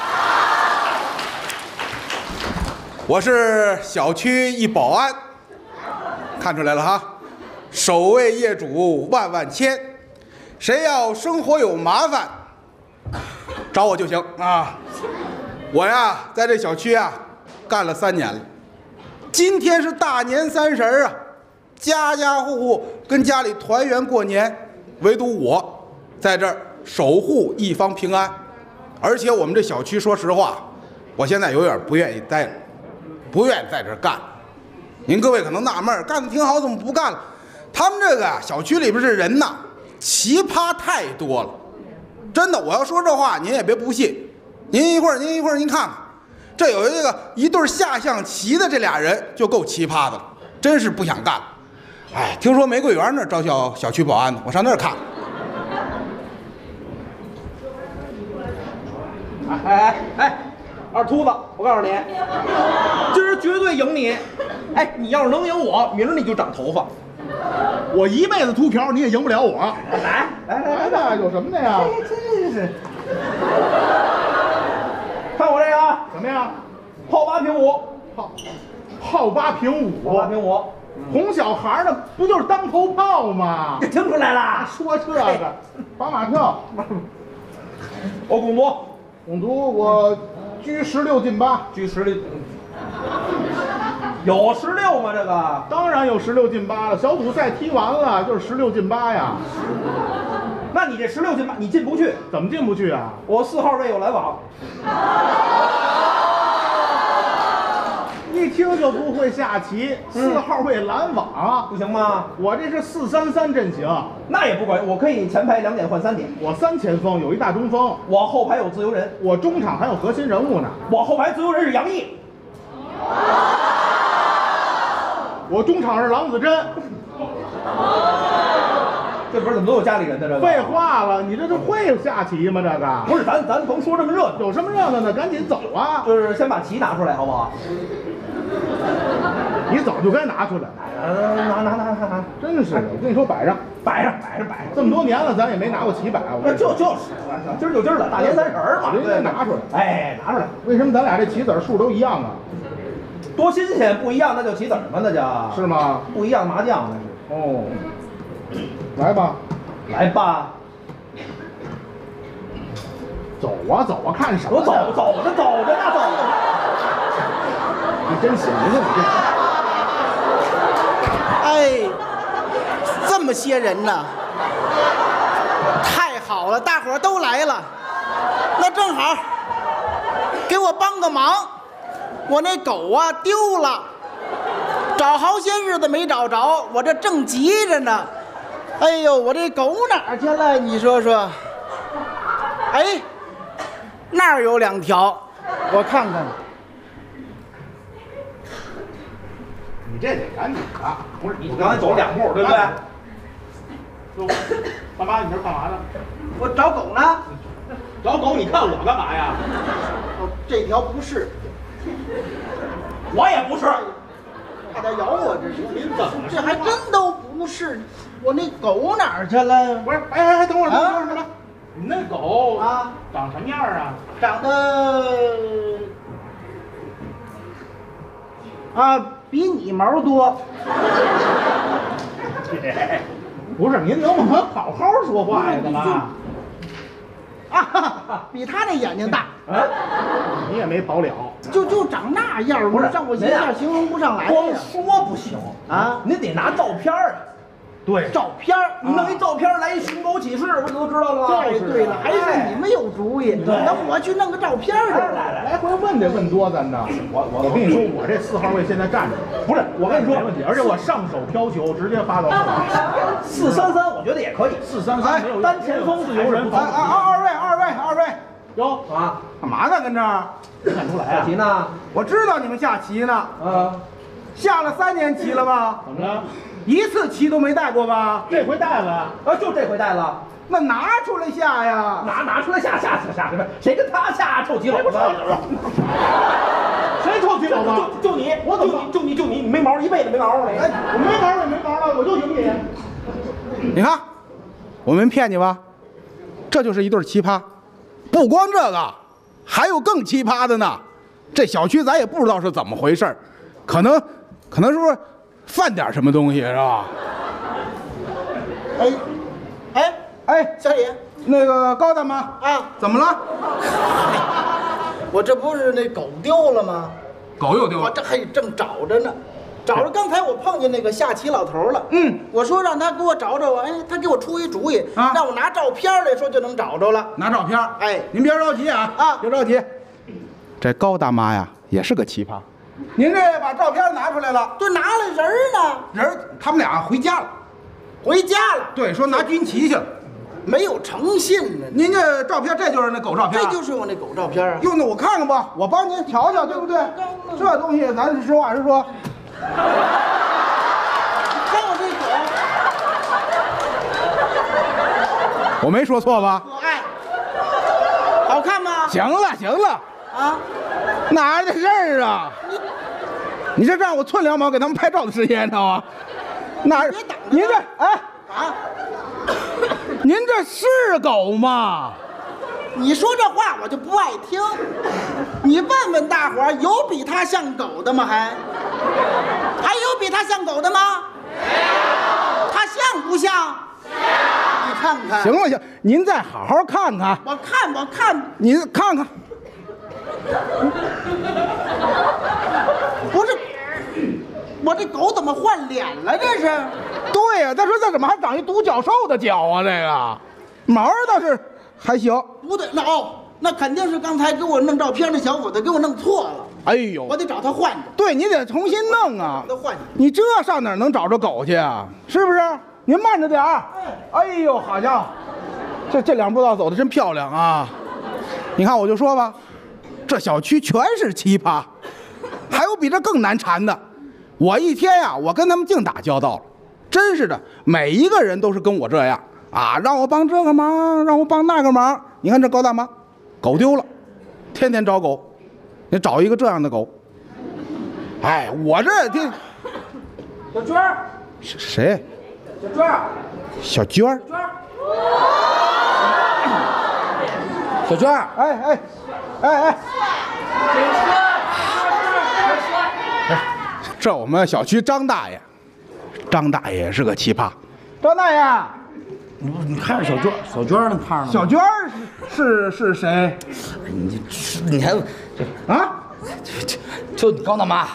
我是小区一保安，看出来了哈，守卫业主万万千，谁要生活有麻烦，找我就行啊。我呀，在这小区啊干了三年了，今天是大年三十啊，家家户户跟家里团圆过年，唯独我在这儿守护一方平安。而且我们这小区，说实话，我现在有点不愿意待了，不愿意在这儿干。您各位可能纳闷，干得挺好，怎么不干了？他们这个啊，小区里边这人呐，奇葩太多了，真的。我要说这话，您也别不信。您一会儿，您一会儿，您看看，这有一个一对下象棋的这俩人就够奇葩的了，真是不想干了。哎，听说玫瑰园那儿招小小区保安的，我上那儿看。 哎哎哎，二秃子，我告诉你，今儿绝对赢你。哎，你要是能赢我，明儿你就长头发。 我一辈子秃瓢，你也赢不了我。 来来来来来，有什么的呀？ 真是。看我这个啊， 怎么样？ 炮八平五， 炮炮八平五， 炮八平五。 哄小孩呢，不就是当头炮吗？ 听出来了？ 说这个，把马票。 我拱卒， 拱卒，我居十六进八， 居十六。有十六吗？这个当然有十六进八了。小组赛踢完了，就是十六进八呀。 那你这十六进八，你进不去？ 怎么进不去啊？ 我四号位有拦网。 一听就不会下棋，四号位拦网不行吗？ 我这是四三三阵型， 那也不管，我可以前排两点换三点。 我三前锋有一大中锋， 我后排有自由人， 我中场还有核心人物呢。 我后排自由人是杨毅， 我中场是郎子珍。 这不是怎么都有家里人的这个？ 废话了，你这是会下棋吗？这个不是，咱咱甭说这么热闹， 有什么热闹的？赶紧走啊！ 就是先把棋拿出来，好不好？ 你早就该拿出来， 拿拿拿拿拿！ 真是的，我跟你说，摆上， 摆上，摆上，摆上！ 这么多年了，咱也没拿过棋摆。 那就就是，今儿就今儿了，大年三十嘛， 应该拿出来。 哎，拿出来！ 为什么咱俩这棋子数都一样啊？ 多新鲜，不一样那叫棋子嘛，那叫是吗？ 不一样麻将那是。 哦，来吧， 来吧， 走啊走啊，看什么？ 我走走着走着呢，走着。 你真行啊，你这。 哎，这么些人呢，太好了，大伙儿都来了，那正好，给我帮个忙，我那狗啊丢了，找好些日子没找着，我这正急着呢。哎呦，我这狗哪儿去了？你说说。哎，那儿有两条，我看看。 你这得赶紧的， 不是你刚才走两步，对不对？ 干嘛？你这干嘛呢？ 我找狗呢。 找狗，你看我干嘛呀？ 哦，这条不是， 我也不是。 差点咬我，这是。 您怎么？ 这还真都不是。我那狗哪儿去了？ 不是，哎哎哎，等会儿，等会儿，等会儿，你那狗啊， 长什么样啊？ 长得啊，比你毛多。 不是，您能不能好好说话呀？干嘛？ 啊，比他那眼睛大。 啊，你也没跑了。 就就长那样， 不是让我一下形容不上来呀。 光说不行啊， 您得拿照片啊。 对， 照片儿， 你弄一照片来一寻狗启事，不就知道了吗？ 对对了，还是你们有主意。等我去弄个照片儿去。 来来来回问得问多咱呢。 我我我跟你说，我这四号位现在站着， 不是，我跟你说没问题，而且我上手飘球直接发到后面。 四三三，我觉得也可以。 四三三没有单前锋自由人。 哎哎，二二位，二位，二位， 哟啊， 干嘛呢？跟这儿没看出来啊？ 下棋呢？ 我知道你们下棋呢。 啊， 下了三年棋了吧？怎么了？一次棋都没带过吧？这回带了。 啊，就这回带了。 那拿出来下呀！ 拿拿出来下下下下，谁跟他下臭棋篓子？ 谁臭棋篓子？ 就就你，我怎么就你就你你没毛，一辈子没毛你。 哎，我没毛也没毛了，我就赢你。你看，我没骗你吧？ 这就是一对奇葩。不光这个，还有更奇葩的呢。这小区咱也不知道是怎么回事，可能可能是不是犯点什么东西是吧？ 哎，哎哎， 小李， 那个高大妈啊， 怎么了？ 我这不是那狗丢了吗？ 狗又丢了。 我这还正找着呢，找着。刚才我碰见那个下棋老头了， 嗯， 我说让他给我找找，哎，他给我出一主意， 啊， 让我拿照片来说就能找着了。 拿照片？ 哎， 您别着急啊， 啊， 别着急。这高大妈呀，也是个奇葩。您这把照片拿出来了， 对，拿了人呢。 人，他们俩回家了， 回家了。 对，说拿军旗去了。 没有诚信呢。 您这照片，这就是那狗照片， 这就是我那狗照片啊。 用的我看看吧，我帮您瞧瞧，对不对？这东西咱实话实说。 看我这狗，我没说错吧？ 可爱，好看吗？ 行了行了啊， 哪儿的事儿啊？你这让我寸两毛给他们拍照的时间呢啊？哪儿？您这哎啊？ 您这是狗吗？ 你说这话我就不爱听。你问问大伙儿，有比它像狗的吗？还还有比它像狗的吗？没有。它像不像？像。你看看。 行了行，您再好好看看。 我看我看。 你看看。 不是，我这狗怎么换脸了？这是。 对呀，再说这怎么还长一独角兽的脚啊？这个毛倒是还行。 不对，那哦，那肯定是刚才给我弄照片那小伙子给我弄错了。 哎呦， 我得找他换去。 对，你得重新弄啊。 找他换去。 你这上哪能找着狗去啊？是不是？您慢着点儿。哎呦，好家伙，这这两步道走的真漂亮啊！你看，我就说吧，这小区全是奇葩，还有比这更难缠的。我一天呀、啊，我跟他们净打交道了。真是的，每一个人都是跟我这样啊，让我帮这个忙，让我帮那个忙。你看这高大妈，狗丢了，天天找狗，你找一个这样的狗。哎，我这这小娟儿， 谁？ 小娟儿， 小娟儿。 小娟儿， 哎哎哎哎，哎，这我们小区张大爷。张大爷是个奇葩，张大爷， 你不你看着小娟，小娟那胖的。 小娟是是是谁？ 你你还啊？ 就就你高大妈，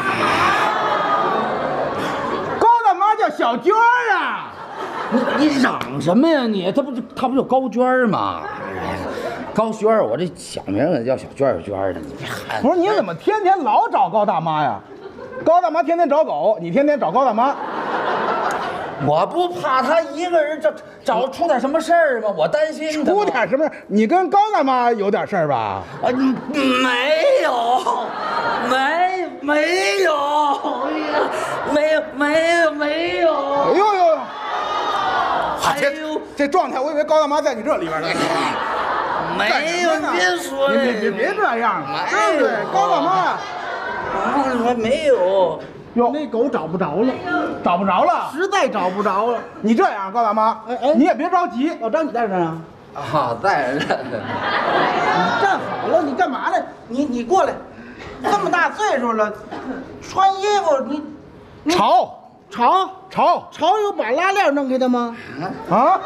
高大妈叫小娟啊！ 你你嚷什么呀你？她不就她不就高娟吗？高娟，我这小名叫小娟小娟的，你别喊。 不是你怎么天天老找高大妈呀？高大妈天天找狗，你天天找高大妈。 我不怕他一个人找找出点什么事儿吗？我担心他。 出点什么？你跟高大妈有点事儿吧？ 啊，没有，没没有，没有没有没有。 哎呦呦！ 哎呦， 这状态，我以为高大妈在你这里边呢。 没有，你别说了， 别别别这样，对不对？高大妈。 啊，我没有。 哟， 那狗找不着了， 找不着了， 实在找不着了。 你这样，高大妈， 哎哎， 你也别着急， 老张你在这儿啊？ 啊，在这儿。 你站好了，你干嘛呢？你你过来，这么大岁数了，穿衣服你，你潮潮潮潮有把拉链弄开的吗？ 啊！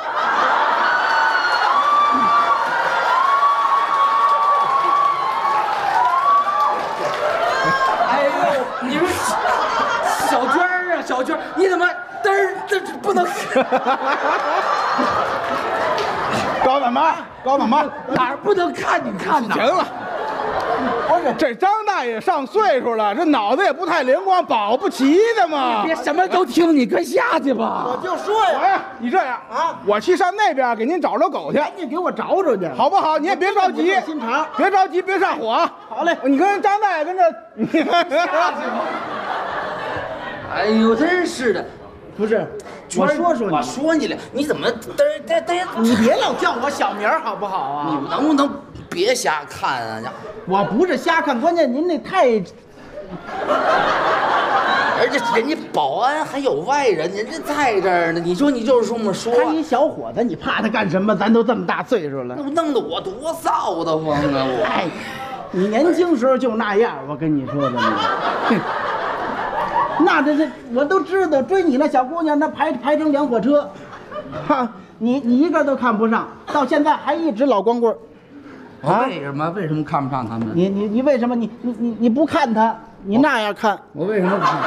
哎呦，你说小娟儿啊，小娟儿，你怎么嘚儿这不能？ 高大妈，高大妈， 哪儿不能看？你看哪？ 行了，不是这张大爷上岁数了，这脑子也不太灵光，保不齐的嘛。 别什么都听，你快下去吧。 我就说呀， 哎，你这样啊， 我去上那边给您找着狗去， 赶紧给我找找去， 好不好？你也别着急， 心肠， 别着急，别上火。 好嘞， 你跟张大爷跟这， 下去吧。哎呦，真是的。 不是，我说说你， 我说你了，你怎么嘚儿嘚嘚？ 你别老叫我小名好不好啊？ 你能不能别瞎看啊？ 我不是瞎看，关键您那太…… 而且人家保安还有外人，人家在这儿呢。你说你就是这么说， 他一小伙子，你怕他干什么？咱都这么大岁数了那，不弄得我多臊得慌啊！我， 哎，你年轻时候就那样，我跟你说的呢。那这这我都知道，追你那小姑娘，那排排成两火车，哈，你你一个都看不上，到现在还一直老光棍儿。 我为什么为什么看不上他们？ 你你你为什么你你你你不看他？你那样看， 我为什么不看？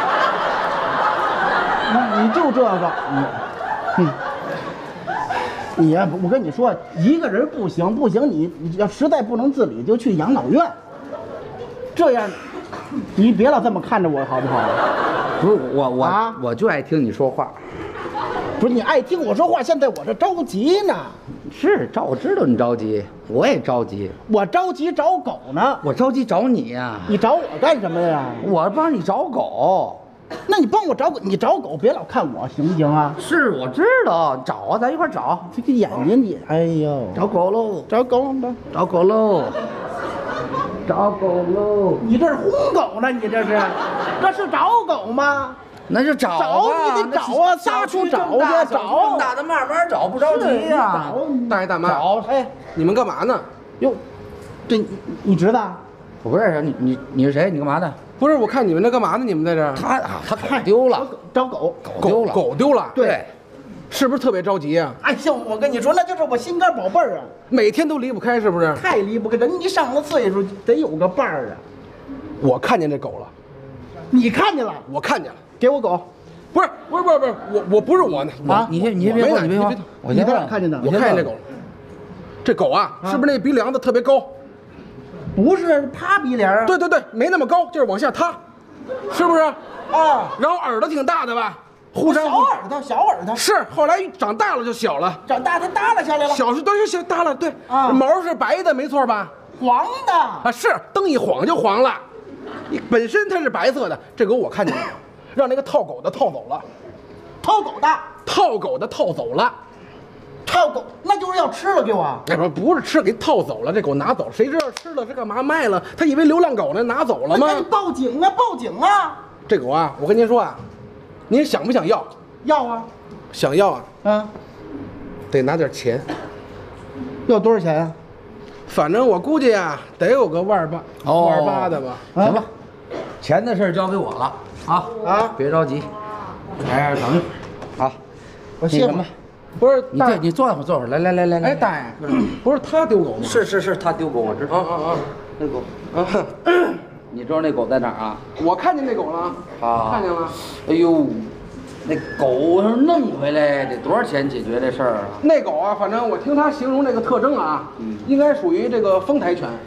你你就这个，你，你呀，我跟你说，一个人不行不行，你你要实在不能自理，就去养老院。这样，你别老这么看着我，好不好？ 不是我我、 啊我就爱听你说话。 不是你爱听我说话，现在我这着急呢， 是，照我知道你着急，我也着急， 我着急找狗呢。 我着急找你呀、 你找我干什么呀？ 我帮你找狗。 那你帮我找狗，你找狗别老看我，行不行啊？ 是，我知道，找啊，咱一块儿找， 这个眼睛你，哎呦， 找狗喽， 找狗呢？ 找狗喽，找狗喽。 你这是轰狗呢？你这是，这是找狗吗？ 那就找找吧你得找啊那仨出找去小区这么大找小区这么大的慢慢找，不着急呀、 大爷大妈， 找， 哎， 你们干嘛呢？ 哟，这你你侄子啊？ 我不认识你，你你是谁？你干嘛的？ 不是，我看你们这干嘛呢？你们在这儿？ 他啊，他狗丢了， 找狗。 狗丢了， 狗丢了， 对， 是不是特别着急呀？ 哎呀，我跟你说，那就是我心肝宝贝儿啊， 每天都离不开，是不是？ 太离不开。人一上了岁数，得有个伴儿啊。 我看见这狗了， 你看见了？ 我看见了。 给我狗不是，不是，不是，不是，我我不是我呢。 啊！ 你先你先别说， 我没你别说你别， 你在哪我先问儿看见的？ 我看见这狗了。这狗啊，是不是那鼻梁子特别高？ 不是趴鼻梁啊？ 对对对，没那么高，就是往下塌，是不是？ 啊， 然后耳朵挺大的吧？互相小耳朵，小耳朵， 是，后来长大了就小了， 长大它耷拉下来了， 小时都是小大了，对， 啊毛是白的，没错吧？ 黄的。 啊，是，灯一晃就黄了，本身它是白色的，这狗我看见了，让那个套狗的套走了， 套狗的， 套狗的套走了， 套狗，那就是要吃了给我。 哎不不是吃给套走了，这狗拿走，谁知道吃了是干嘛卖了？他以为流浪狗呢，拿走了吗那？你报警啊，报警啊！ 这狗啊，我跟您说啊，您想不想要？ 要啊， 想要啊， 啊， 得拿点钱， 要多少钱啊？ 反正我估计啊，得有个万八， 哦万八的吧。 行吧，钱的事儿交给我了啊啊别着急，在这儿等一会儿啊。 我歇会儿那什么， 不是大爷， 你这你坐一会儿坐会儿，来来来来来。 哎，大爷，不是他丢狗吗？ 是是是，他丢狗，我知道。 啊啊啊那狗， 啊！ 你知道那狗在哪儿啊？ 我看见那狗了， 啊， 看见了。 哎呦，那狗要是弄回来得多少钱解决这事儿啊？ 那狗啊，反正我听他形容这个特征啊，应该属于这个丰台犬。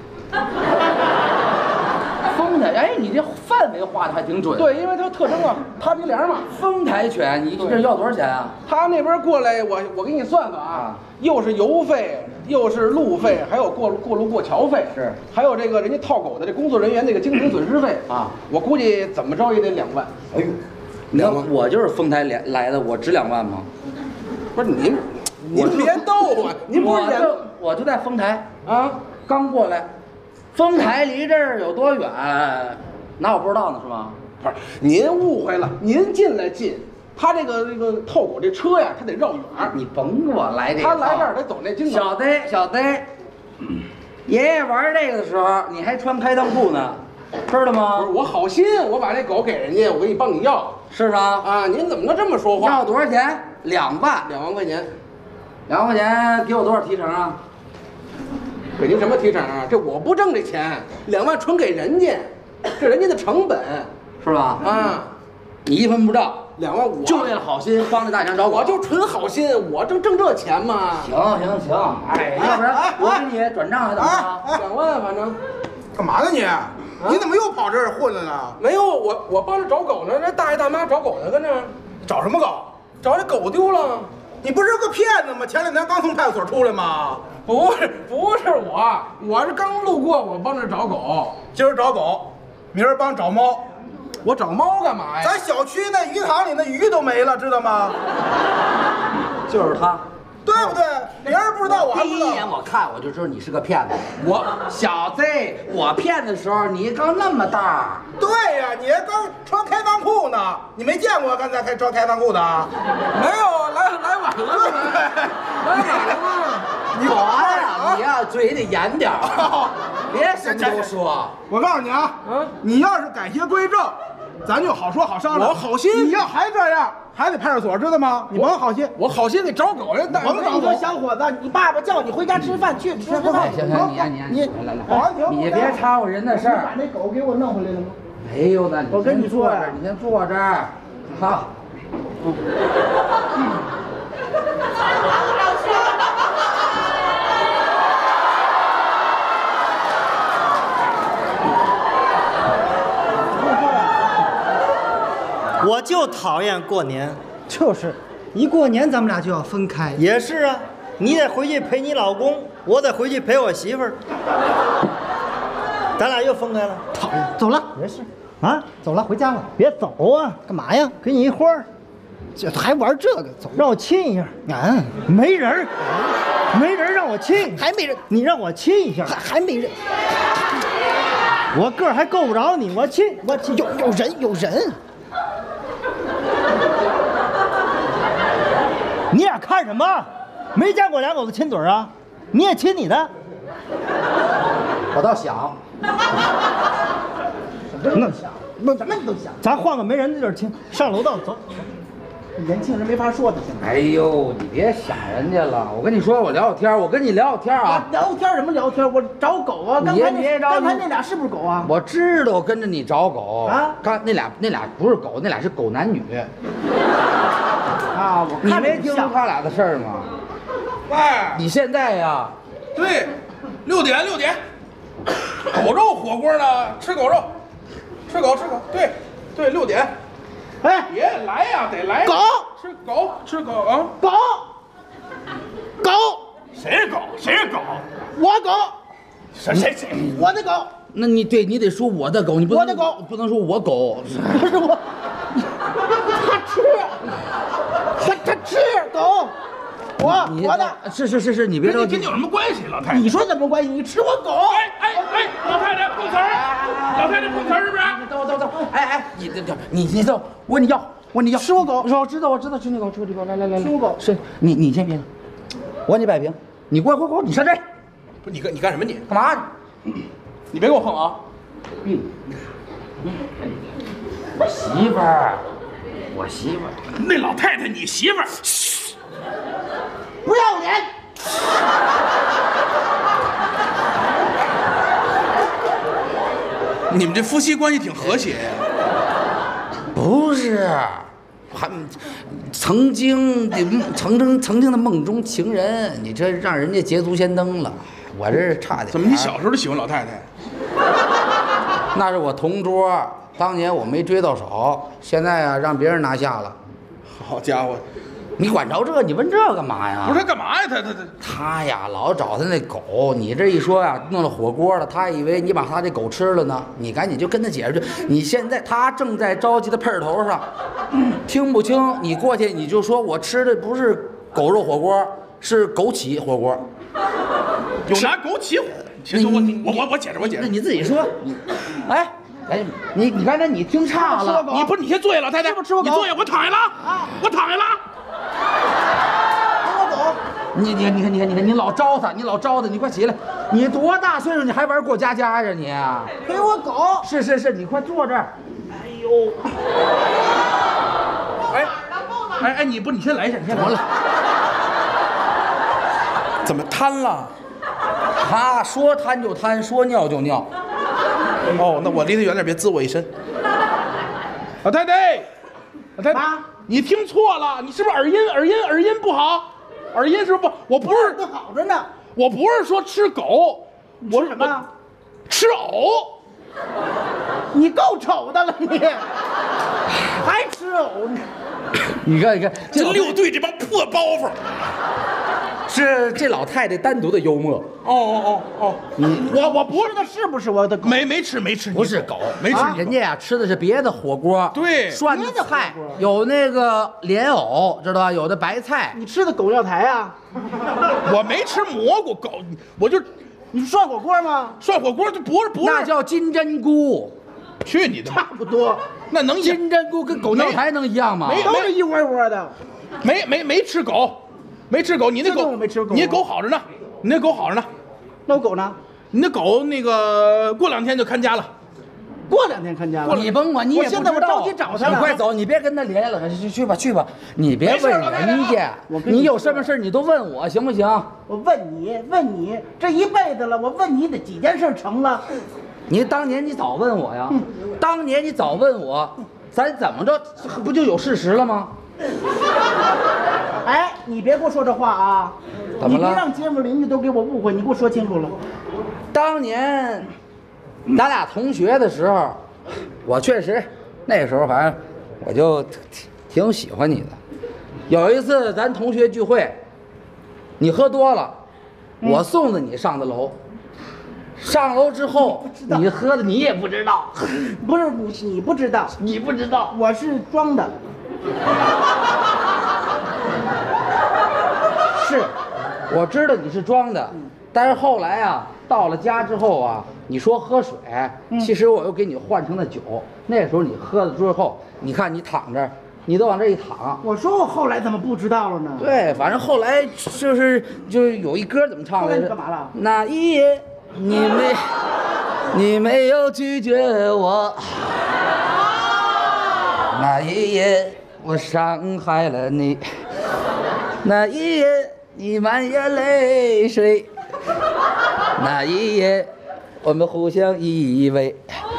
丰台，哎，你这范围画的还挺准。， 对，因为它特征啊，塌鼻梁嘛。 丰台犬，你这要多少钱啊？ 他那边过来，我我给你算算啊啊， 又是油费，又是路费，还有过过路过桥费， 是， 还有这个人家套狗的这工作人员那个精神损失费啊， 我估计怎么着也得两万。 哎呦，你两万看我就是丰台来来的，我值两万吗？ 不是您，您别逗啊，您不是人我就我就在丰台， 啊？ 刚过来，丰台离这儿有多远？那我不知道呢，是吗？ 不是，您误会了，您进来近，他这个这个套狗这车呀，他得绕远儿， 你甭给我来这个套， 他来这儿得走那金小呆小呆，爷爷玩这个的时候，你还穿开裆裤呢，知道不吗是？我好心，我把这狗给人家，我给你帮你要是吗？ 啊！您怎么能这么说话？ 要多少钱？两万， 两万块钱， 两万块钱给我多少提成啊？ 给您什么提成啊？这我不挣这钱，两万纯给人家，这人家的成本是吧？ 啊！ 你一分不挣， 两万五， 就为了好心帮着大强找狗。 我就纯好心，我挣挣这钱嘛， 行行行，哎，要不然我给你转账还怎么着？ 两万反正干嘛呢你？你怎么又跑这儿混了呢？ 没有我我帮着找狗呢，那大爷大妈找狗呢，跟着找什么狗？ 找这狗丢了。 你不是个骗子吗？前两天刚从派出所出来吗？ 不是不是我，我是刚路过，我帮着找狗。 今儿找狗，明儿帮找猫。 我找猫干嘛呀？ 咱小区那鱼塘里那鱼都没了，知道吗？ 就是他， 对不对？别人不知道，我还不知道。 第一眼我看我就知道你是个骗子。我小子，我骗的时候你刚那么大。 对呀，你刚穿开裆裤呢，你没见过刚才还穿开裆裤的啊？ 没有，来来晚了，来晚了。 你保安啊，你呀嘴得严点儿，别什么都说。 我告诉你啊，你要是改邪归正，咱就好说好商量。我好心，你要还这样，还得派出所，知道吗？你甭好心， 我好心得找狗人。 甭找狗， 小伙子，你爸爸叫你回家吃饭去，吃饭。 行行，你你你来来来，你别掺和人的事儿。 把那狗给我弄回来了吗？ 没有呢， 我跟你说呀，你先坐这儿，好。 我就讨厌过年。 就是，一过年咱们俩就要分开。 也是啊，你得回去陪你老公，我得回去陪我媳妇儿。咱俩又分开了。 讨厌，走了。 没事。 啊，走了，回家了。 别走啊！ 干嘛呀？ 给你一花儿， 这还玩这个？走， 让我亲一下。 啊， 没人儿，没人让我亲， 还没人， 你让我亲一下， 还还没人。 我个儿还够不着你，我亲，我亲， 有有人有人。 你俩看什么？没见过两口子亲嘴啊？你也亲你的？ 我倒想。 什么想？ 不，什么你都想。 咱换个没人的地儿亲，上楼道走。 年轻人没法说的，现在。 哎呦，你别想人家了。我跟你说，我聊聊天，我跟你聊聊天啊。 聊天什么聊天？我找狗啊！刚才那刚才那俩是不是狗啊？ 我知道跟着你找狗啊。 刚那俩那俩不是狗，那俩是狗男女。 啊，我你没听说他俩的事儿吗？ 喂， 你现在呀？ 对，六点六点，狗肉火锅呢？吃狗肉，吃狗吃狗，对对，六点。 哎， 别来呀，得来狗吃狗吃狗啊！ 狗狗， 谁是狗？谁是狗？ 我狗， 谁谁谁？ 我的狗。 那你对你得说我的狗，你不能我的狗不能说我狗。 不是我，他吃，他他吃狗，我你我的。 是是是是，你别着急跟你跟你。有什么关系，老太太？ 你说怎么关系？你吃我狗？ 哎哎哎，老太太碰瓷儿，老太太碰瓷儿是不是？ 等会等会等会，哎哎，你这这你你等，我问你要，我问你要吃我狗我知道我知道吃你狗吃你狗，来来来， 吃我狗是你你先别，我问你摆平，你过来过来过来，你上这儿不是你干你干什么你？ 干嘛？ 你别给我横啊！ 病，我媳妇儿，我媳妇儿， 那老太太你媳妇儿， 不要脸！ 你们这夫妻关系挺和谐呀。 不是，还曾经的曾经曾经的梦中情人，你这让人家捷足先登了，我这差点。 怎么你小时候就喜欢老太太？ 那是我同桌，当年我没追到手，现在啊让别人拿下了。 好家伙， 你管着这？你问这干嘛呀？ 不是他干嘛呀？他他他他呀，老找他那狗。你这一说呀，弄了火锅了，他以为你把他这狗吃了呢。你赶紧就跟他解释去。你现在他正在着急的喷头上，听不清，你过去你就说我吃的不是狗肉火锅，是枸杞火锅。 有拿枸杞火？其实我我我我解释我解释。 那你自己说。哎哎，你你刚才你听差了。 你不是你先坐下，老太太。 吃不吃我狗你坐下，我躺下了啊！我躺下了。 吃我狗。 你你你看你看你看你老招他，你老招他，你快起来！你多大岁数，你还玩过家家呀你？ 陪我狗。 是是是，你快坐这儿。 哎呦。 哎哎哎，你不你先来一下，你先来。 了。 怎么瘫了？ 他说瘫就瘫，说尿就尿。 哦，那我离他远点，别滋我一身。老太太，老太太，你听错了，你是不是耳音？耳音耳音不好，耳音是不是不？我不是， 那好着呢。 我不是说吃狗，我吃什么？ 吃藕。 你够丑的了你，还吃藕呢？ 你看你看， 这六队这帮破包袱。 是这老太太单独的幽默。 哦哦哦哦，嗯，我我不吃的是不是我的狗？ 没没吃没吃， 不是狗， 没吃啊人家呀吃的是别的火锅， 对涮的菜，有那个莲藕，知道吧？有的白菜， 你吃的狗尿台啊？ 我没吃蘑菇，狗，我就你涮火锅吗？ 涮火锅，就不是不是， 那叫金针菇， 去你的吧！ 差不多， 那能一金针菇跟狗尿台能一样吗？ 没都是一窝窝的。 没没没吃狗，没吃狗，你那这顿狗我没吃狗你那狗好着呢，你那狗好着呢， 那我狗呢？ 你那狗那个过两天就看家了。 过两天看家了。 你甭管，你也不知道。 我现在我着急找他了你快走，你别跟他连了，去去吧去吧，你别问人家， 我跟你你有什么事你都问我行不行？ 我问你，问你，这一辈子了，我问你的几件事成了？ 你当年你早问我呀，当年你早问我，咱怎么着不就有事实了吗？ 哎，你别给我说这话啊！ 怎么了你别让节目邻居都给我误会，你给我说清楚了。 当年咱俩同学的时候，我确实那时候反正我就挺挺喜欢你的。有一次咱同学聚会，你喝多了，我送着你上的楼。上楼之后，你喝的你也不知道， 不是你，你不知道， 你不知道， 我是装的。 是，我知道你是装的，但是后来啊，到了家之后啊，你说喝水，其实我又给你换成了酒。那时候你喝了之后，你看你躺着，你都往这一躺。 我说我后来怎么不知道了呢？ 对，反正后来就是就是有一歌怎么唱来着？ 后来你干嘛了？ 那一夜你没你没有拒绝我，那一夜我伤害了你，那一夜你满眼泪水，那一夜我们互相依偎，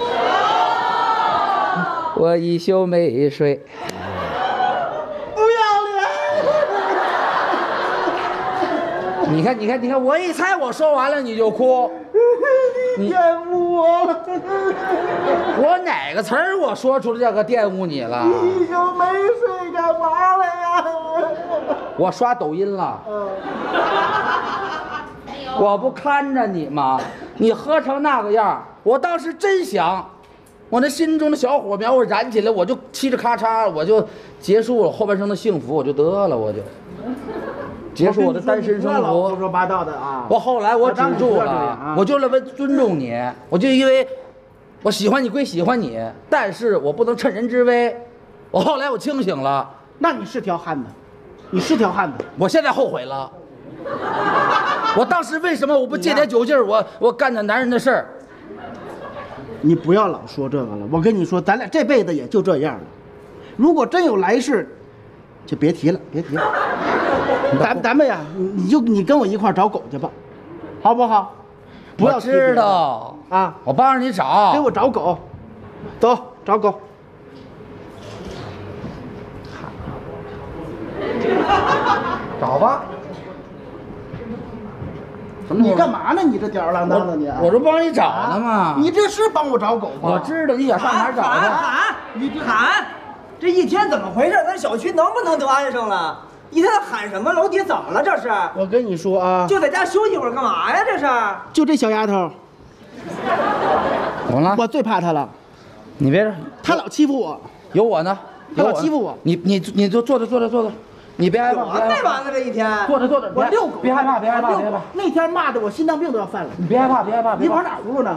我一宿没睡。 不要脸！ 你看，你看，你看，我一猜我说完了你就哭， 你玷污我了！ 我哪个词儿我说出来这个玷污你了？ 一宿没睡干嘛了呀？ 我刷抖音了，我不看着你吗？你喝成那个样，我当时真想，我那心中的小火苗我燃起来，我就嘁哩咔嚓，我就结束了后半生的幸福，我就得了，我就结束我的单身生活。 胡说八道的啊！ 我后来我止住了，我就为了尊重你，我就因为我喜欢你归喜欢你，但是我不能趁人之危。我后来我清醒了， 那你是条汉子，你是条汉子。 我现在后悔了。我当时为什么我不借点酒劲儿，我我干点男人的事儿？ 你不要老说这个了，我跟你说，咱俩这辈子也就这样了。如果真有来世，就别提了，别提了。咱咱们呀，你你就你跟我一块儿找狗去吧，好不好？不要我知道啊， 我帮着你找， 给我找狗，走找狗。 找吧。什么？ 你干嘛呢？你这吊儿郎当的你、啊我这帮你找呢嘛。 你这是帮我找狗吗？ 我知道你想上哪儿找喊去。 喊，你这喊，这一天怎么回事？咱小区能不能得安生了？一天喊什么？楼底怎么了？这是？ 我跟你说啊， 就在家休息会儿干嘛呀？这是？ 就这小丫头， 怎么了？ 我最怕她了。 你别， 她老欺负我， 有我呢。 她老欺负我。 你你你就坐着坐着坐着，你别害怕。 我没完了这一天。 坐着坐着， 我遛狗， 别害怕别害怕别害怕。 那天骂的我心脏病都要犯了。 你别害怕别害怕。 你往哪葫芦呢？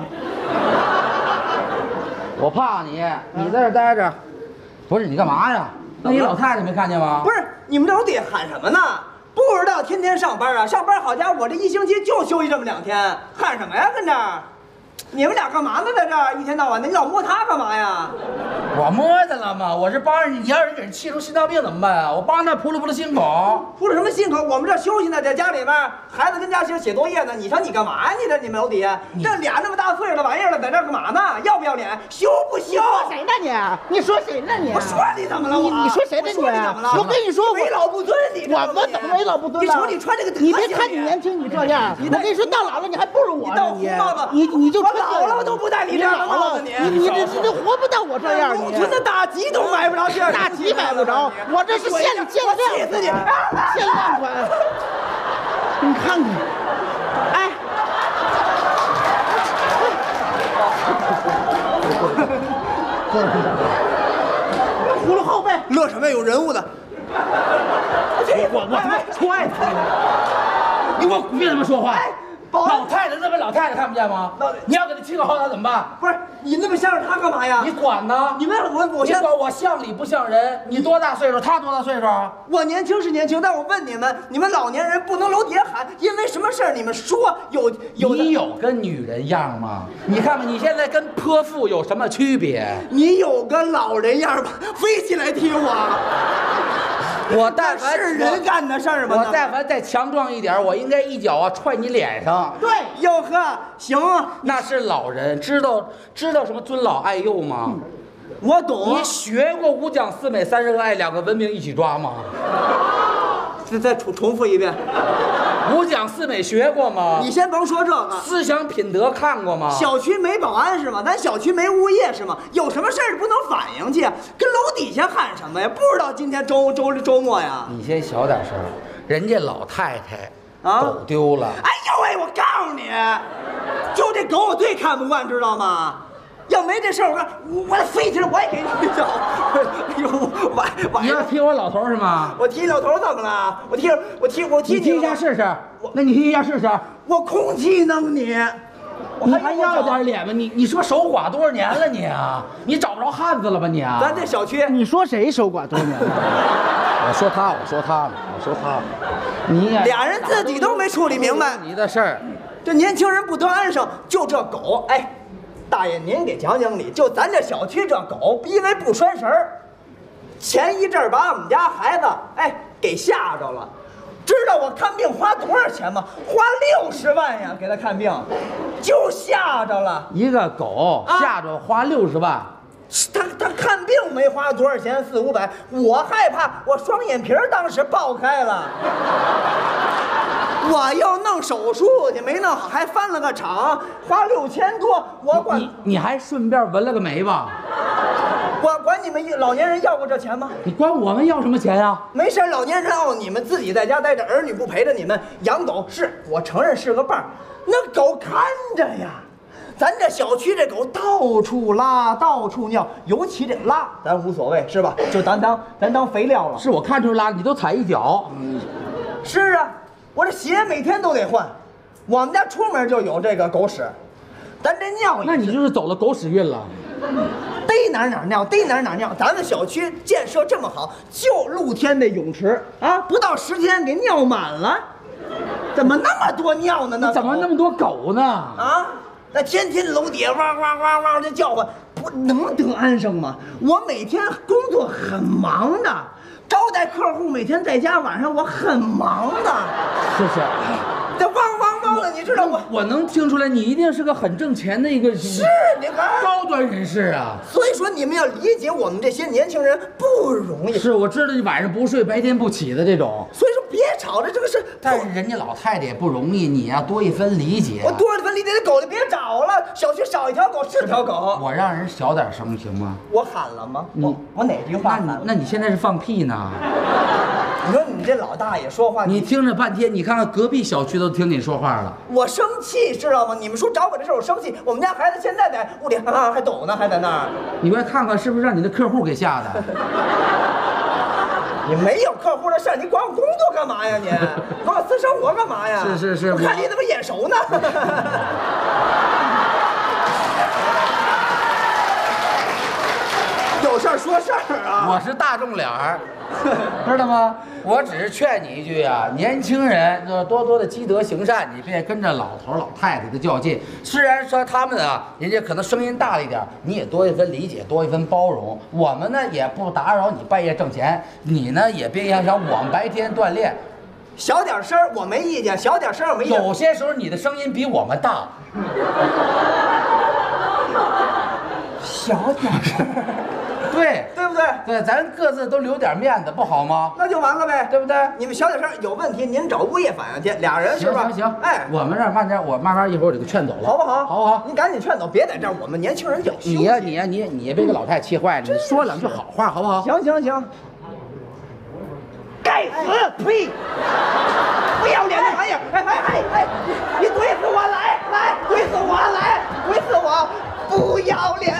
我怕你，你在这待着。不是你干嘛呀？那你老太太没看见吗？ 不是，你们这楼底下喊什么呢？不知道天天上班啊？上班好家伙，我这一星期就休息这么两天，喊什么呀？跟这儿，你们俩干嘛呢？在这儿一天到晚的，你老摸他干嘛呀？ 我摸他了吗？我是帮着你，你要是给人气出心脏病怎么办啊？我帮他扑了扑了心口。 扑了什么心口？我们这休息呢，在家里边，孩子跟家写写作业呢。你说你干嘛呀？你这你们楼底下，这俩那么大岁数的玩意儿了，在这儿干嘛呢？要不要脸？羞不羞？ 你说谁呢你？你说谁呢你？ 我说你怎么了？ 你我你说谁呢你？ 我说你怎么了？ 我跟你说，我为老不尊，你我我怎么为老不尊了？ 你瞅你穿这个德行， 你别看你年轻，你这样，我跟你说，到老了你还不如我呢。 你戴红帽子， 你你就我老了我都不戴你这样的帽子，你你你这你这活不到我这样，你农村的大吉都买不着这样， 大吉买不着，我这是县里限量， 气死你！ 限量款。 你看看，哎，葫芦后背， 乐什么？有人物的。 我我他妈踹你！你给我别他妈说话！老太太那边老太太看不见吗？你要给她气个好打怎么办？ 不是你那么向着他干嘛呀？ 你管呢？ 你问我，我先你管我像理不像人？你多大岁数？他多大岁数？ 我年轻是年轻，但我问你们，你们老年人不能楼底下喊，因为什么事儿？你们说有有的你有跟女人样吗？你看看你现在跟泼妇有什么区别？ 你有个老人样吗？飞起来踢我！ 我但凡是人干的事儿吗？ 我但凡再强壮一点，我应该一脚啊踹你脸上。 对，哟呵，行啊， 那是老人，知道知道什么尊老爱幼吗？ 我懂。 你学过五讲四美三仁爱两个文明一起抓吗？ 再再重重复一遍。 五讲四美学过吗？ 你先甭说这个， 思想品德看过吗？ 小区没保安是吗？咱小区没物业是吗？有什么事儿不能反映去？跟楼底下喊什么呀？不知道今天周周周末呀？ 你先小点声，人家老太太啊狗丢了。 哎呦喂，我告诉你，就这狗我最看不惯，知道吗？要没这事儿，我我我飞起来我也给你一脚。哎呦，晚晚你要踢我老头是吗？ 我踢老头怎么了？我踢我踢我踢你踢一下试试。那你踢一下试试。 我空气弄你。 你还要点脸吗？你你是不是守寡多少年了你啊？你找不着汉子了吧你啊？ 咱这小区， 你说谁守寡多年了？ 我说他，我说他，我说他，你俩人自己都没处理明白你的事儿。 这年轻人不得安生，就这狗，哎。大爷，您给讲讲理，就咱这小区这狗，因为不拴绳儿，前一阵儿把我们家孩子哎给吓着了。知道我看病花多少钱吗？花六十万呀，给他看病，就吓着了。 一个狗吓着花六十万， 他他看病没花多少钱，四五百，我害怕我双眼皮儿当时爆开了。我要弄手术去，没弄好，还翻了个场，花六千多。我管你，你还顺便纹了个眉吧？ 我管你们老年人要过这钱吗？ 你管我们要什么钱呀？ 没事，老年人哦，你们自己在家待着，儿女不陪着你们养狗，是我承认是个伴儿，那狗看着呀。咱这小区这狗到处拉，到处尿，尤其这拉，咱无所谓是吧？就咱当咱当肥料了。 是我看出拉，你都踩一脚。嗯， 是啊。我这鞋每天都得换，我们家出门就有这个狗屎，咱这尿， 那你就是走了狗屎运了。 逮哪哪尿，逮哪哪尿。咱们小区建设这么好，就露天那泳池啊，不到十天给尿满了，怎么那么多尿呢？那怎么那么多狗呢？ 啊，那天天楼底下汪汪汪汪的叫唤，不能得安生吗？我每天工作很忙的。招待客户，每天在家晚上我很忙的， 是是， 这汪汪汪的，你知道我我能听出来，你一定是个很挣钱的一个是你看高端人士啊。 所以说你们要理解我们这些年轻人不容易。 是我知道你晚上不睡白天不起的这种， 所以说别吵着这个事。 但是人家老太太也不容易，你呀、啊、多一分理解。 我多一分理解，这狗就别找了，小区少一条狗是条狗。 我让人小点声行吗？ 我喊了吗？ 你我, 我哪句话喊了？ 那你那你现在是放屁呢？ 你说你这老大爷说话， 你听着半天，你看看隔壁小区都听你说话了。 我生气知道吗？你们说找我这事儿我生气，我们家孩子现在在屋里啊还抖呢，还在那儿。 你快看看是不是让你的客户给吓的？ 你没有客户的事儿，你管我工作干嘛呀你？管我私生活干嘛呀？ 是是是， 我看你怎么眼熟呢？有事儿说事儿啊！ 我是大众脸儿，知道吗？我只是劝你一句啊，年轻人就多多的积德行善，你别跟着老头老太太的较劲。虽然说他们啊，人家可能声音大了一点，你也多一分理解，多一分包容。我们呢也不打扰你半夜挣钱，你呢也别影响我们白天锻炼。 小点声我没意见，小点声我没意见。 有些时候你的声音比我们大。 小点声。 对对不对？ 对，咱各自都留点面子，不好吗？ 那就完了呗， 对不对？ 你们小点声，有问题您找物业反映去，俩人是吧？ 行行， 哎， 我们这儿慢点，我慢慢一会儿我就给劝走了， 好不好？ 好不好？ 您赶紧劝走，别在这儿，我们年轻人有休息。 你呀，你呀，你你也别给老太太气坏了，你说两句好话好不好？ 行行行。该该死！呸！不要脸的玩意儿！哎哎哎哎！你怼死我！来来，怼死我！来，怼死我！不要脸！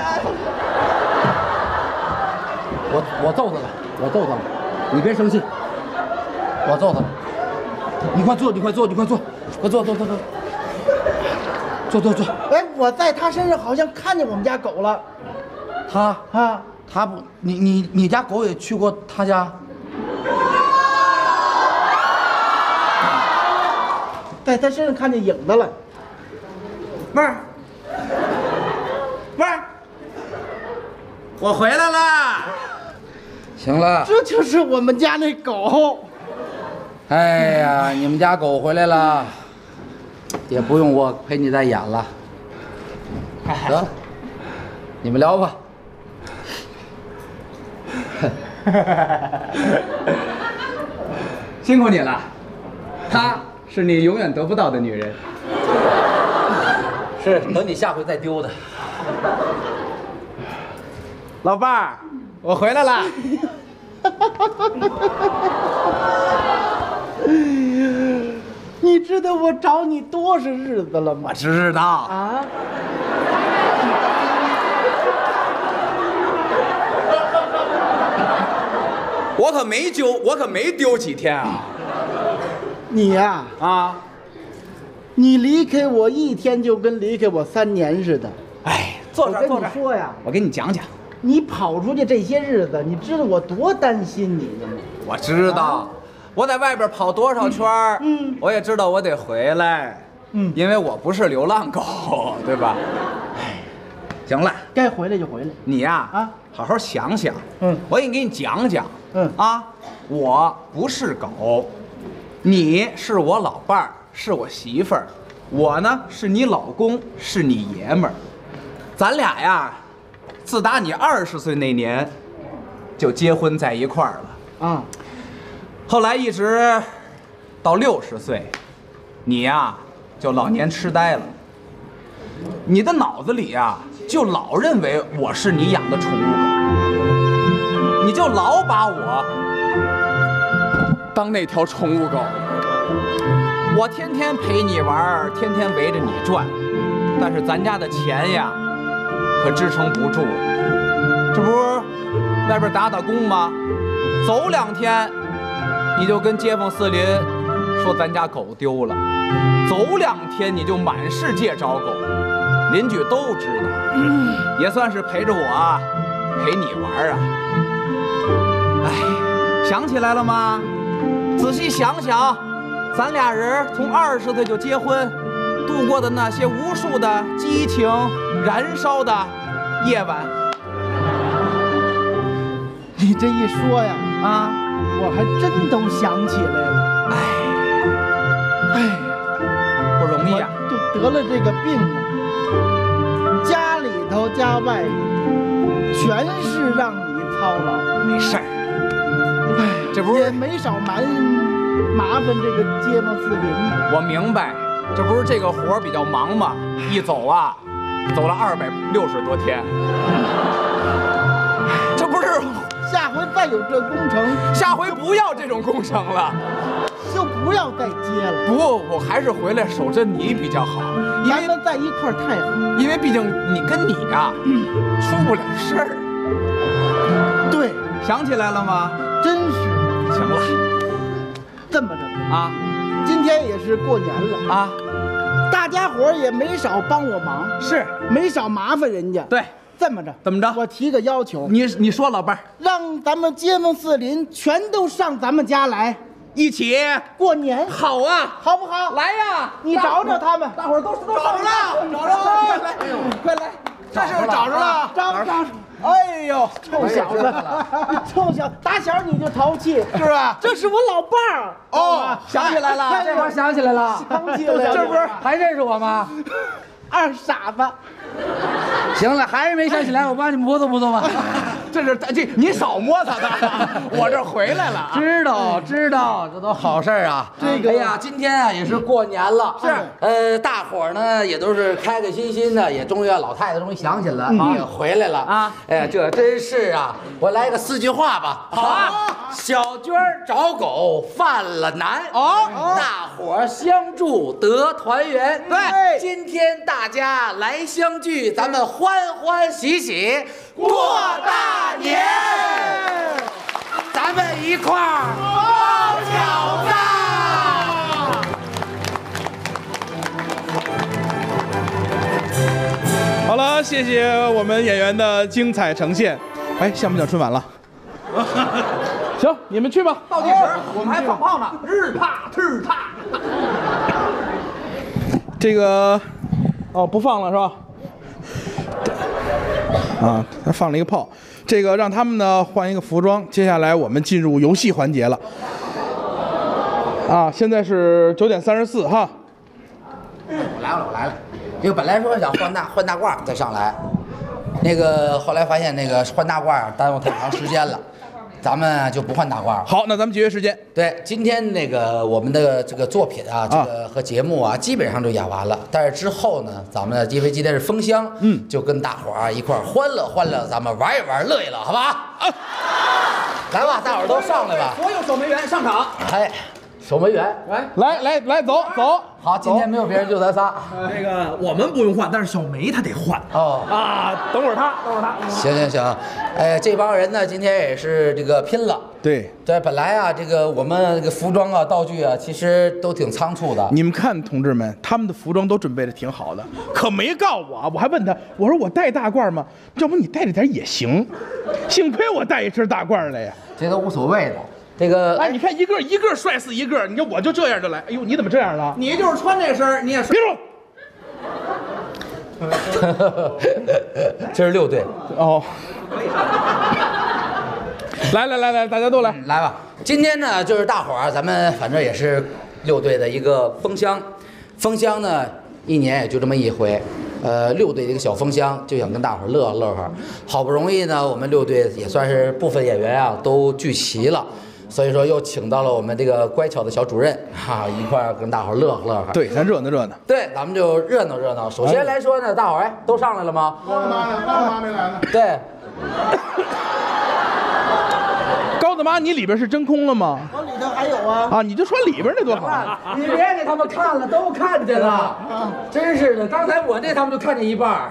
我我揍他了，我揍他了，你别生气，我揍他了。你快坐，你快坐，你快坐，快坐坐坐坐，坐坐坐。 哎，我在他身上好像看见我们家狗了。 他啊， 他不，你你你家狗也去过他家？ 在他身上看见影子了。妹儿，妹儿，我回来啦！ 行了， 这就是我们家那狗。 哎呀，你们家狗回来了，也不用我陪你再演了。得，你们聊吧。 辛苦你了，她是你永远得不到的女人。 是，等你下回再丢的。 老伴儿，我回来了。 你知道我找你多少日子了吗？ 我知道啊。 我可没丢，我可没丢几天啊！ 你呀、 啊，啊你离开我一天就跟离开我三年似的。 哎，坐这儿，坐我这儿。 跟你说呀， 我给你讲讲。 你跑出去这些日子，你知道我多担心你呢吗？ 我知道，我在外边跑多少圈儿， 嗯， 我也知道我得回来， 嗯， 因为我不是流浪狗，对吧？哎，行了， 该回来就回来。 你呀， 啊， 好好想想， 嗯， 我也给你讲讲， 嗯啊，我不是狗，你是我老伴儿，是我媳妇儿，我呢是你老公，是你爷们儿，咱俩呀，自打你二十岁那年就结婚在一块儿了。 啊， 后来一直到六十岁，你呀就老年痴呆了。你的脑子里呀就老认为我是你养的宠物狗，你就老把我当那条宠物狗。我天天陪你玩，天天围着你转，但是咱家的钱呀可支撑不住。这不外边打打工吗？走两天你就跟街坊四邻说咱家狗丢了，走两天你就满世界找狗，邻居都知道，也算是陪着我啊，陪你玩啊。哎，想起来了吗？仔细想想，咱俩人从二十岁就结婚，度过的那些无数的激情燃烧的夜晚。 你这一说呀， 啊， 我还真都想起来了。 哎，哎，不容易啊！ 就得了这个病啊，家里头家外头，全是让你操劳。 没事儿，哎，这不是也没少瞒麻烦这个街坊四邻。 我明白，这不是这个活儿比较忙吗？一走啊，走了二百六十多天，这不是。 下回再有这工程， 下回不要这种工程了， 就不要再接了。 不不，还是回来守着你比较好，因为咱们在一块儿太好。 因为毕竟你跟你呀、啊，嗯、出不了事儿。 对， 想起来了吗？ 真是。 行了， 这么着啊， 今天也是过年了啊， 大家伙儿也没少帮我忙， 是没少麻烦人家。 对。 这么着， 怎么着？ 我提个要求， 你你说，老伴儿， 让咱们街坊四邻全都上咱们家来一起过年， 好啊， 好不好？ 来呀， 你找找他们， 大伙儿都都找着了，找着了，快来，快来，这是找着了， 找着找着。哎呦，臭小子，臭小子，打小你就淘气是吧？这是我老伴儿哦，想起来了， 这会儿想起来了， 想起来了， 这不是还认识我吗？ 二傻子。 行了，还是没想起来，我帮你们拨动拨动吧。 这是这你少摸他的，我这回来了啊。 知道知道，这都好事儿啊。这个，哎呀，今天啊也是过年了， 是， 呃，大伙儿呢也都是开开心心的，也终于老太太终于想起来了，也回来了啊。哎呀，这真是啊，我来个四句话吧。好啊，小娟找狗犯了难，哦，大伙儿相助得团圆。对，今天大家来相聚，咱们欢欢喜喜过大年，咱们一块儿包饺子。 好了，谢谢我们演员的精彩呈现。哎，像不像春晚了？行，你们去吧。 倒计时，我们还放炮呢，日啪日啪。 这个，哦，不放了是吧？啊，他放了一个炮，这个让他们呢换一个服装。接下来我们进入游戏环节了。啊，现在是九点三十四哈。 我来了，我来了。这个本来说想换大换大褂再上来，那个后来发现那个换大褂耽误太长时间了，咱们就不换大褂。 好，那咱们节约时间。 对，今天那个我们的这个作品啊，这个和节目啊，基本上就演完了。但是之后呢，咱们因为今天是封箱，嗯，就跟大伙儿一块儿欢乐欢乐，咱们玩一玩，乐一乐，好吧？啊，来吧，大伙儿都上来吧。 所有守门员上场。 哎。守门员， 来来来来，走走。 好，今天没有别人，就咱仨。 这个我们不用换，但是小梅她得换。 哦啊，等会儿她，等会儿她。 行行行，哎，这帮人呢，今天也是这个拼了。 对对，本来啊，这个我们这个服装啊、道具啊，其实都挺仓促的。 你们看，同志们，他们的服装都准备的挺好的，可没告我，我还问他，我说我带大褂吗？要不你带着点也行。幸亏我带一身大褂来呀， 这都无所谓的。这个， 哎，你看一个一个帅死一个，你看我就这样就来。哎呦，你怎么这样了？ 你就是穿这身，你也别说。这是六队哦。来来来来，大家都来、 嗯、来吧。今天呢，就是大伙儿，咱们反正也是六队的一个封箱。封箱呢，一年也就这么一回。呃，六队的一个小封箱，就想跟大伙儿乐呵乐呵。好不容易呢，我们六队也算是部分演员啊都聚齐了。所以说又请到了我们这个乖巧的小主任哈、啊，一块儿跟大伙儿乐呵乐呵。 对，咱热闹热闹。 对，咱们就热闹热闹。首先来说呢，大伙儿哎都上来了吗？ 高大妈呢？高大妈没来呢。 对。 高大妈，你里边是真空了吗？ 我里头还有啊。 啊，你就穿里边那多好。 你别给他们看了，都看见了。真是的，刚才我这他们就看见一半。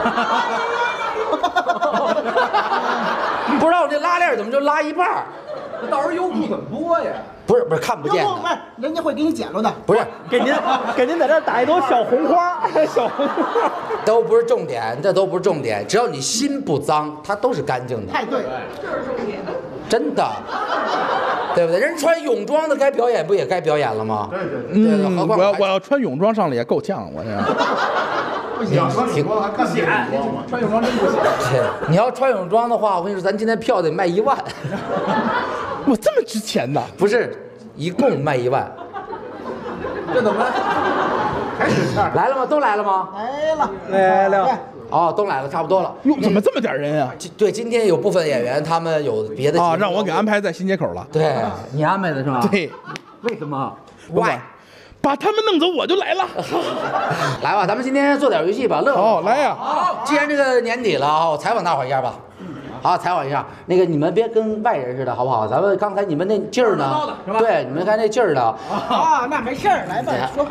不知道我这拉链怎么就拉一半。 那到时候优酷怎么播呀？ 不是不是看不见的， 不是人家会给你剪了的。 不是给您给您在这打一朵小红花，小红花都不是重点，这都不是重点，只要你心不脏，它都是干净的。 太对， 这是重点，真的，对不对？人穿泳装的该表演不也该表演了吗？ 对对对，对嗯， 何况我要我要穿泳装上来也够呛，我这样。 不行，穿泳装还看不见， 穿泳装真不行。 你要穿泳装的话，我跟你说，咱今天票得卖一万。 我这么值钱呢？ 不是，一共卖一万。 这怎么还是这样？ 来了吗？都来了吗？ 来了， 来了。 哦，都来了，差不多了。 哟，怎么这么点人啊？ 对，今天有部分演员他们有别的啊，让我给安排在新街口了。 对，你安排的是吧？ 对， 为什么？ 喂，把他们弄走我就来了。 来吧，咱们今天做点游戏吧，乐呵。 好，来呀！ 好，既然这个年底了啊，我采访大伙儿一下吧。好，采访一下，那个你们别跟外人似的，好不好？咱们刚才你们那劲儿呢？对，你们看那劲儿呢？ 啊，那没事儿，来吧，说。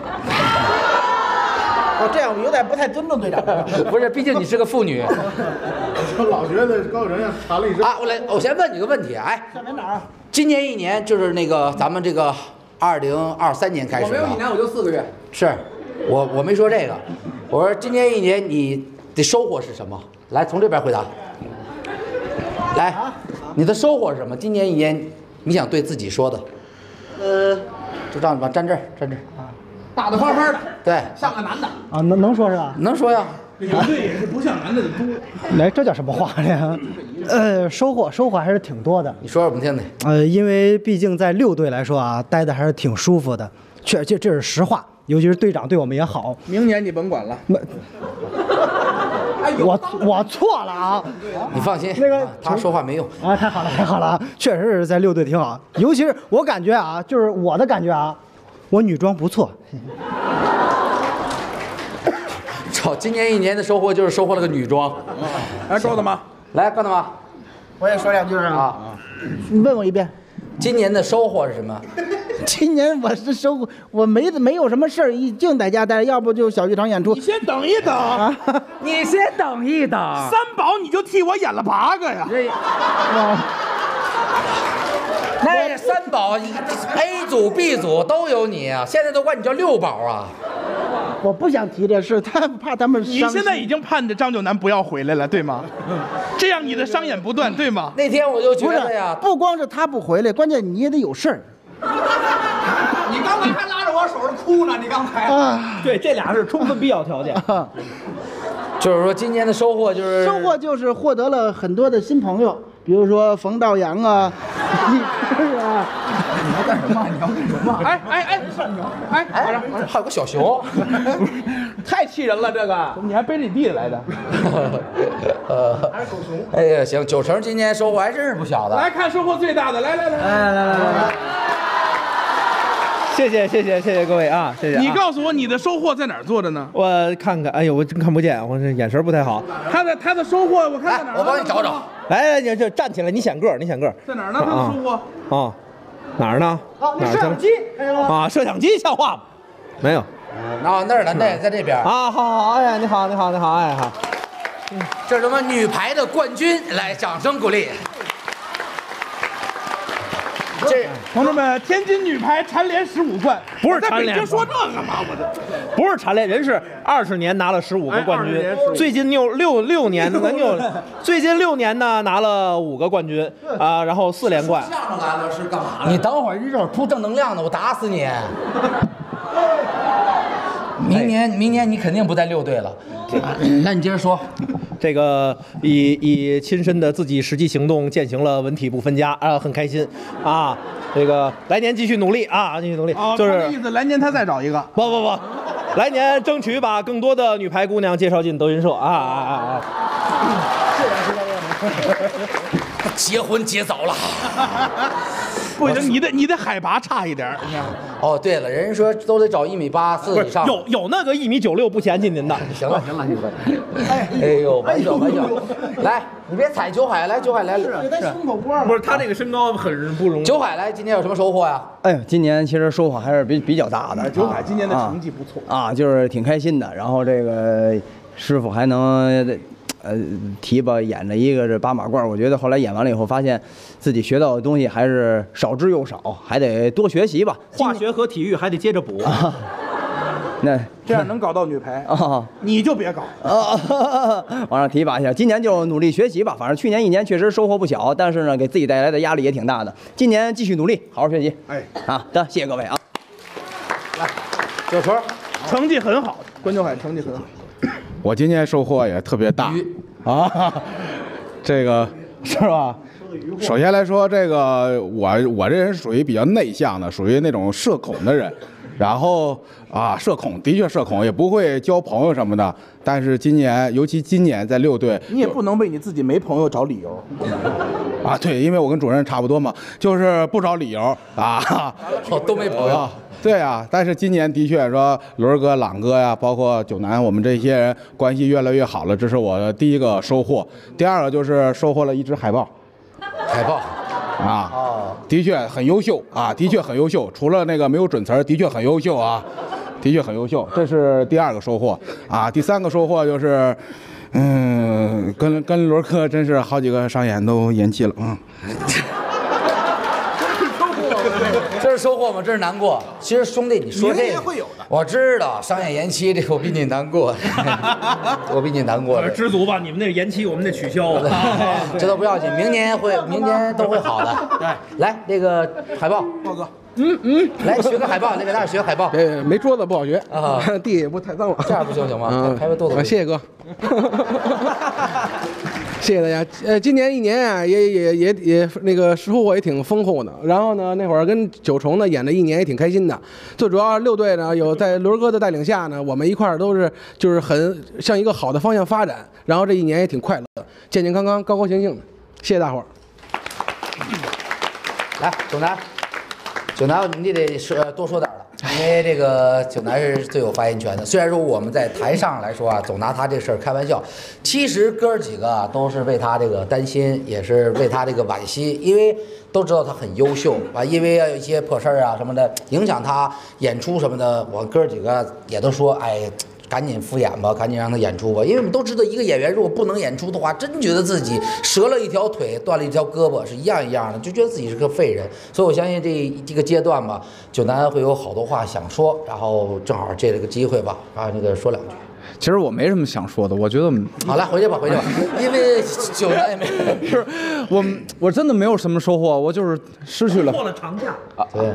哦，这样我有点不太尊重队长。 不是，毕竟你是个妇女。 我老觉得高人像查了一身。 啊，我来，我先问你个问题，哎， 上哪儿？ 今年一年就是那个咱们这个二零二三年开始我没有一年，我就四个月。 是，我我没说这个，我说今年一年你的收获是什么？来，从这边回答。来，你的收获是什么？今年一年你想对自己说的？呃，就这样吧，站这儿，站这儿。啊， 大大方方的， 对， 像个男的啊，能能说是吧？ 能说呀。 有队也是不像男的多。 来，这叫什么话呀？呃，收获收获还是挺多的。 你说说我们听听。 呃，因为毕竟在六队来说啊，待的还是挺舒服的，确这这是实话。尤其是队长对我们也好。 明年你甭管了。 没。 我我错了啊！ 你放心， 那个啊他说话没用。 啊，太好了，太好了啊！确实是在六队挺好，尤其是我感觉啊，就是我的感觉啊，我女装不错。 操，今年一年的收获就是收获了个女装。 哎，周大妈， 来，高大妈， 我也说两句啊。 啊， 你问我一遍。 今年的收获是什么？ 今年我是收获，我没没有什么事儿，一净在家待着，要不就小剧场演出你。先等一等， 啊， 你先等一等。 三宝你就替我演了八个呀。 那三宝，A 组、B 组都有你啊，现在都管你叫六宝啊。 我不想提这事，他怕他们伤心。 你现在已经盼着张九南不要回来了，对吗？这样你的商演不断，对吗？ 那天我就觉不是得呀， 不光是他不回来，关键你也得有事儿你刚才还拉着我手上哭呢，你刚才。 啊。 对，这俩是充分必要条件。 就是说今年的收获就是收获就是获得了很多的新朋友，比如说冯道阳啊，是啊， 你要干什么？你要干什么？ 哎哎哎哎哎，还有个小熊， 太气人了，这个。 你还背着你弟弟来的？ 呃，还是狗熊。哎呀，行，九成今年收获还真是不小的。 来看收获最大的，来来来， 来来来来来，谢谢谢谢谢谢各位啊，谢谢啊。 你告诉我你的收获在哪儿做着呢？ 我看看，哎呦，我真看不见，我这眼神不太好。 他的他的收获我看在哪儿呢？ 我帮你找找。 来来，你这站起来，你显个儿，你显个儿。 在哪儿呢？他的收获啊，哪儿呢？ 啊，那哪儿摄像机看见了吗？ 啊，摄像机像话吗？没有。 啊，那儿呢，那在这边。 啊，好好，哎呀，你好，你好，你好，哎好。 这是咱们女排的冠军，来，掌声鼓励。这同志们，天津女排蝉联十五冠， 不是我在蝉联北京说这干嘛？我这不是蝉联，人是二十年拿了十五个冠军哎二十年， 最近六六六年呢六，最近六年呢拿了五个冠军啊，然后四连冠。 相声来了是干嘛？你等会儿，你这会儿出正能量呢，我打死你！明年明年你肯定不在六队了，那你接着说。 这个以以亲身的自己实际行动践行了文体不分家啊，很开心啊！这个来年继续努力啊，继续努力， 哦， 就是他的意思来年他再找一个。 不不不，来年争取把更多的女排姑娘介绍进德云社啊啊啊啊！ 结婚结早了。 不行，你的你的海拔差一点儿，你看。 哦，对了，人家说都得找一米八四以上。 有有那个一米九六不嫌弃您的。 行了行了行了。哎呦，玩笑玩笑。来，你别踩九海，来九海来。 给他胸口窝了。 不是他这个身高很不容易。 九海来，今天有什么收获呀？ 哎呦，今年其实收获还是比比较大的。 九海今年的成绩不错啊，就是挺开心的。然后这个师傅还能。呃，提拔演了一个这八马褂，我觉得后来演完了以后，发现自己学到的东西还是少之又少，还得多学习吧。 化学和体育还得接着补。 啊、那这样能搞到女排啊， 你就别搞啊，往上提拔一下。今年就努力学习吧，反正去年一年确实收获不小，但是呢，给自己带来的压力也挺大的。今年继续努力，好好学习。 哎， 啊，得，谢谢各位啊。 来，小春， 成绩很好，关九海成绩很好。 我今年收获也特别大啊，这个是吧？首先来说，这个我我这人属于比较内向的，属于那种社恐的人。然后啊，社恐的确社恐，也不会交朋友什么的。但是今年，尤其今年在六队， 你也不能为你自己没朋友找理由啊。对，因为我跟主任差不多嘛，就是不找理由啊， 都没朋友。 对啊，但是今年的确说，轮哥、朗哥呀，包括九南，我们这些人关系越来越好了，这是我的第一个收获。第二个就是收获了一只海豹， 海豹。 啊，的确很优秀啊，的确很优秀。除了那个没有准词儿，的确很优秀啊，的确很优秀。这是第二个收获啊。第三个收获就是，嗯，跟跟轮哥真是好几个商演都延期了，嗯。 这是收获吗？这是难过。其实兄弟，你说这个，我知道商业延期，这个我比你难过，我比你难过。 知足吧，你们那延期，我们那取消， 这都不要紧，明年会，明年都会好的。对，来那个海报， 豹哥， 嗯嗯，来学个海报，来给大家学海报。 呃，没桌子不好学啊， 地也不太脏了。 这样不行行吗？开开肚子。 谢谢哥。 谢谢大家。呃，今年一年啊，也也也也那个收获也挺丰厚的。然后呢，那会儿跟九重呢演了一年，也挺开心的。最主要六队呢，有在轮哥的带领下呢，我们一块儿都是就是很向一个好的方向发展。然后这一年也挺快乐的，健健康康，高高兴兴的。谢谢大伙儿。 来，九南，九南，你得说多说点了。因为这个九南是最有发言权的，虽然说我们在台上来说啊，总拿他这事儿开玩笑，其实哥儿几个都是为他这个担心，也是为他这个惋惜，因为都知道他很优秀啊，因为要有一些破事儿啊什么的影响他演出什么的，我哥儿几个也都说，哎。赶紧敷衍吧，赶紧让他演出吧，因为我们都知道，一个演员如果不能演出的话，真觉得自己折了一条腿，断了一条胳膊，是一样一样的，就觉得自己是个废人。所以我相信这这个阶段吧，九南会有好多话想说，然后正好借这个机会吧，啊，那个说两句。 其实我没什么想说的，我觉得好了，回去吧，回去吧，因为九南也没是，我我真的没有什么收获，我就是失去了过了长假啊，对。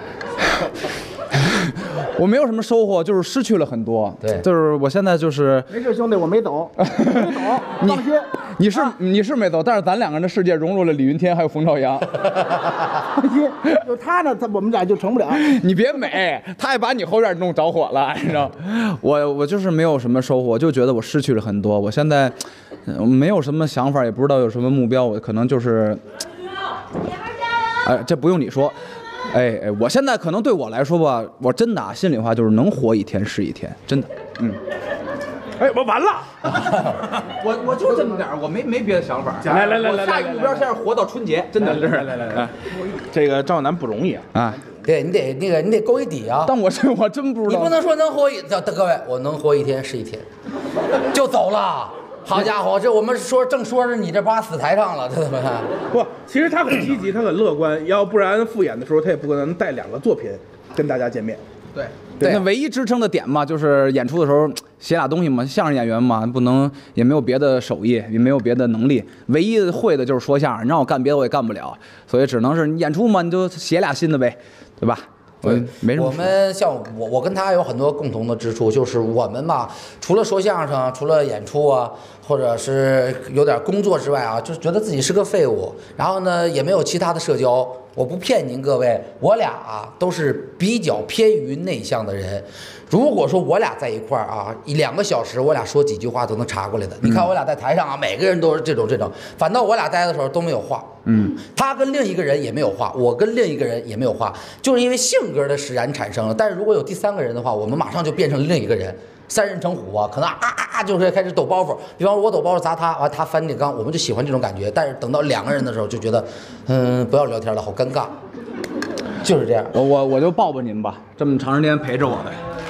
我没有什么收获，就是失去了很多。 对， 就是我现在就是没事，兄弟，我没走，没走，放心。 你是你是没走，但是咱两个人的世界融入了李云天还有冯朝阳。 放心，有他呢，他我们俩就成不了。 你别美，他还把你后院弄着火了，你知道？我我就是没有什么收获，就觉得我失去了很多。我现在没有什么想法，也不知道有什么目标，我可能就是，哎，这不用你说。哎哎，我现在可能对我来说吧，我真的啊，心里话就是能活一天是一天，真的，嗯。 哎，我完了， 我我就这么点我没没别的想法。 来来来来来， 下一个目标先是活到春节，真的是。 来来来来，这个赵楠不容易啊。 啊， 对你得那个你得够一底啊。 但我这我真不知道。 你不能说能活一，各位，我能活一天是一天，就走了。好家伙，这我们说正说着你这把死台上了，这怎么看？ 不，其实他很积极，他很乐观，要不然复演的时候他也不可能带两个作品跟大家见面。 对对，那唯一支撑的点嘛，就是演出的时候写俩东西嘛，相声演员嘛，不能也没有别的手艺，也没有别的能力，唯一会的就是说相声，你让我干别的我也干不了，所以只能是你演出嘛，你就写俩新的呗，对吧？ 对， 没什么。 我们像我，我跟他有很多共同的之处，就是我们吧，除了说相声，除了演出啊，或者是有点工作之外啊，就觉得自己是个废物。然后呢，也没有其他的社交。我不骗您各位，我俩啊都是比较偏于内向的人。如果说我俩在一块儿啊，一两个小时，我俩说几句话都能查过来的。你看我俩在台上啊，每个人都是这种这种，反倒我俩待的时候都没有话。嗯，他跟另一个人也没有话，我跟另一个人也没有话，就是因为性格的使然产生了。但是如果有第三个人的话，我们马上就变成另一个人。三人成虎啊，可能啊啊啊就是开始抖包袱。比方说我抖包袱砸他，完他翻这缸，我们就喜欢这种感觉。但是等到两个人的时候，就觉得，嗯，不要聊天了，好尴尬。就是这样。 我我我就抱抱您吧，这么长时间陪着我的。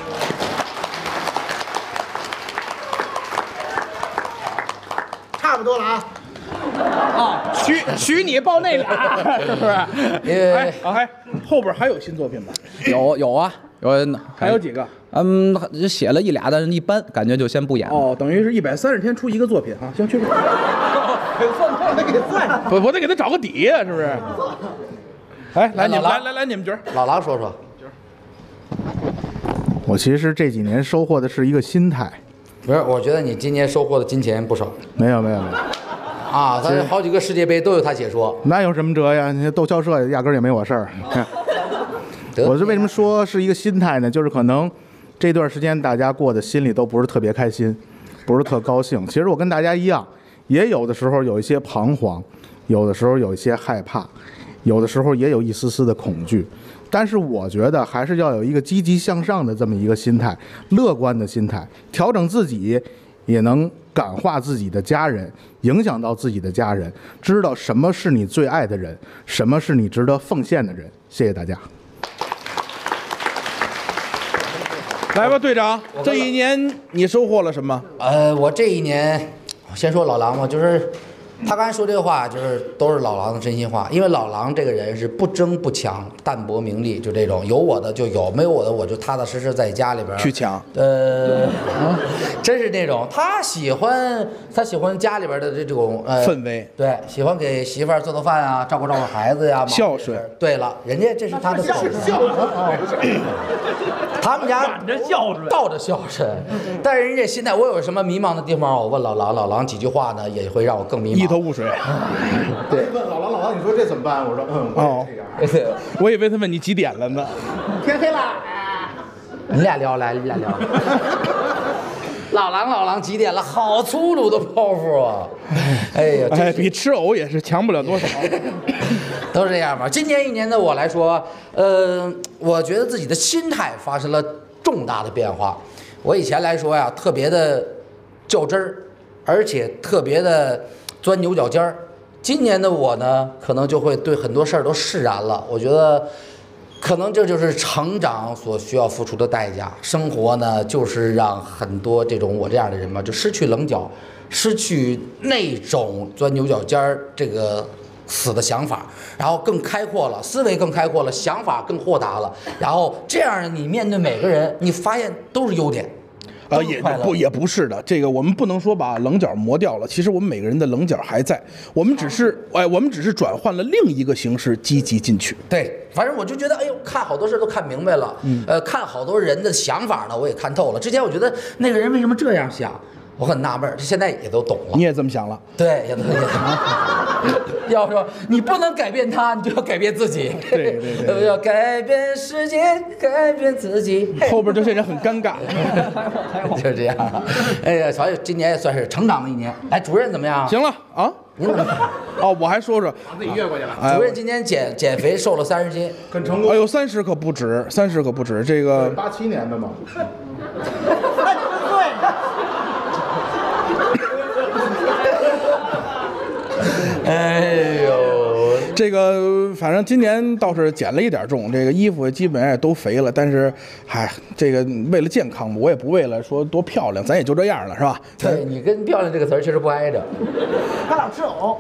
差不多了啊。 啊，许许你抱那俩，是不是？ 哎哎，后边还有新作品吗？ 有有啊，有还有几个？ 嗯，写了一俩，但是一般，感觉就先不演了。 哦，等于是一百三十天出一个作品啊！行，去吧。 给算错了，给算。 不，我得给他找个底呀，是不是？哎，来你们来来来，你们角儿。 老狼说说。 我其实这几年收获的是一个心态。 不是，我觉得你今年收获的金钱不少。 没有没有没有。 啊，咱好几个世界杯都有他解说。 那有什么辙呀？你逗笑社压根儿也没我事儿。我是为什么说是一个心态呢？就是可能这段时间大家过的心里都不是特别开心，不是特高兴。其实我跟大家一样，也有的时候有一些彷徨，有的时候有一些害怕，有的时候也有一丝丝的恐惧。但是我觉得还是要有一个积极向上的这么一个心态，乐观的心态，调整自己，也能感化自己的家人，影响到自己的家人，知道什么是你最爱的人，什么是你值得奉献的人。谢谢大家。 来吧，队长，这一年你收获了什么？ 呃，我这一年，先说老狼吧，就是他刚才说这个话，就是都是老狼的真心话。因为老狼这个人是不争不抢，淡泊名利，就这种，有我的就有，没有我的我就踏踏实实在家里边去抢。 呃，真是那种，他喜欢他喜欢家里边的这种呃氛围， 对，喜欢给媳妇儿做做饭啊，照顾照顾孩子呀， 孝顺。 对了，人家这是他的口吻。他们家反着孝顺， 倒着孝顺，但是人家现在我有什么迷茫的地方，我问老狼，老狼几句话呢，也会让我更迷茫。 一头雾水。 对，问老狼，老狼，你说这怎么办？我说，嗯，我也这样。 哦，我以为他问你几点了呢。 天黑了。 你俩聊来，你俩聊。老狼，老狼几点了？好粗鲁的包袱啊！哎呀， 哎，比吃藕也是强不了多少。 都是这样吧。今年一年的我来说，呃，我觉得自己的心态发生了重大的变化。我以前来说呀，特别的较真儿，而且特别的钻牛角尖儿。今年的我呢，可能就会对很多事儿都释然了。我觉得，可能这就是成长所需要付出的代价。生活呢，就是让很多这种我这样的人嘛，就失去棱角，失去那种钻牛角尖儿这个死的想法，然后更开阔了，思维更开阔了，想法更豁达了。然后这样你面对每个人，你发现都是优点。 呃，也不也不是的，这个我们不能说把棱角磨掉了，其实我们每个人的棱角还在，我们只是哎，我们只是转换了另一个形式积极进去。 对，反正我就觉得，哎呦，看好多事都看明白了，嗯，呃，看好多人的想法呢，我也看透了。之前我觉得那个人为什么这样想，我很纳闷，现在也都懂了。 你也这么想了？ 对，也都也都。要说你不能改变他，你就要改变自己。 对对对， 要改变世界，改变自己。 后边这些人很尴尬， 就这样。哎呀，所以今年也算是成长的一年。哎，主任怎么样？ 行了啊， 您怎么样？ 哦，我还说说， 把自己越过去了。 主任今年减减肥瘦了三十斤， 很成功。 哎呦，三十可不止，三十可不止。这个八七年的嘛。 哎呦， 这个反正今年倒是减了一点重，这个衣服基本上也都肥了，但是，嗨，这个为了健康嘛，我也不为了说多漂亮，咱也就这样了，是吧？ 对你跟漂亮这个词儿确实不挨着。 他老吃藕。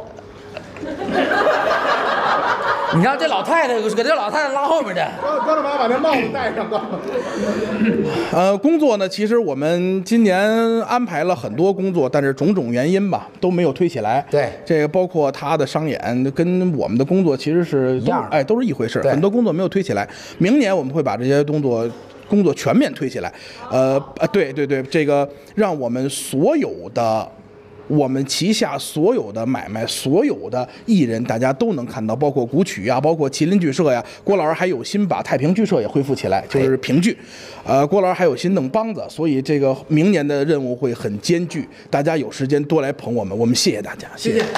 你看这老太太，给这老太太拉后面的。 高大妈把那帽子戴上吧。 呃，工作呢，其实我们今年安排了很多工作，但是种种原因吧，都没有推起来。 对， 这个包括他的商演，跟我们的工作其实是一样， 哎，都是一回事。很多工作没有推起来，明年我们会把这些工作。工作全面推起来，呃呃，对对对，这个让我们所有的。我们旗下所有的买卖，所有的艺人，大家都能看到，包括古曲呀，包括麒麟剧社呀。郭老师还有心把太平剧社也恢复起来，就是评剧。呃，郭老师还有心弄梆子，所以这个明年的任务会很艰巨。大家有时间多来捧我们，我们谢谢大家，谢谢。 谢谢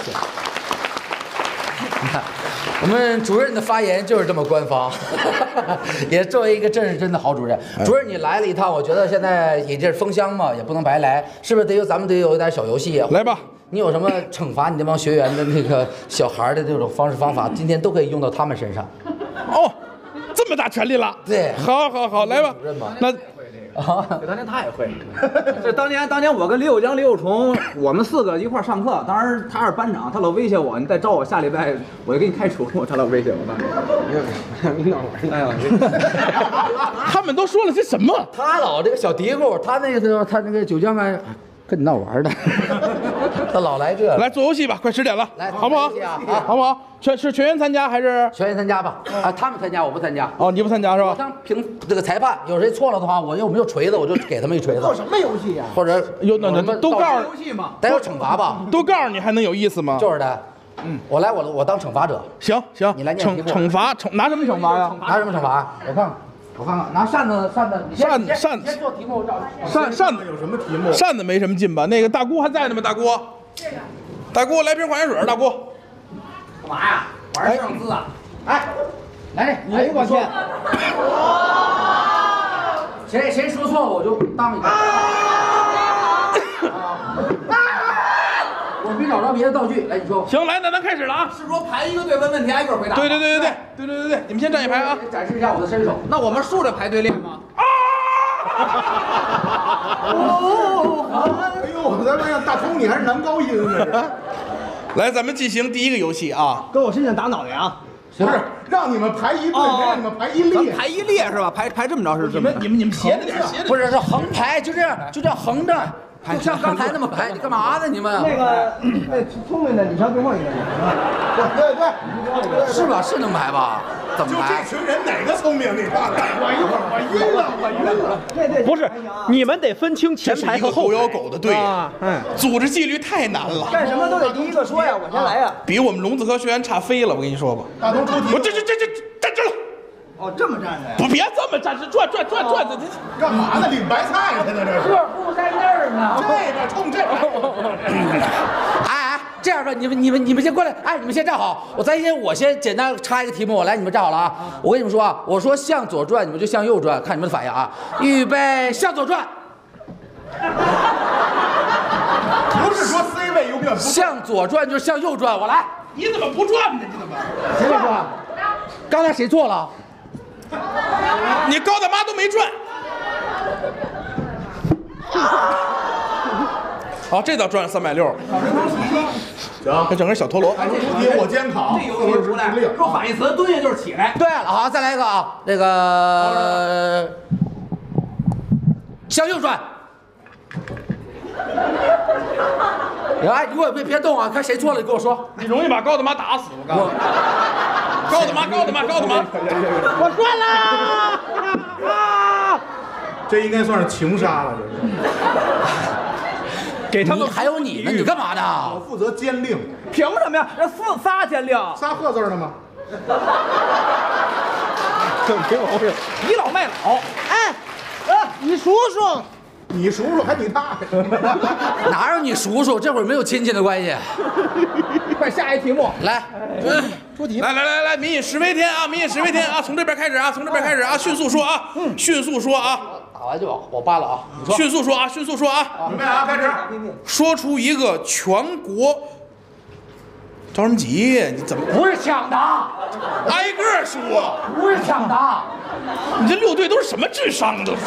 你看，我们主任的发言就是这么官方，也作为一个真是真的好主任。主任，你来了一趟，我觉得现在也这是封箱嘛，也不能白来，是不是得有咱们得有一点小游戏？ 来吧， 你有什么惩罚你那帮学员的那个小孩的这种方式方法，今天都可以用到他们身上。 哦，这么大权利了？ 对， 好好好，来吧。那。 啊，当年他也会，这当年当年我跟李有江、李有虫，我们四个一块上课，当时他是班长，他老威胁我，你再招我下礼拜我就给你开除，他老威胁我当时。你闹玩呢呀？ 他们都说了些什么？ 他老这个小嘀咕，他那个时候他那个九江啊，跟你闹玩的，他老来这。 来做游戏吧，快十点了， 来， 好不好？ 啊， 好不好？全是全员参加还是？ 全员参加吧。啊，他们参加，我不参加。 哦，你不参加是吧？ 我当评这个裁判，有谁错了的话，我又没有锤子，我就给他们一锤子。 做什么游戏呀？ 或者有那那都告诉游戏嘛， 得有惩罚吧？ 都告诉你还能有意思吗？ 就是的。嗯，我来，我我当惩罚者。 行行， 你来念题目。 惩罚惩拿什么惩罚呀？ 拿什么惩罚？我看看。我看看，拿扇子，扇子， 扇子，扇子，先做题目， 扇扇子有什么题目？ 扇子没什么劲吧？那个大姑还在呢吗？大姑，大姑来瓶矿泉水，大姑。 干嘛呀？玩摄影师啊？ 哎，来， 哎呦我天！ 谁谁说错了我就当一个。我没找着别的道具，来你说。 行，来，那咱开始了啊！ 是说排一个队问问题，挨个回答。 对对对对对对对对对，你们先站一排啊！ 展示一下我的身手。 那我们竖着排队练吗？啊！ 哎呦，咱们让大葱，你还是男高音呢？ 来，咱们进行第一个游戏啊！ 搁我身上打脑袋啊！ 不是，让你们排一队，没让你们排一列。 排一列是吧？排排这么着是你们你们你们斜着点，斜着。 不是，是横排，就这样，就这样横着。 就像刚才那么排，你干嘛呢你们？ 那个那聪明的你上最后一个去。 对对对， 是吧？是那么排吧？怎么就排？ 这群人哪个聪明？你看看，我一会儿我晕了，我晕了。 对对， 不是，你们得分清前这是排和后排。 一个狗咬狗的队， 啊，嗯， 组织纪律太难了， 干什么都得第一个说呀，我先来呀。 比我们龙子科学院差飞了。我跟你说吧， 大东出题， 我这这这这站这了， 哦，这么站着呀？ 不别这么站，是转转转转的，这干嘛呢？领白菜去呢？这是。 不在那儿呢。 这边冲这边。 哎哎，这样吧，你们你们你们先过来，哎，你们先站好。我咱先我先简单插一个题目，我来，你们站好了啊。我跟你们说啊，我说向左转，你们就向右转，看你们的反应啊。预备，向左转。 不是说 C 位永远不向左转就是向右转，我来。 你怎么不转呢？你怎么？ 谁没转？刚才谁做了？ 你高大妈都没转。好，这倒转了三百六。 行， 这整个小陀螺。 出题我监考， 这有一出来，说反义词蹲下就是起来。 对了，好，再来一个啊，那个向右转。哎，你给我别别动啊！看谁错了，你跟我说。 你容易把高大妈打死，我告诉你。高大妈，高大妈，高大妈， 我转啦！ 这应该算是情杀了，这是。 给他们你还有你呢，你干嘛我呢？ 负责监令， 凭什么呀？这四仨监令， 仨贺字的吗？ 没毛病，倚老卖老。 哎，呃，你叔叔， 你叔叔还你大爷？ 哪有你叔叔？这会儿没有亲戚的关系。 快下一题目， 来， 出题。来来来来，民以食为天啊，民以食为天啊！从这边开始啊，从这边开始啊，迅速说啊，迅速说啊， 打完就我扒了啊！你说， 迅速说啊，迅速说啊， 准备啊，开始。 说出一个全国。着什么急？你怎么不是抢答， 挨个说？ 不是抢答。 你这六队都是什么智商都是？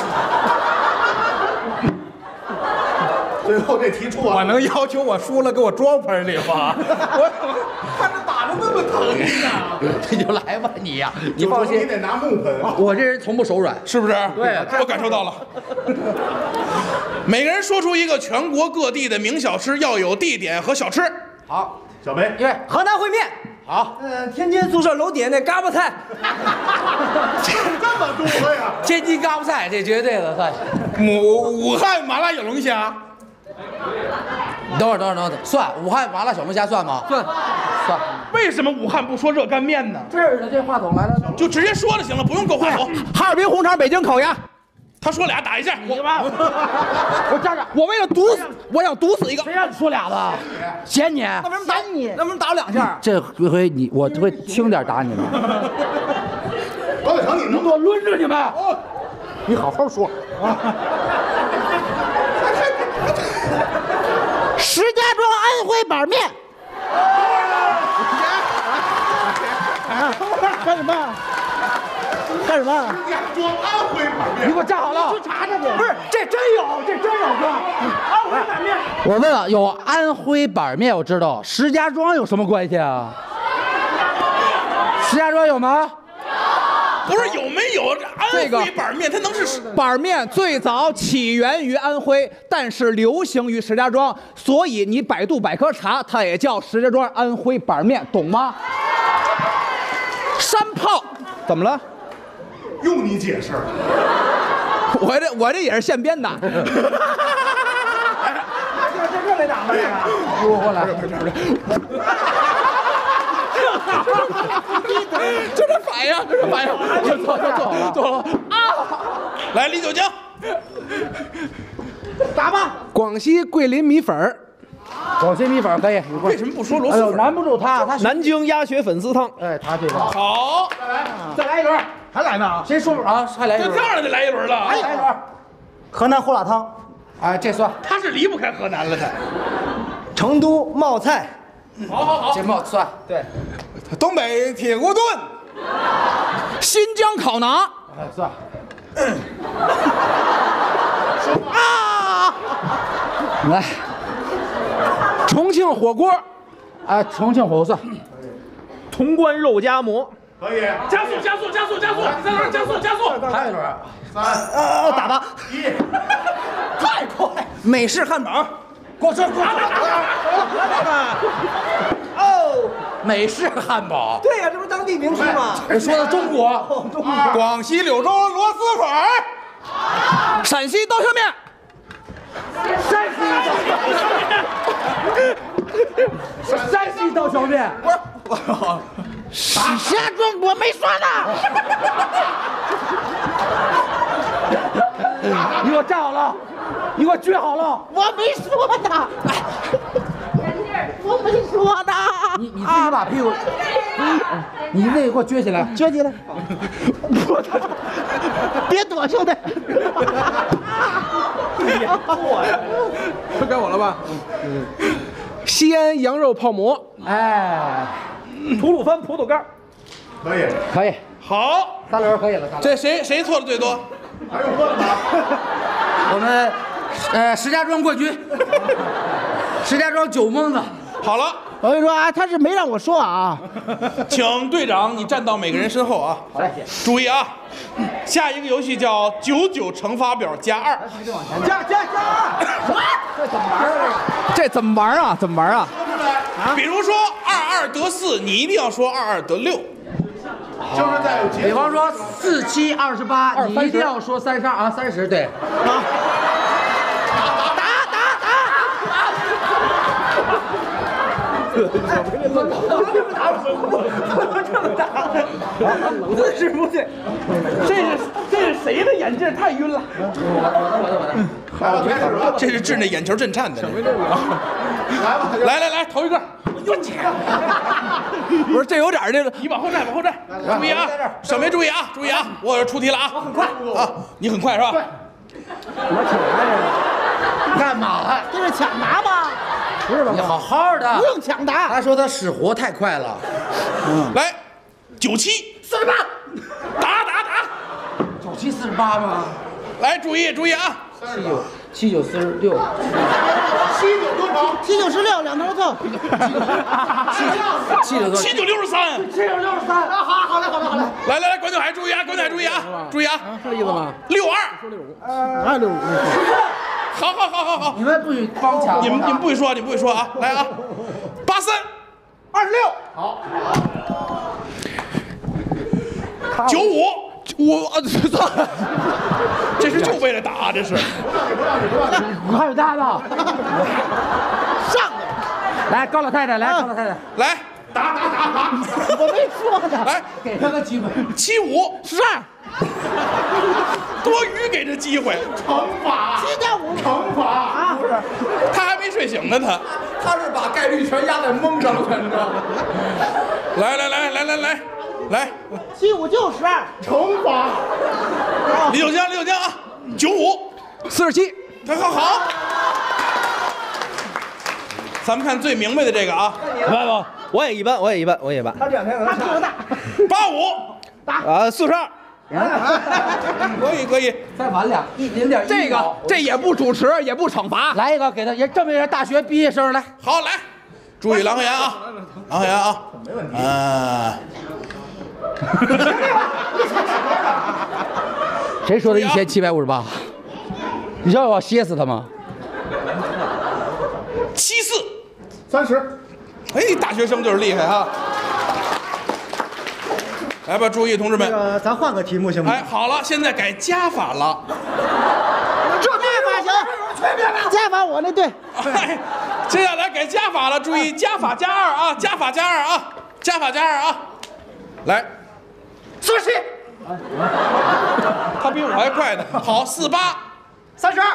最后这题出完， 我能要求我输了给我装盆里吗？我看着打的那么疼呢。 这就来吧你呀，你就放心， 说你得拿木盆。 我这人从不手软。 是不是？ 对我感受到了。每个人说出一个全国各地的名小吃，要有地点和小吃。 好， 小梅， 因为河南烩面。 好， 呃，天津宿舍楼底下那嘎巴菜。 这么多呀？ 天津嘎巴菜这绝对的算。 武武汉麻辣小龙虾。 等会儿，等会儿，等会儿，算武汉麻辣小龙虾算吗？算，算。 为什么武汉不说热干面呢？ 这儿呢，这话筒来了， 就直接说就行了，不用够话筒。 哈尔滨红肠，北京烤鸭。 他说俩打一架，我我站着，我为了毒死，我想毒死一个。 谁让你说俩的？嫌你？ 那为什么打你？那为什么打我两下？ 这回你我会轻点打你们。 高伟成，你能我抡着你们。 你好好说啊。 石家庄安徽板面。 啊！干什么？干什么？ 石家庄安徽板面。 你给我站好了。 去查查去。 不是，这真有，这真有哥。 安徽板面。 我问了，有安徽板面，我知道，石家庄有什么关系啊？石家庄有吗？ 不是有没有这个安徽板面？它能是板面最早起源于安徽，但是流行于石家庄，所以你百度百科查，它也叫石家庄安徽板面，懂吗？山炮，怎么了？ 用你解释？ 我这我这也是现编的。 这这没打吗？这个。 我过来。 就这反应，就这反应，就错就错错了啊！ 来李九江， 打吧！ 广西桂林米粉儿， 广西米粉可以。 为什么不说螺哎呦， 蛳粉？ 难不住他，他南京鸭血粉丝汤， 哎，他这个好， 再来一轮。 还来呢？ 谁说啊？还来一这轮， 当然得来一轮了。 来一轮。 河南胡辣汤。 哎，这算。 他是离不开河南了，他。 成都冒菜。 好好好， 这帽算对。 东北铁锅炖。 新疆烤馕。 哎，算。 啊！ 来， 重庆火锅， 哎，重庆火锅算。 潼关肉夹馍。 可以， 加速加速加速加速，三轮加速加速， 还有一轮。 三呃，打吧， 一， 太快！美式汉堡， 过去过去。 哦， 美式汉堡。 对呀、这不是当地名吃吗？ 我说的中国。 中国。 广西柳州螺蛳粉， 陕西刀削面。 山西山西刀削面。 不是，石家庄我没说呢。 你给我站好了，你给我撅好了。 我没说呢。我没说呢。 你你自己把屁股，你那个给我撅起来， 撅起来。别躲，兄弟。 都该我了吧？西安羊肉泡馍， 哎， 吐鲁番葡萄干。 可以， 可以， 好， 三轮可以了。 这谁谁错的最多？ 还有问吗？ 我们呃石家庄冠军，石家庄酒蒙子。 好了， 我跟你说啊，他是没让我说啊。 请队长你站到每个人身后啊。 好嘞， 注意啊，下一个游戏叫九九乘法表加二。 加加加二。 这怎么玩啊？怎么玩啊？ 比如说二二得四，你一定要说二二得六。 就是在有节比方说四七二十八，你一定要说三十二啊，三十对。 不是不是，这是这是谁的眼镜太晕了？ 我的我的我的。 来了，开始了， 这是治那眼球震颤的。 来吧， 来来来，头一个。 不是，这有点这个。 你往后站，往后站。注意啊，小梅注意啊，注意啊，我出题了啊。我很快啊，你很快是吧？ 干嘛？ 这是抢答吧？ 不是吧？你好好的。 不用抢答。 他说他使活太快了。 来，九七四十八， 打打打。 九七四十八吗？ 来，注意注意啊。 七九七九四十六， 七九多少？ 七九十六，两头凑。 七九七九六十三。 七九六十三。啊，好，好嘞，好嘞，好嘞。 来来来，观众还注意啊，观众还注意啊，注意啊。 是这意思吗？ 六二。 二六五。 好好好好好。 你们不许帮抢。 你们你们不许说，你们不许说啊！来啊，八三二十六。 好。 九五，我操！这是就为了打，这是。 还有大的。 上来，高老太太，来，高老太太， 来， 打打打打！ 我没说呢。 来， 给他个机会。 七五十二。 多余给这机会。 乘法。 七点五。 乘法啊！不是， 他还没睡醒呢，他。 他是把概率全压在蒙上了，你知道吗？ 来来来来来来来， 七五就十二。 乘法。 李九江，李九江啊，九五四十七， 他好好。咱们看最明白的这个啊， 不不，我也一般，我也一般，我也一般。 他这两天他个大。 八五， 啊，四十二。 可以可以， 再晚两一零点一。 这个这也不主持，也不惩罚。 来一个，给他也证明一下大学毕业生来。 好来，注意郎鹤岩啊，郎鹤岩啊，没问题。啊。 谁说的一千七百五十八？你知道我要歇死他吗？ 七四三十。 哎，大学生就是厉害哈。来吧，注意，同志们。 那个，咱换个题目行不行？ 哎，好了，现在改加法了。 这加法行，加法我那对。 哎，接下来改加法了，注意加法加二啊，加法加二啊，加法加二啊。来， 四十七。 他比我还快呢。好，四八， 三十二。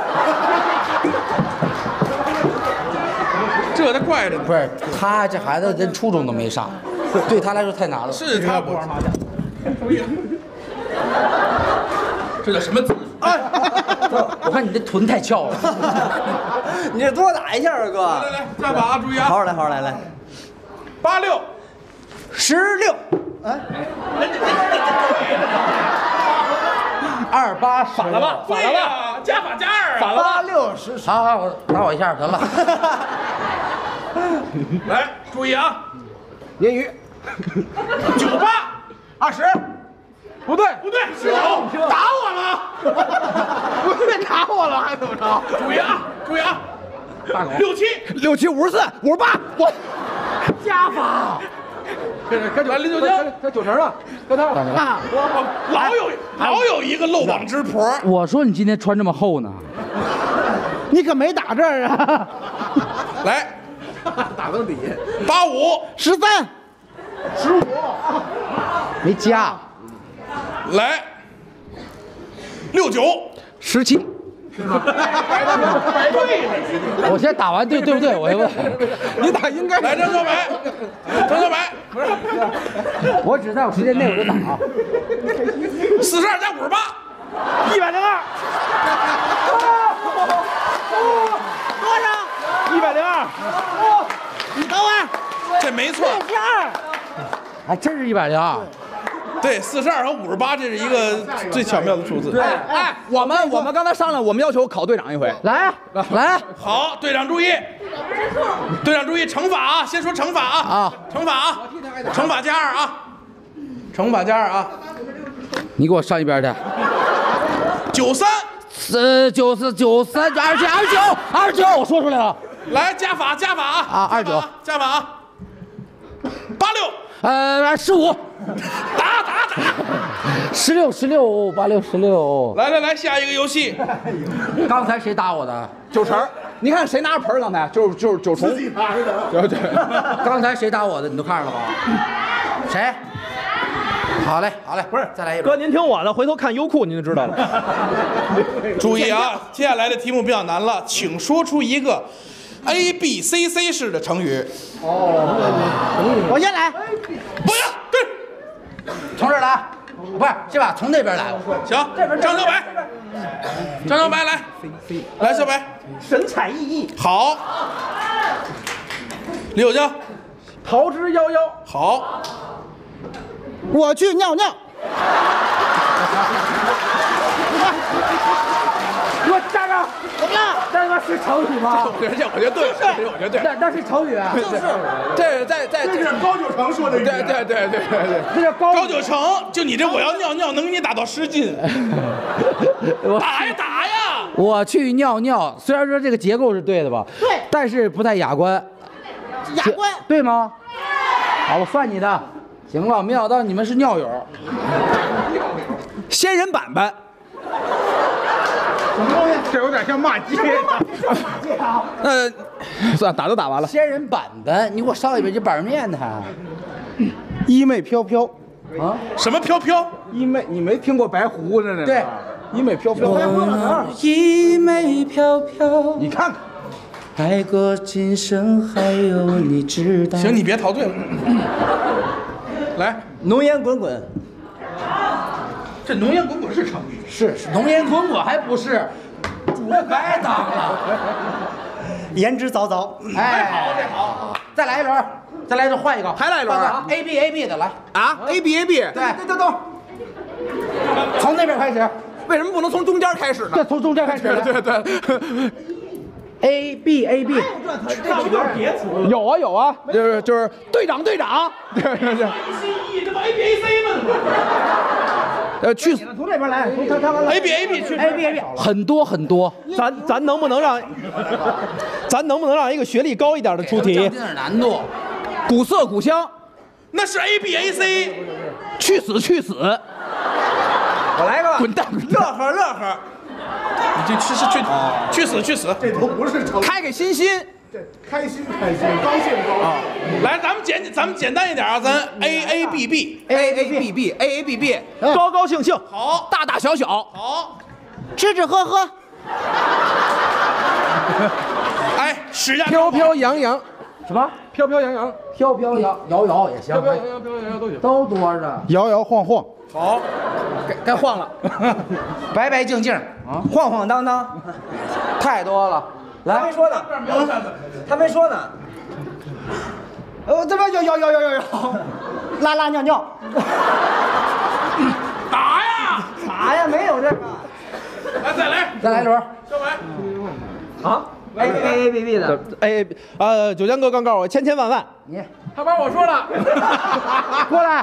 这他快着呢。 不是，他这孩子连初中都没上，对他来说太难了。 是他不玩麻将。注意，这叫什么姿势？ 我看你这臀太翘了。 你这多打一下啊，哥。 来来来，加法啊，注意啊。 好好来，好好来，来。 八六， 十六。哎。 二八反了吧？反了吧？加法加二啊！ 反了吧？六十。 好好，我打我一下得了。 来，注意啊！ 鲶鱼九八二十， 不对， 不对，十九，打我了， 不对，打我了还怎么着？ 注意啊，注意啊， 大狗六七六七五十四五十八，我加法。该来林九江， 该九成了，该他了。 啊，老有老有一个漏网之婆。 我说你今天穿这么厚呢， 你可没打这儿啊！ 来， 打到底， 八五十三， 十五， 没加， 来，六九十七。 白对了， 我先打完对对不对？我问， 你打应该来张小白，张小白，不是， 我只在我时间内我就打啊。 四十二加五十八， 一百零二，多少？一百零二。你等会儿， 这没错， 四十二。 还真是一百零二。 对，四十二和五十八，这是一个最巧妙的数字。 对，哎，我们我们刚才商量，我们要求考队长一回。 来来， 好，队长注意，队长注意，惩罚啊！先说惩罚啊！ 啊， 惩罚啊！惩罚加二啊！惩罚加二啊！ 你给我上一边去。 九三， 呃，九四九三二七二九二九，我说出来了。 来加法加法啊！ 啊，二九加法啊！八六， 呃，十五， 打打打！ 十六十六八六十六。 来来来，下一个游戏。 刚才谁打我的？ 九成，你看谁拿着盆儿？刚才就是就是九重。自己拿的。对对。 刚才谁打我的？你都看着了吧？谁？好嘞，好嘞，不是，再来一哥，您听我的，回头看优酷您就知道了。 注意啊，接下来的题目比较难了，请说出一个 A B C C 式的成语。 哦，我先来。 不要，对， 从这儿来，不是，是吧？从那边来。 行，张小白，张小白来，来小白， 神采奕奕。 好。李有江， 逃之夭夭。 好。 我去尿尿。 我站着， 怎么了？ 这个是成语吗？ 我觉得这，我觉得对，我觉得对。 那那是成语啊。 就是这在在这是高九成说的语言。 对对对对对对。 这叫高高九成，就你这我要尿尿，能给你打到十斤。打呀打呀！ 我去尿尿，虽然说这个结构是对的吧？ 对， 但是不太雅观。 雅观对吗？好，我算你的。行了，没想到你们是尿友。 仙人板板。 什么东西？这有点像骂街。 呃，算了，打都打完了。 仙人板板，你给我上一杯这板面呢？ 衣袂飘飘啊？ 什么飘飘？ 衣袂，你没听过白胡子呢？ 对， 衣袂飘飘。 衣袂飘飘。 你看看。 爱过今生还有你知道。 行，你别陶醉了。来， 浓烟滚滚。 这浓烟滚滚是成语。 是浓烟滚滚，还不是？主白当了。 言之凿凿。 哎，好，这好。再来一轮，再来一轮，换一个， 还来一轮啊 ？A B A B 的来啊 ？A B A B。 对对对对。 从那边开始。 为什么不能从中间开始呢？ 对，从中间开始。 对对对。 A B A B， 这有点别词。 有啊有啊，就是就是队长队长，对对对。 这不 A B A C 吗？ 呃，去从这边来，从他他 A B A B 去 A B A B 很多很多。 咱咱能不能让，咱能不能让一个学历高一点的出题？ 降低点难度。 古色古香， 那是 A B A C。 去死去死。 我来个滚蛋！ 乐呵乐呵。 你这去是去去死去死！ 这都不是成语。 开开心心， 这开心开心，高兴高兴。 来，咱们简咱们简单一点啊，咱 A A B B A A B B A A B B， 高高兴兴， 好， 大大小小， 好， 吃吃喝喝。 哎，使下飘飘扬扬， 什么？ 飘飘扬扬， 飘飘摇摇摇也行， 飘飘扬扬，飘飘扬扬都行。 都多着。 摇摇晃晃， 好， 该该晃了， 白白净净啊， 晃晃荡荡。 太多了。来， 他没说呢，他没说呢。呃，这边有有有有有有，拉拉尿尿。 打呀！ 啥呀？没有这个。 来，再来， 再来一轮。 小白， 啊 ？A A A B B 的。 哎，呃，九江哥刚告诉我千千万万。 你他把我说了， 过来。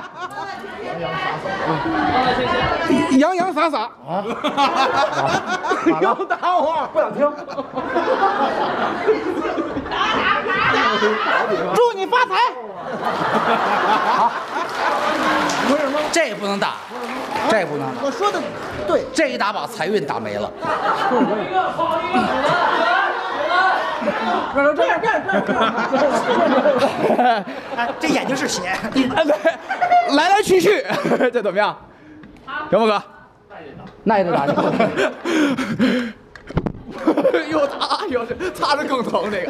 洋洋洒洒啊！又打我，不想听。 祝你发财！ 好，这不能打，这不能打。 我说的对， 这一打把财运打没了。 哎，这眼睛是血。 来来去去，这怎么样？行不哥？ 那也得打。 又打又是，擦着更疼这个。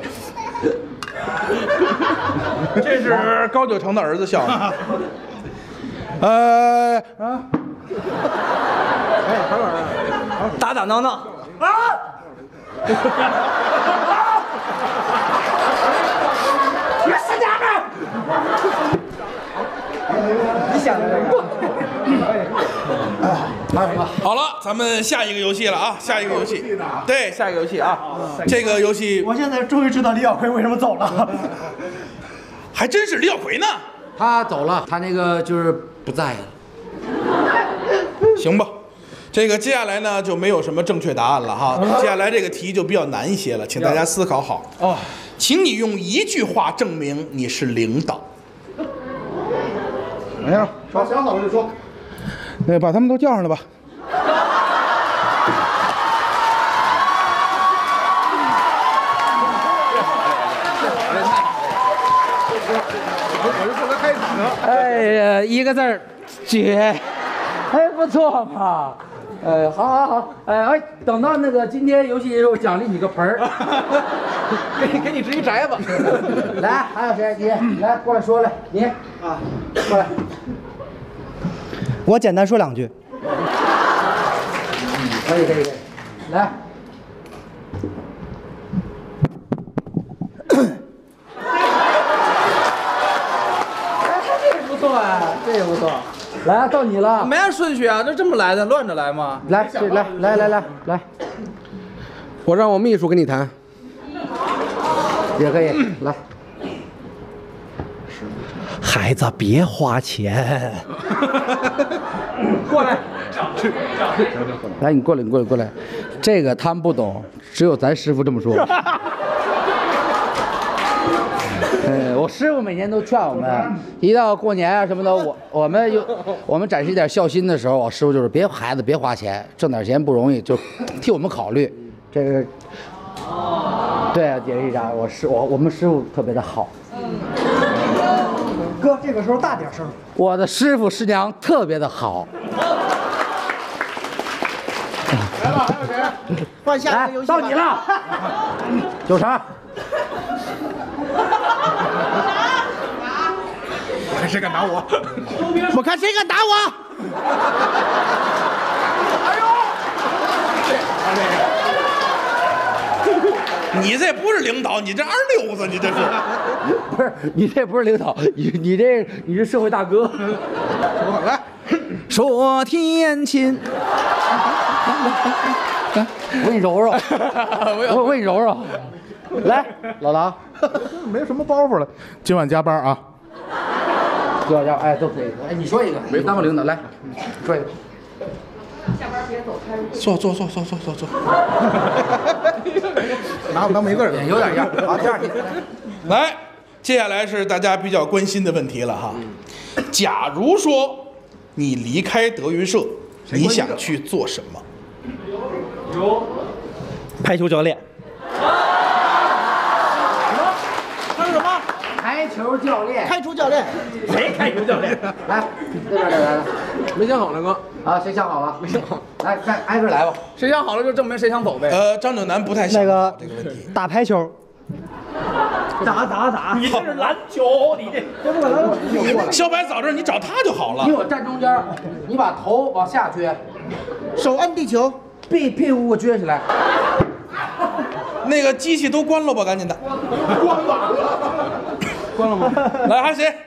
这是高九成的儿子笑的。呃啊， 打打闹闹啊！ 你个死娘们儿！ 你想的这个。 好了，咱们下一个游戏了啊！下一个游戏，对，下一个游戏啊，这个游戏我现在终于知道李小葵为什么走了。 还真是李小葵呢。 他走了，他那个就是不在了。 行吧，这个接下来呢就没有什么正确答案了哈。接下来这个题就比较难一些了，请大家思考好哦。请你用一句话证明你是领导。 哎呀，把想好了就说。那把他们都叫上来吧。我就负责开始呢。 哎呀，一个字儿，绝，还不错嘛。呃，好好好，哎哎，等到那个今天游戏结束，奖励你个盆儿， 给你给你支一宅子。 来，还有谁？你来过来说来，你啊，过来。 我简单说两句。 可以可以可以，来。这不错啊，这也不错。来，到你了。 没按顺序啊，这这么来的，乱着来吗？ 来，这来来来来来， 我让我秘书跟你谈， 也可以来。 孩子，别花钱。 过来， 来，你过来，你过来，过来。这个他们不懂，只有咱师傅这么说。呃，我师傅每年都劝我们，一到过年啊什么的，我我们有我们展示一点孝心的时候，我师傅就是别孩子别花钱，挣点钱不容易，就替我们考虑。这个，对啊，解释一下，我师我我们师傅特别的好。 哥，这个时候大点声。 我的师傅师娘特别的好。 来吧，还有谁？换下一个游戏。 到你了，九成。 我看谁敢打我！ 我看谁敢打我！ 哎呦！你这不是领导，你这二流子，你这是。 不是，你这不是领导，你你这你是社会大哥。 来， 说天亲。 我给你揉揉，我我给你揉揉。来，老狼， 没什么包袱了，今晚加班啊。 要要，哎，都可以。哎，你说一个，没当过领导，来，说一个。 下班别走，开。 坐坐坐坐坐坐坐。 拿我当没字儿， 有点样。好，第二题。 来，接下来是大家比较关心的问题了哈。假如说你离开德云社，你想去做什么？ 有排球教练。 还有什么？ 排球教练。 开除教练。 谁开球教练？ 来，这边来来来。 没想好呢，哥。 啊，谁想好了？ 没想好。 来，再挨个来吧。 谁想好了就证明谁想走呗。 呃，张九南不太想那个这个问题。 打排球。打打打！ 你这是篮球，你这这不可能。 小白早这你找他就好了。 你我站中间，你把头往下撅， 手按地球， 屁屁股给我撅起来。 那个机器都关了吧，赶紧的。 关了， 关了吗？来，还有谁？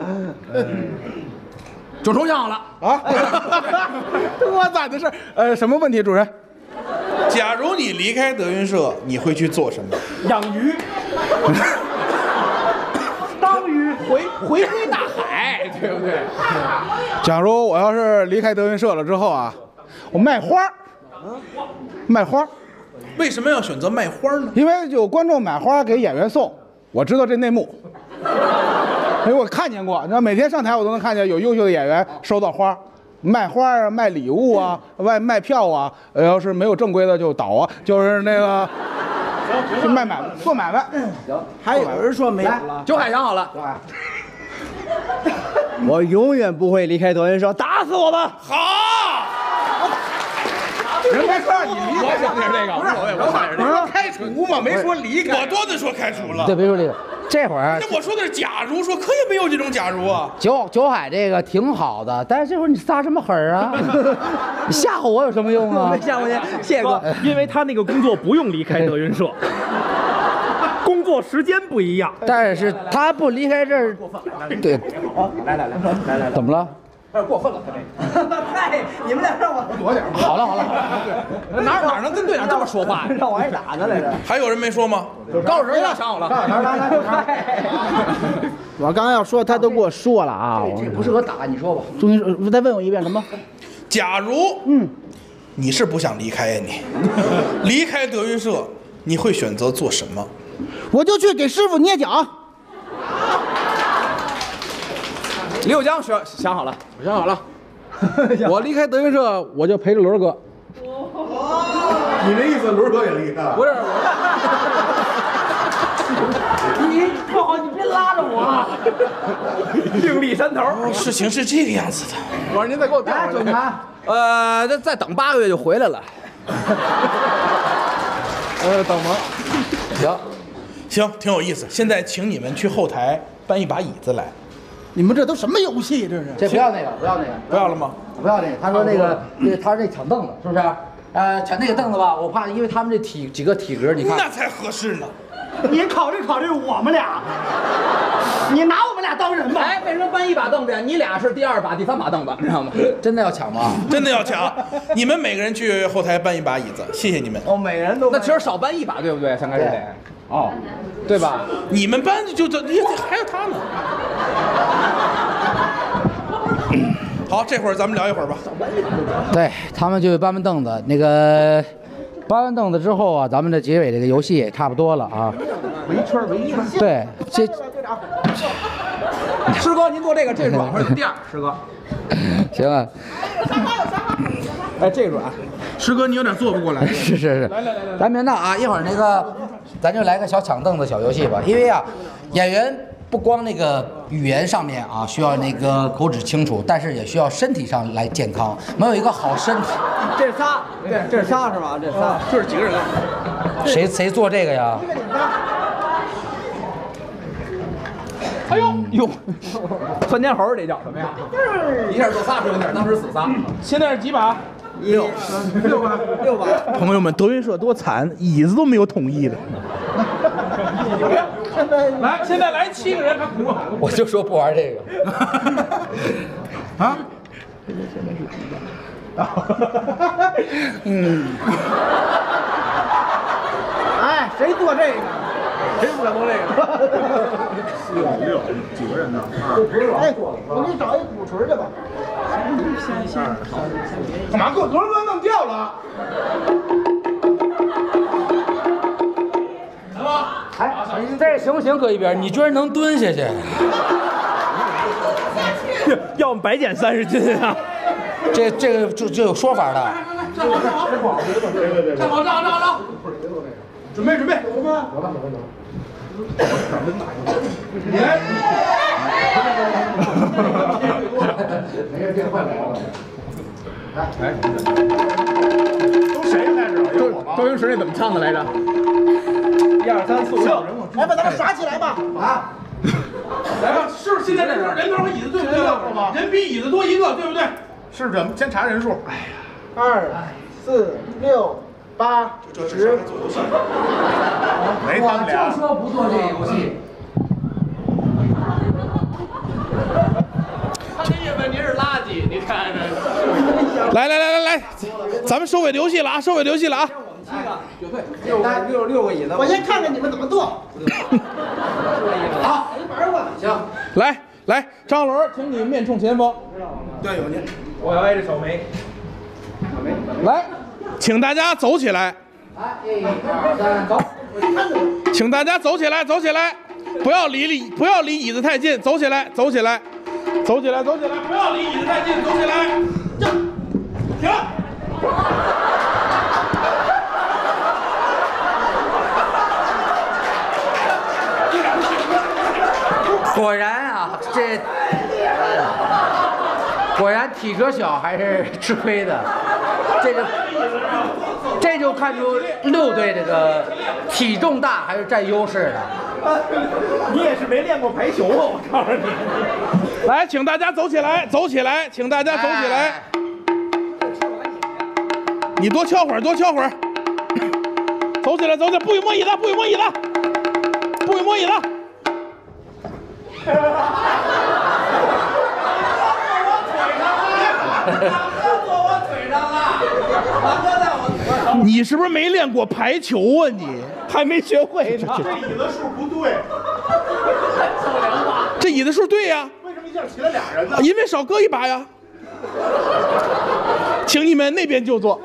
九重想好了啊！多赞的事儿。呃，什么问题，主任？ 假如你离开德云社，你会去做什么？ 养鱼。当鱼回。 回归大海，对不对？ 假如我要是离开德云社了之后啊，我卖花儿，卖花儿。 为什么要选择卖花呢？ 因为有观众买花给演员送，我知道这内幕。因为我看见过，你知道每天上台我都能看见有优秀的演员收到花，卖花啊，卖礼物啊，卖卖票啊，呃要是没有正规的就倒啊，就是那个就卖买卖做买卖。 行，还有人说没有了， 九海想好了， 我永远不会离开德云社，打死我吧！ 好。 人没说让你离开， 我想的是这个，无所谓，我想的是这个。 开除嘛，没说离开。 我多次说开除了。 对，别说这个，这会儿那我说的是假如，说可也没有这种假如啊。 九九海这个挺好的，但是这会儿你撒什么狠儿啊？你吓唬我有什么用啊？ 吓唬你，谢谢哥。 因为他那个工作不用离开德云社，工作时间不一样。 但是他不离开这儿，对， 来来来来来， 怎么了？ 有点过分了，他这个。 嗨，你们俩让我躲点。 好了好了， 哪哪能跟队长这么说话呀？ 让我挨打呢来着。 还有人没说吗？ 高老师想好了。 来来来，我刚要说，他都给我说了啊。 这不适合打，你说吧。 重新说，再问我一遍什么？ 假如，嗯，你是不想离开呀？你离开德云社，你会选择做什么？ 我就去给师傅捏脚。 李有江想想好了，我想好了，我离开德云社，我就陪着轮哥。 你这意思，轮哥也离开了？ 不是， 你不好，你别拉着我。另立山头。 事情是这个样子的。 我说您再给我调准谈。 呃，再再等八个月就回来了。 呃，等吗？ 行，行，挺有意思。现在请你们去后台搬一把椅子来。 你们这都什么游戏？这是？ 这不要那个，不要那个， 不要了吗？ 不要那个。他说那个，那个他是那抢凳子，是不是？呃，抢那个凳子吧，我怕因为他们这体几个体格，你看那才合适呢。 你考虑考虑我们俩，你拿我们俩当人吧？ 哎，为什么搬一把凳子呀？你俩是第二把、第三把凳子，你知道吗？ 真的要抢吗？ 真的要抢！你们每个人去后台搬一把椅子，谢谢你们。 哦，每人都那其实少搬一把，对不对？三开始得。哦，对吧？ 你们搬就这，还有他呢。好，这会儿咱们聊一会儿吧。 对他们就搬搬凳子，那个搬完凳子之后啊，咱们的结尾这个游戏也差不多了啊。 围圈围圈。 对，这。 师哥，您做这个这软还是第二？师哥。 行啊。 哎，这软。 师哥，你有点做不过来。 是是是。 来来来来， 咱别闹啊！一会儿那个，咱就来个小抢凳子小游戏吧。因为啊，演员不光那个语言上面啊需要那个口齿清楚，但是也需要身体上来健康。没有一个好身体， 这是仨，对，这是仨是吧？这是仨， 这是几个人？ 谁谁做这个呀？ 哎呦呦，窜天猴这叫什么呀？一下做仨是有点，当时死仨。 现在是几把？ 六六把六把。 朋友们，德云社多惨，椅子都没有统一的。来，现在来七个人，还不我就说不玩这个。 啊？嗯。 哎，谁做这个？ 谁不敢做这个？六六几个人呢？ 哎，我给你找一鼓槌去吧。 干嘛给我轮轮弄掉了？来吧。 哎，这行不行？搁一边，你居然能蹲下去？ 要我们白减三十斤啊！ 这这个就就有说法的。 站好，站好，站好，站好，站好，准备准备。你来。 没事，这快来了。 来，都谁开始？ 周周星驰那怎么唱的来着？ 一二三四五六。 来把他们耍起来吧！ 啊！来吧，是不是现在这是人多少椅子对不对？人比椅子多一个，对不对？是人，先查人数。哎呀， 二四六八十。 没他们俩。 就说不做这个游戏。 他这意思您是垃圾，你看着。 来来来来来，咱们收尾的游戏了啊！收尾的游戏了啊！ 有对，六六六个椅子。 我先看看你们怎么做。 好， 玩吧。 行， 来， 来，张伦，请你面冲前方。 对，有您。 我要挨着小梅。 来，请大家走起来。 来，一二三，走。 请大家走起来，走起来，不要离离，不要离椅子太近，走起来，走起来，走起来，走起来，不要离椅子太近，走起来。停。 果然啊，这果然体格小还是吃亏的，这个这就看出六队这个体重大还是占优势的。 你也是没练过排球啊，我告诉你。 来，请大家走起来，走起来，请大家走起来。 哎你多敲会儿，多敲会儿。走起来，走起来，不许摸椅子，不许摸椅子，不许摸椅子。你是不是没练过排球啊？你还没学会呢。 这椅子数不对， 这椅子数对呀、 为什么一下起来俩人呢？ 因为少搁一把呀。请你们那边就坐。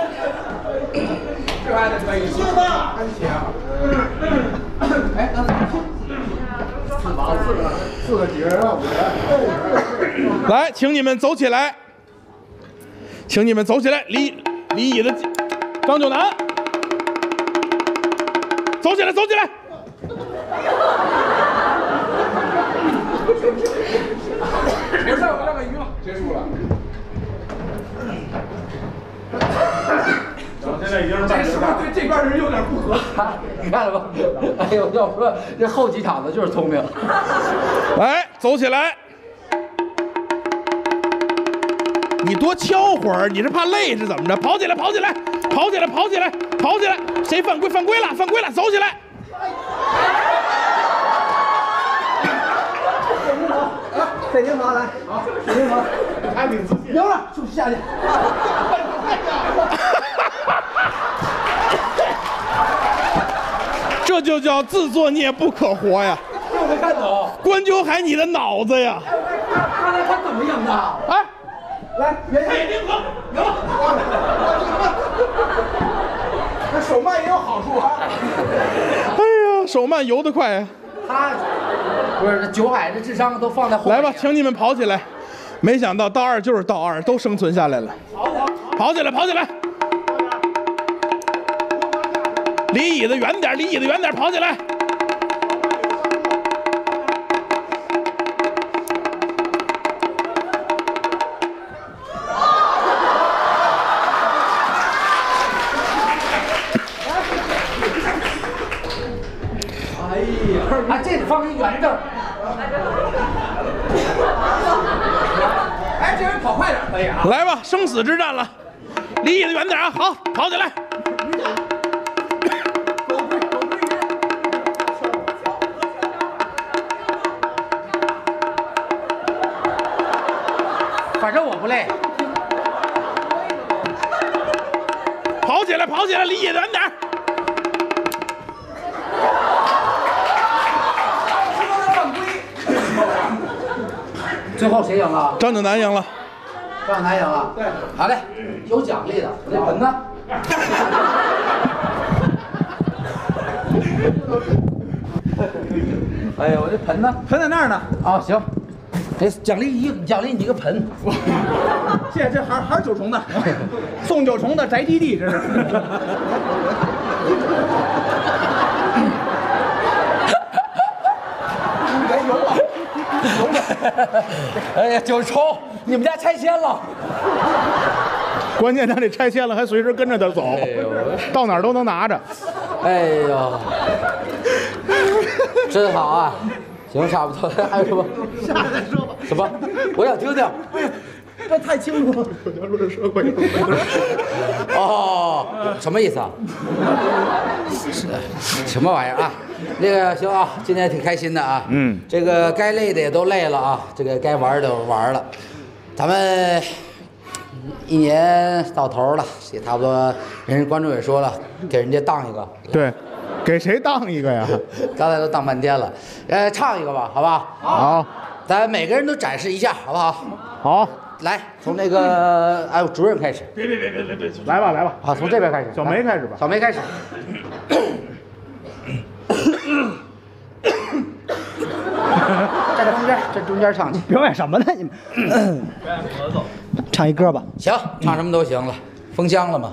这还得可以。行吧，安琪啊。哎，刚才四把四个四个几个人啊？五人。 来，请你们走起来，请你们走起来，离离椅子近。张九南，走起来，走起来。 没事，我让个鱼了，结束了。现在已经是半时了，对这边人有点不和。 你看了吧？哎呦，要说这后几场子就是聪明。 来，走起来。你多敲会儿，你是怕累是怎么着？跑起来，跑起来，跑起来，跑起来，跑起来！谁犯规？犯规了，犯规了，走起来！ 北京跑来，好，北京跑， 还挺自信。 赢了就下去。 这就叫自作孽不可活呀！ 我没看懂， 关九海，你的脑子呀！ 刚才他怎么赢的？ 哎， 来，原太平和，赢了。 那手慢也有好处啊。 哎呀，手慢游得快呀！ 他不是九海这智商都放在后面。 来吧，请你们跑起来！没想到到二就是到二，都生存下来了。跑起来，跑起来！离椅子远点，离椅子远点，跑起来！ 哎呀，啊，这得放一圆正。 哎，这人跑快点可以啊。 来吧，生死之战了，离椅子远点啊！好，跑起来！ 反正我不累。 跑起来，跑起来，离椅子远点。 最后谁赢了？ 张九南赢了。 张九南赢了。对，好嘞，有奖励的。我这盆呢？哎呀，我这盆呢？ 盆在那儿呢。 啊，行。这奖励一奖励你一个盆。 谢谢，这还还是九重的，送九重的宅基地，这是。 哎呀，九重，你们家拆迁了。 关键他这拆迁了，还随时跟着他走，到哪儿都能拿着。 哎呦，真好啊！行，差不多，还有什么？ 下来再说吧。 什么？我想听听。 这太清楚了。 哦，什么意思啊？什么玩意儿啊？那个行啊，今天挺开心的啊。嗯。这个该累的也都累了啊，这个该玩的玩了。咱们一年到头了，也差不多，人家观众也说了，给人家当一个。 对，给谁当一个呀？ 刚才都当半天了，呃，唱一个吧，好吧？ 好。 咱每个人都展示一下，好不好？ 好， 来，从那个哎主任开始。 别别别别别别，来吧来吧。 好，从这边开始。 小梅开始吧。 小梅开始。站在中间，这中间唱去。 表演什么呢？你们唱一歌吧。 行，唱什么都行了。封箱了吗？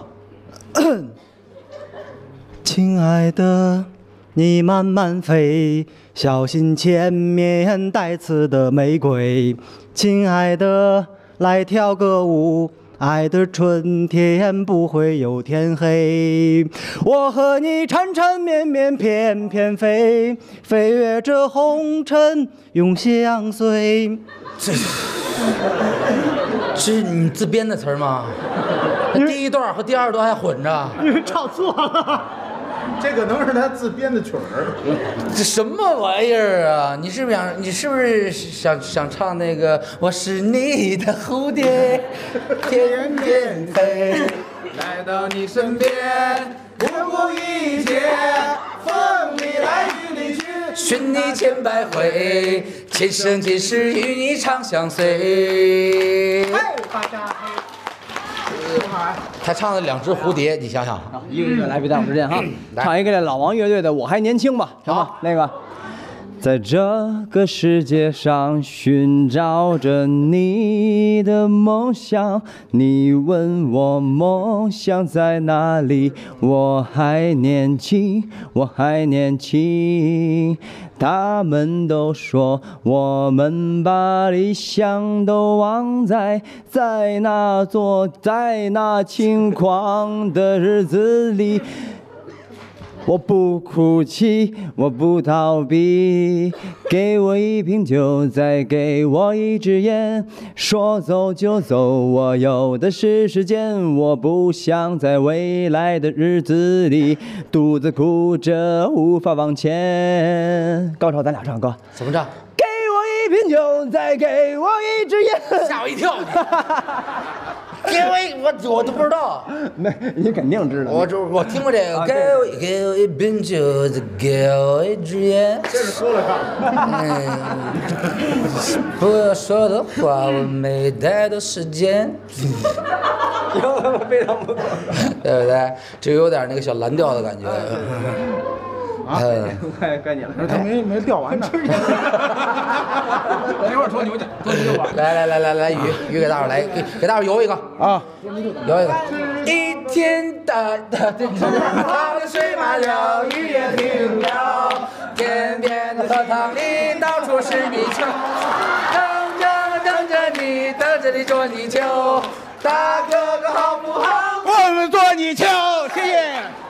亲爱的，你慢慢飞，小心前面带刺的玫瑰。亲爱的，来跳个舞，爱的春天不会有天黑。我和你缠缠绵绵翩翩飞，飞越这红尘永相随。 这是你自编的词儿吗？第一段和第二段还混着。 唱错了。 这个能是他自编的曲儿。 这什么玩意儿啊？你是不是想，你是不是想想唱那个我是你的蝴蝶，翩翩飞， 来到你身边，不顾一切，风里来雨里去， 寻你千百回，今生今世与你长相随。他唱了两只蝴蝶，你想想， 一个一个来，别耽误时间哈。唱一个这老王乐队的《我还年轻》吧，行吗？那个，在这个世界上寻找着你的梦想，你问我梦想在哪里？我还年轻，我还年轻。他们都说我们把理想都忘在在那座在那轻狂的日子里。我不哭泣，我不逃避，给我一瓶酒，再给我一支烟，说走就走，我有的是时间，我不想在未来的日子里独自哭着无法往前。高潮，咱俩唱歌， 怎么唱？ 给我一瓶酒，再给我一支烟。 吓我一跳！给我一我我都不知道， 那你肯定知道。 我就我听过这个，给我给我一瓶酒，再给我一支烟。 这是说了唱。 不要说的话，我没太多时间。 非常不错， 对不对？就有点那个小蓝调的感觉。 啊， 该该你了。 他没没撂完呢。 一会儿说牛去，说牛吧。 来来来来来，雨雨给大伙来，给给大伙游一个啊， 游一个。一天大大的好的水马流，雨也停了，天边的荷塘里到处是泥鳅，等着等着你，等着你捉泥鳅，大哥哥好不好？ 我们捉泥鳅，谢谢。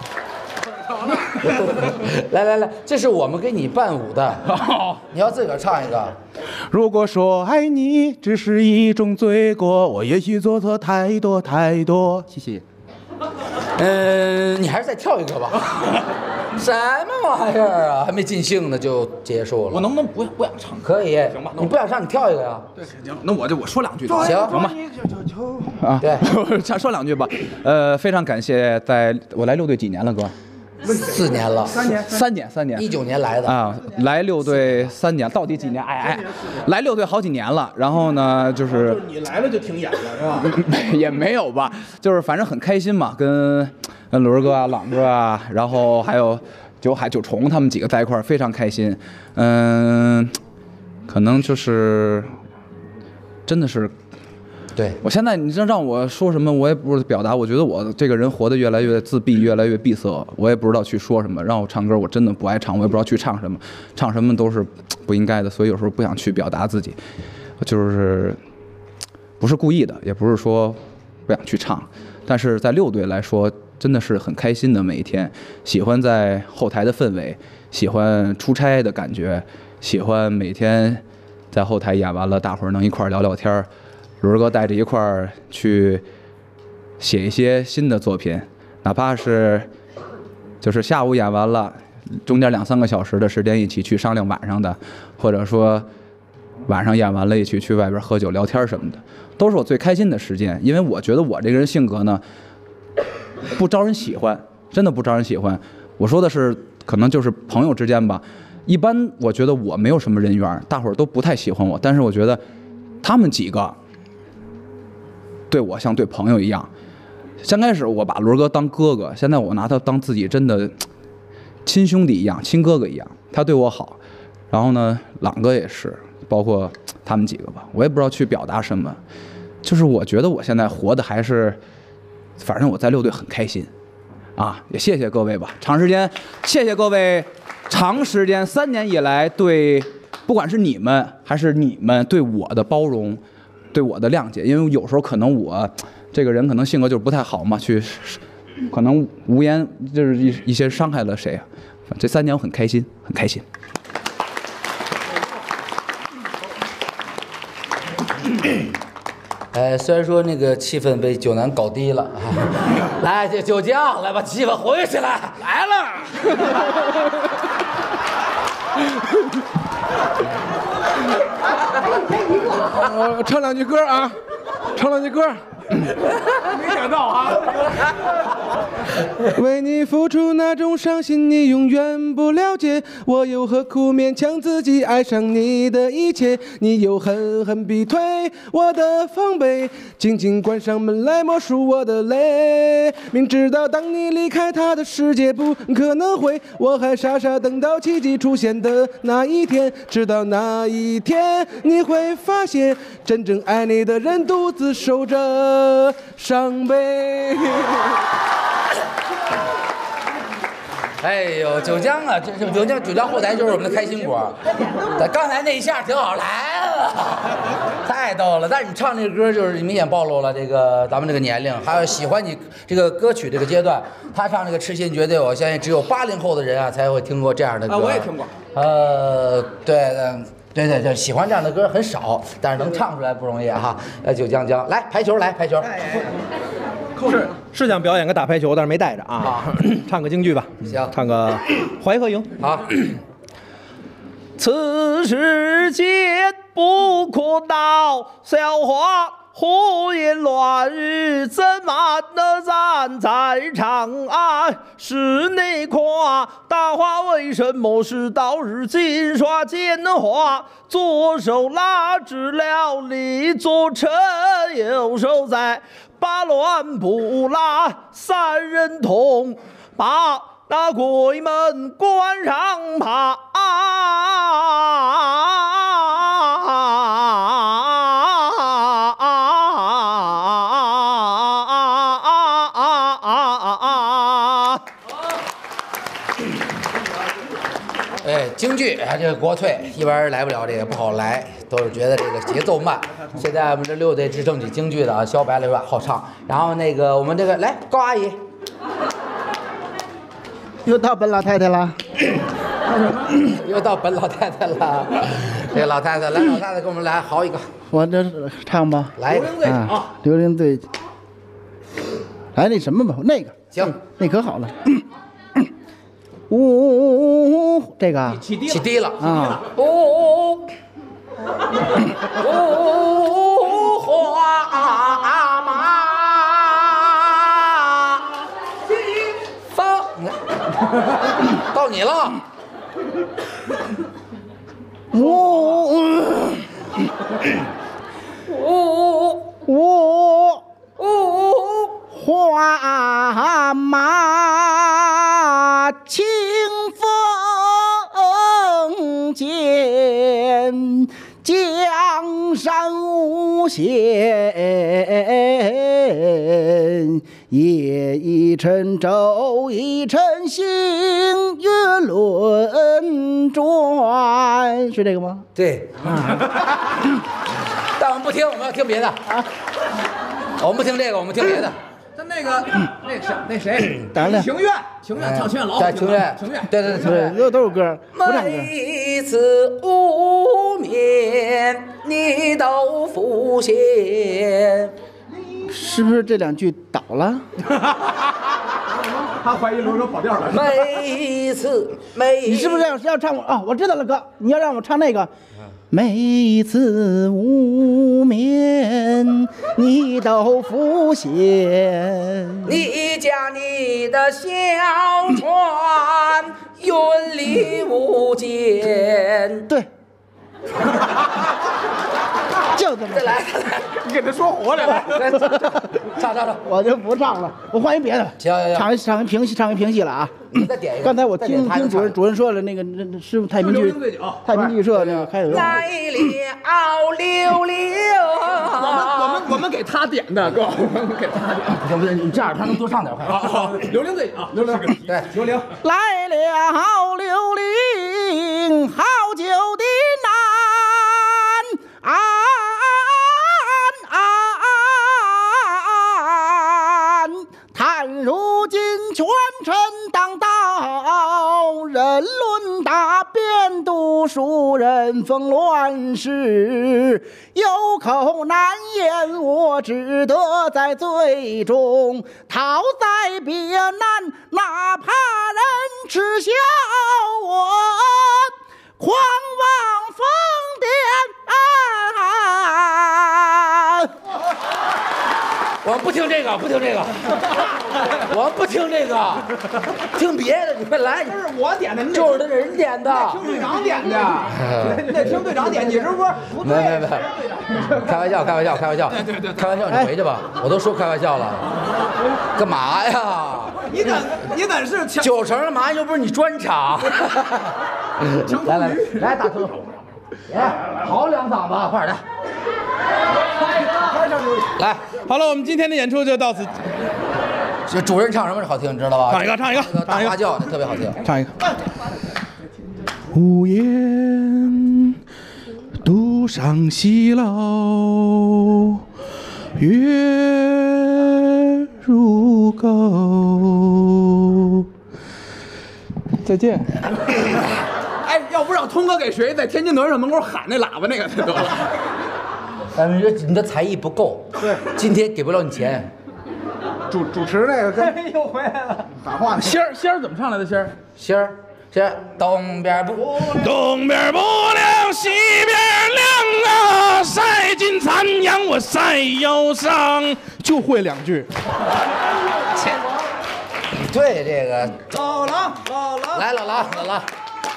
来来来，这是我们给你伴舞的，你要自个儿唱一个。 如果说爱你只是一种罪过，我也许做错太多太多。 谢谢。 嗯，你还是再跳一个吧。什么玩意儿啊？还没尽兴呢就结束了。 我能不能不不想唱？ 可以， 行吧， 你不想唱，你跳一个呀。 对，行，那我就我说两句。 行， 行吧。 啊， 对， 想说两句吧。呃，非常感谢，在我来六队几年了，哥？ 四年了， 三年， 三年，三年， 一九年来的啊，来六队三年，到底几年？哎哎，来六队好几年了。然后呢，就是就是你来了就停演了是吧？ 也没有吧，就是反正很开心嘛，跟跟轮哥啊、朗哥啊，然后还有九海、九重他们几个在一块儿，非常开心。嗯，可能就是真的是。 对， 我现在你这让我说什么，我也不知道表达。我觉得我这个人活得越来越自闭，越来越闭塞，我也不知道去说什么。让我唱歌，我真的不爱唱，我也不知道去唱什么，唱什么都是不应该的，所以有时候不想去表达自己，就是不是故意的，也不是说不想去唱。但是在六队来说，真的是很开心的每一天，喜欢在后台的氛围，喜欢出差的感觉，喜欢每天在后台演完了，大伙儿能一块儿聊聊天儿。轮哥带着一块儿去写一些新的作品，哪怕是就是下午演完了，中间两三个小时的时间一起去商量晚上的，或者说晚上演完了一起去外边喝酒聊天什么的，都是我最开心的时间。因为我觉得我这个人性格呢，不招人喜欢，真的不招人喜欢。我说的是可能就是朋友之间吧， 一般我觉得我没有什么人缘，大伙儿都不太喜欢我，但是我觉得他们几个对我像对朋友一样。先开始我把轮哥当哥哥，现在我拿他当自己真的亲兄弟一样，亲哥哥一样，他对我好。然后呢，朗哥也是，包括他们几个吧，我也不知道去表达什么，就是我觉得我现在活的还是，反正我在六队很开心，啊，也谢谢各位吧，长时间谢谢各位，长时间三年以来对，不管是你们还是你们对我的包容，对我的谅解，因为有时候可能我这个人可能性格就是不太好嘛，去可能无言就是一一些伤害了谁啊，这三年我很开心，很开心。 呃，虽然说那个气氛被九南搞低了，啊、来，这九将来把气氛活跃起来，来了。 呃，唱两句歌啊，唱两句歌。 没想到啊！ 为你付出那种伤心，你永远不了解。我又何苦勉强自己爱上你的一切？你又狠狠逼退我的防备，紧紧关上门来默数我的泪。明知道当你离开他的世界不可能会，我还傻傻等到奇迹出现的那一天。直到那一天，你会发现，真正爱你的人独自守着伤悲。 哎呦，九江啊，这这九江九江后台就是我们的开心果。刚才那一下挺好，来了，太逗了。但是你唱这个歌就是明显暴露了这个咱们这个年龄，还有喜欢你这个歌曲这个阶段。他唱这个《痴心绝对》，我相信只有八零后的人啊才会听过这样的歌。 啊，我也听过。 呃，对的。对对对，喜欢这样的歌很少，但是能唱出来不容易哈。呃，九江江，来排球，来排球。 是是想表演个打排球，但是没带着啊。唱个京剧吧， 行， 唱个《淮河营》。 好。 此世间不可闹笑话，胡言乱语怎么能站在长安？是你夸大话，为什么是到日金刷奸话？左手拉直了李左臣，右手在把乱不拉，三人同把那鬼门关上爬。 哎，京剧啊，这个国粹一般人来不了，这个不好来，都是觉得这个节奏慢。现在我们这六队支撑起京剧的啊，小白来说好唱。然后那个我们这个来高阿姨， 又到本老太太了， 又到本老太太了。这个老太太来，老太太给我们来嚎一个， 我这是唱吧， 来一个啊，刘伶对，来那什么吧，那个行， 那可好了。呜、哦，这个起低起低了啊！ 呜呜花马西风，到你了。 呜呜呜呜花马清风剑，江山无限，夜一沉，昼一沉，星月轮转，是这个吗？ 对。但我们不听，我们要听别的。我们不听这个，我们听别的。 但那个那谁那谁， 当然情愿情愿唱情愿老在情愿情愿， 对对对情愿， 都都是歌，不唱歌。 每次无眠，你都浮现。 是不是这两句倒了？ 他怀疑轮哥跑调了。 每一次每你是不是要要唱我啊？我知道了，哥，你要让我唱那个。每一次无眠，你都浮现。 你将你的小船永云里雾间。 对，就这么。 再来， 你给他说活来了。 唱唱唱， 我就不唱了，我换一别的。 行行行， 唱一唱一评戏，唱一评戏了啊。 你再点一个。 刚才我听听主任主任说了，那个那那师傅太平剧太平剧社那个开始。 来了溜溜。 我们我们我们给他点的，哥，我们给他点。 不行不行，你这样他能多唱点，快。 刘伶对啊，刘伶对， 刘伶来了刘伶，好久的难安安，叹如今权臣当道，人论大变，读书人逢乱世，有口难言，我只得在最中讨在别难，哪怕人耻笑我狂妄疯癫。 我们不听这个，不听这个，我们不听这个，听别的。你快来， 这是我点的， 就是他人点的， 听队长点的，你得听队长点，你这不是不对？ 没没没，开玩笑，开玩笑，开玩笑， 对对对， 开玩笑，你回去吧。我都说开玩笑了，干嘛呀？ 你怎你怎是九成的嘛又不是你专场。来来来，来大声，来嚎两嗓子，快点来。来， 好了，我们今天的演出就到此。 这主任唱什么好听，你知道吧？ 唱一个，唱一个， 大花轿，那特别好听。 唱一个。无言独上西楼，月如钩。再见。 哎，要不让通哥给谁在天津德胜门口喊那喇叭那个得了。 但是你的才艺不够， 对， 今天给不了你钱。 主主持那个跟又回来了， 喊话呢。 仙儿仙儿怎么唱来的？仙儿仙儿仙儿，东边不东边不亮西边亮啊，晒尽残阳我晒忧伤，就会两句。 对这个老狼老狼来老狼老狼，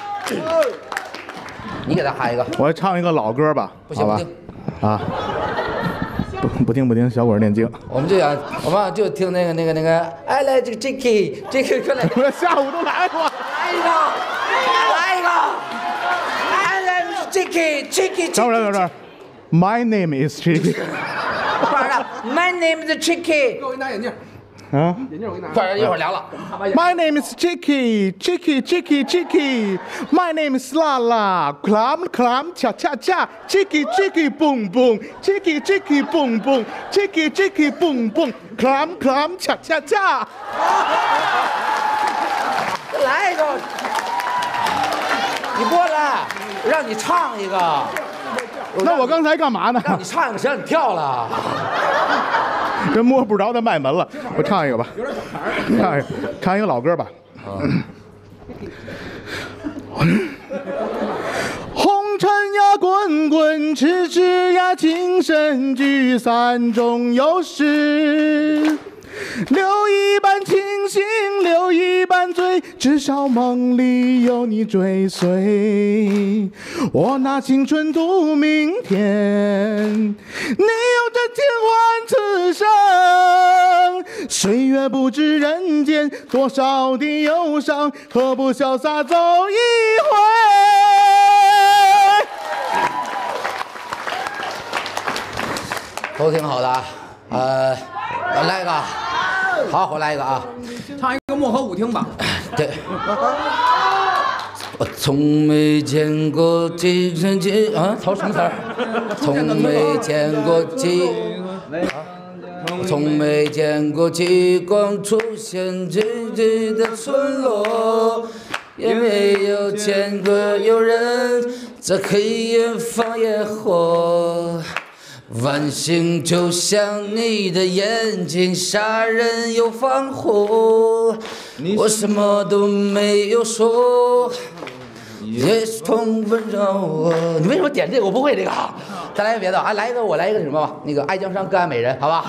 你给他喊一个。 我唱一个老歌吧，好吧不行不听。 啊，不不听不听，小鬼念经。 我们就想，我们就听那个那个那个，哎来这个 J K J K 快来， 下午都来过， 来一个，来一个，哎来 J K J K。 等会儿等会儿 ，My name is Chicky。 快点，My name is Chicky。 给我给你拿眼镜。 啊， 眼镜我给你拿。 快点，一会儿凉了。 My name is Chicky, Chicky, Chicky, Chicky. My name is Lala. Clam, clam, cha, cha, cha. Chicky, Chicky, boom, boom. Chicky, Chicky, boom, boom. Chicky, Chicky, boom, boom. Clam, clam, cha, cha, cha. 来一个，你过来，让你唱一个。 那我刚才干嘛呢？ 让你唱一个，谁让你跳了？ 真摸不着他卖门了。我唱一个吧，唱一个，唱一个老歌吧。红尘呀滚滚，痴痴呀情深，聚散终有时。留一半清醒，留一半醉，至少梦里有你追随。我拿青春赌明天，你有这千万次生。岁月不知人间多少的忧伤，何不潇洒走一回？ 都挺好的啊，呃，我来一个。 好，我来一个啊， 唱一个漠河舞厅吧。 对，我从没见过几人几啊，曹什么词儿？从没见过几，从没见过极光出现自己的村落，也没有见过有人在黑夜放野火。 晚星就像你的眼睛，杀人又放火。我什么都没有说，也是痛温柔。你为什么点这个？我不会这个。再来一个别的，啊，来一个我来一个什么吧？那个《爱江山更爱美人》，好吧？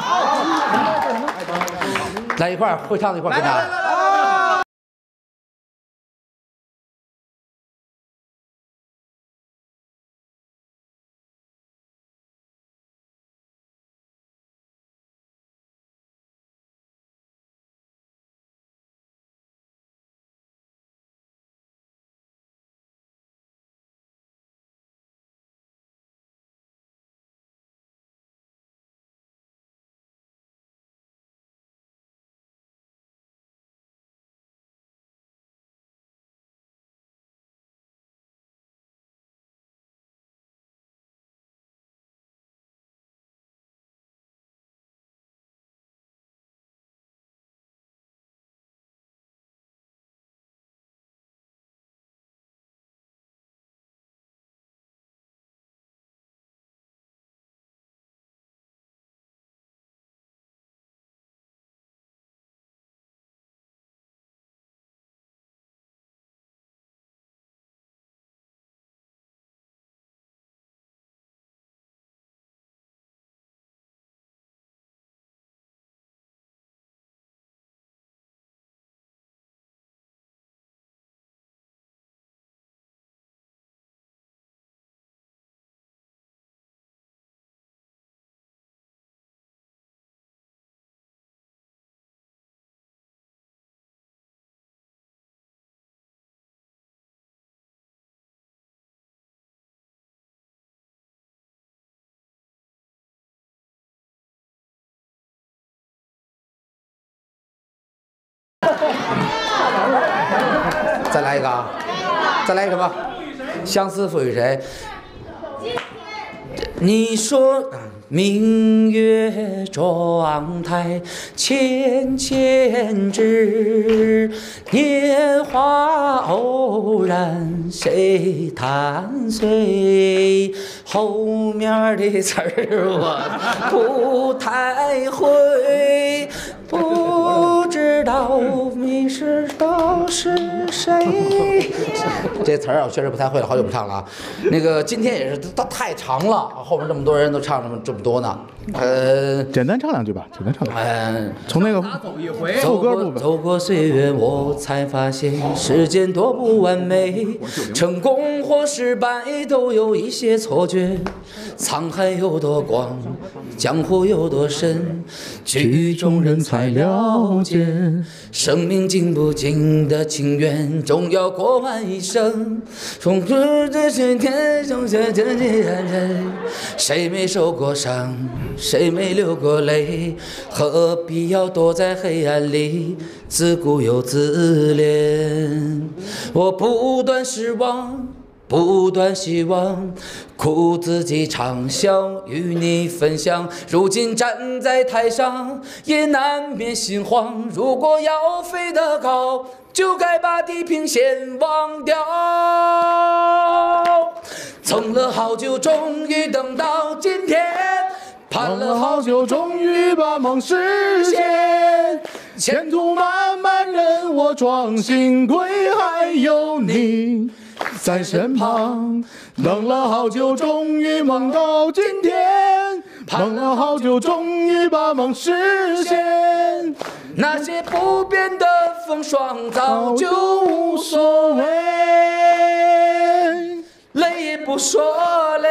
来一块儿会唱的一块儿跟他。 来一个啊，再来一个吧。相思赋予谁？你说明月妆台浅浅知，年华偶然谁弹碎？后面的词儿我不太会，不知道迷失的是谁。这词儿我确实不太会了，好久不唱了啊。那个今天也是它太长了，后面这么多人都唱这么这么多呢。呃， 简单唱两句吧，简单唱两句。 嗯， 从那个走过走过岁月，我才发现世间多不完美，成功或失败都有一些错觉。沧海有多广，江湖有多深，剧中人才了解。生命经不经的情缘，终要过完一生。从这这些天中这这些人，谁没受过伤？谁没流过泪？何必要躲在黑暗里自顾又自怜？我不断失望，不断希望，苦自己畅想，与你分享。如今站在台上，也难免心慌。如果要飞得高，就该把地平线忘掉。等了好久，终于等到今天。盼了好久，终于把梦实现。前途漫漫任我壮，幸亏还有你在身旁。等了好久，终于梦到今天。盼了好久，终于把梦实现。那些不变的风霜早就无所谓，累也不说累。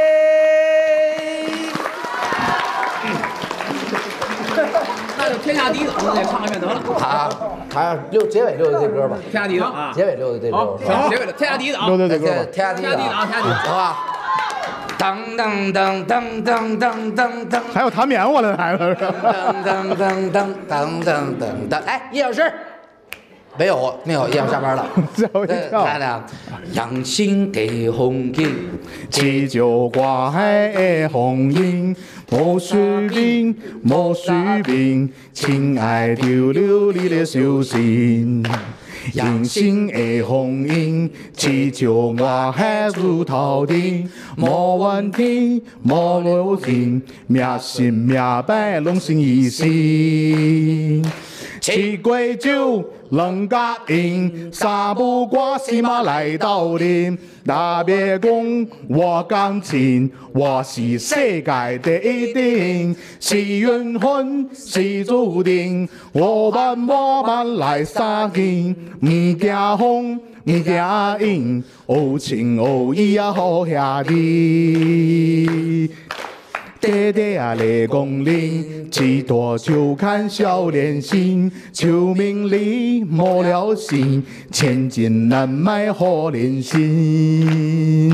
那就天下第一等的唱一遍得了。 他他溜结尾溜的这歌吧， 天下第一等啊， 结尾溜的这歌。 行，结尾的天下第一等， 溜的这歌吧， 天下第一等， 天下第一等， 好吧。当当当当当当当当， 还有弹棉花的孩子是吧？ 当当当当当当当当，哎，叶老师。没有，没有，叶老师下班了。 吓我一跳。 来来，养心的红颜， 祈求挂海的红颜，莫须病，莫须病，亲爱丢了你的手心。养心的红颜，祈求我海如头顶，莫怨天，莫留情，命心命败拢成一心。七杯酒，两甲饮，三不挂西马来到恁。那别讲我感情，我是世界第一等，是缘分，是注定。我慢我慢来相见，唔惊风，唔惊影，有情有义啊好兄弟。爹爹啊，来讲恁，几大就看少年心，秋名里没了心，千金难买好人心。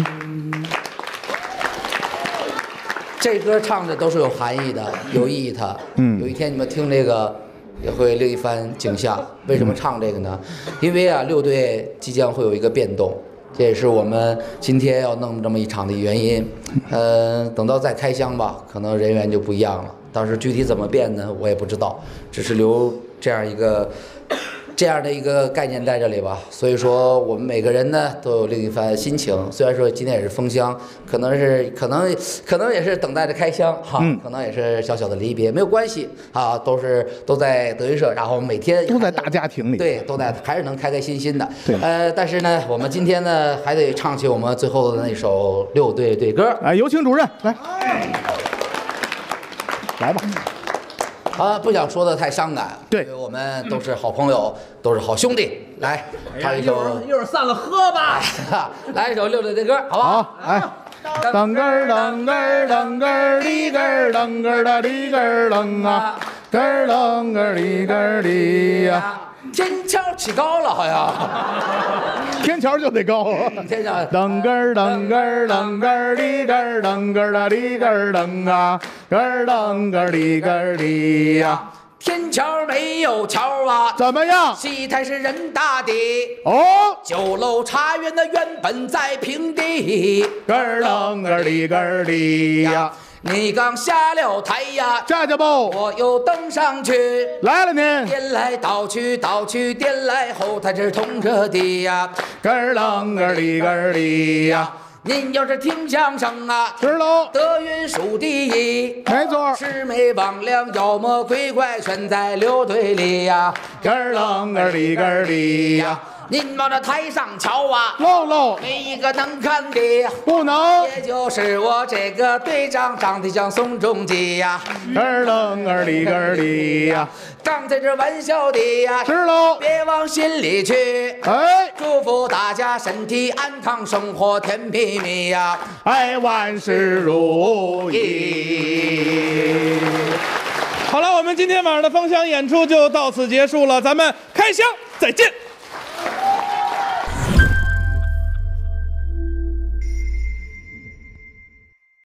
这歌唱的都是有含义的，有意义的。嗯，有一天你们听这个，也会另一番景象。为什么唱这个呢？因为啊，六队即将会有一个变动。这也是我们今天要弄这么一场的原因，呃，等到再开箱吧，可能人员就不一样了。但是具体怎么变呢，我也不知道，只是留这样一个这样的一个概念在这里吧。所以说，我们每个人呢都有另一番心情。虽然说今天也是封箱，可能是可能可能也是等待着开箱哈，嗯、可能也是小小的离别，没有关系啊，都是都在德云社，然后每天都在大家庭里， 对，都在还是能开开心心的。对，呃，但是呢，我们今天呢还得唱起我们最后的那首六队对歌。 哎，有请主任来，来吧。 啊，不想说的太伤感， 对， 因为我们都是好朋友，都是好兄弟。来，唱一首， 一会儿散了喝吧。 来一首六队的歌，好不好？ 好，哎。噔个儿噔个儿噔个儿哩个儿噔个儿的哩个儿噔啊，个儿噔个儿哩个儿哩呀。 天桥起高了，好像。 天桥就得高啊。 天桥。 噔个儿噔个儿噔个儿哩个儿噔个儿的哩个儿噔啊，个儿噔个儿哩个儿哩呀。 天桥没有桥啊， 怎么样？ 戏台是人大的哦， 酒楼茶园的原本在平地， 咯儿楞个儿哩个儿哩呀。 你刚下了台呀， 这就不， 我又登上去， 来了呢， 颠来倒去，倒去颠来，后台是通着的呀， 咯儿楞个儿哩个儿哩呀。 您要是听相声啊， 知喽， 德云数第一， 没错， 魑魅魍魉妖魔鬼怪全在六队里呀， 咯儿楞个儿哩个儿哩呀。 您往这台上瞧啊， 喽喽， 没一个能看的， 不能， 也就是我这个队长长得像宋仲基呀， 咯儿楞个儿哩个儿哩呀。 刚才这玩笑的呀， 知喽， 别往心里去。 哎， 祝福大家身体安康，生活甜蜜蜜呀， 哎，万事如意。 好了，我们今天晚上的封箱演出就到此结束了，咱们开箱再见。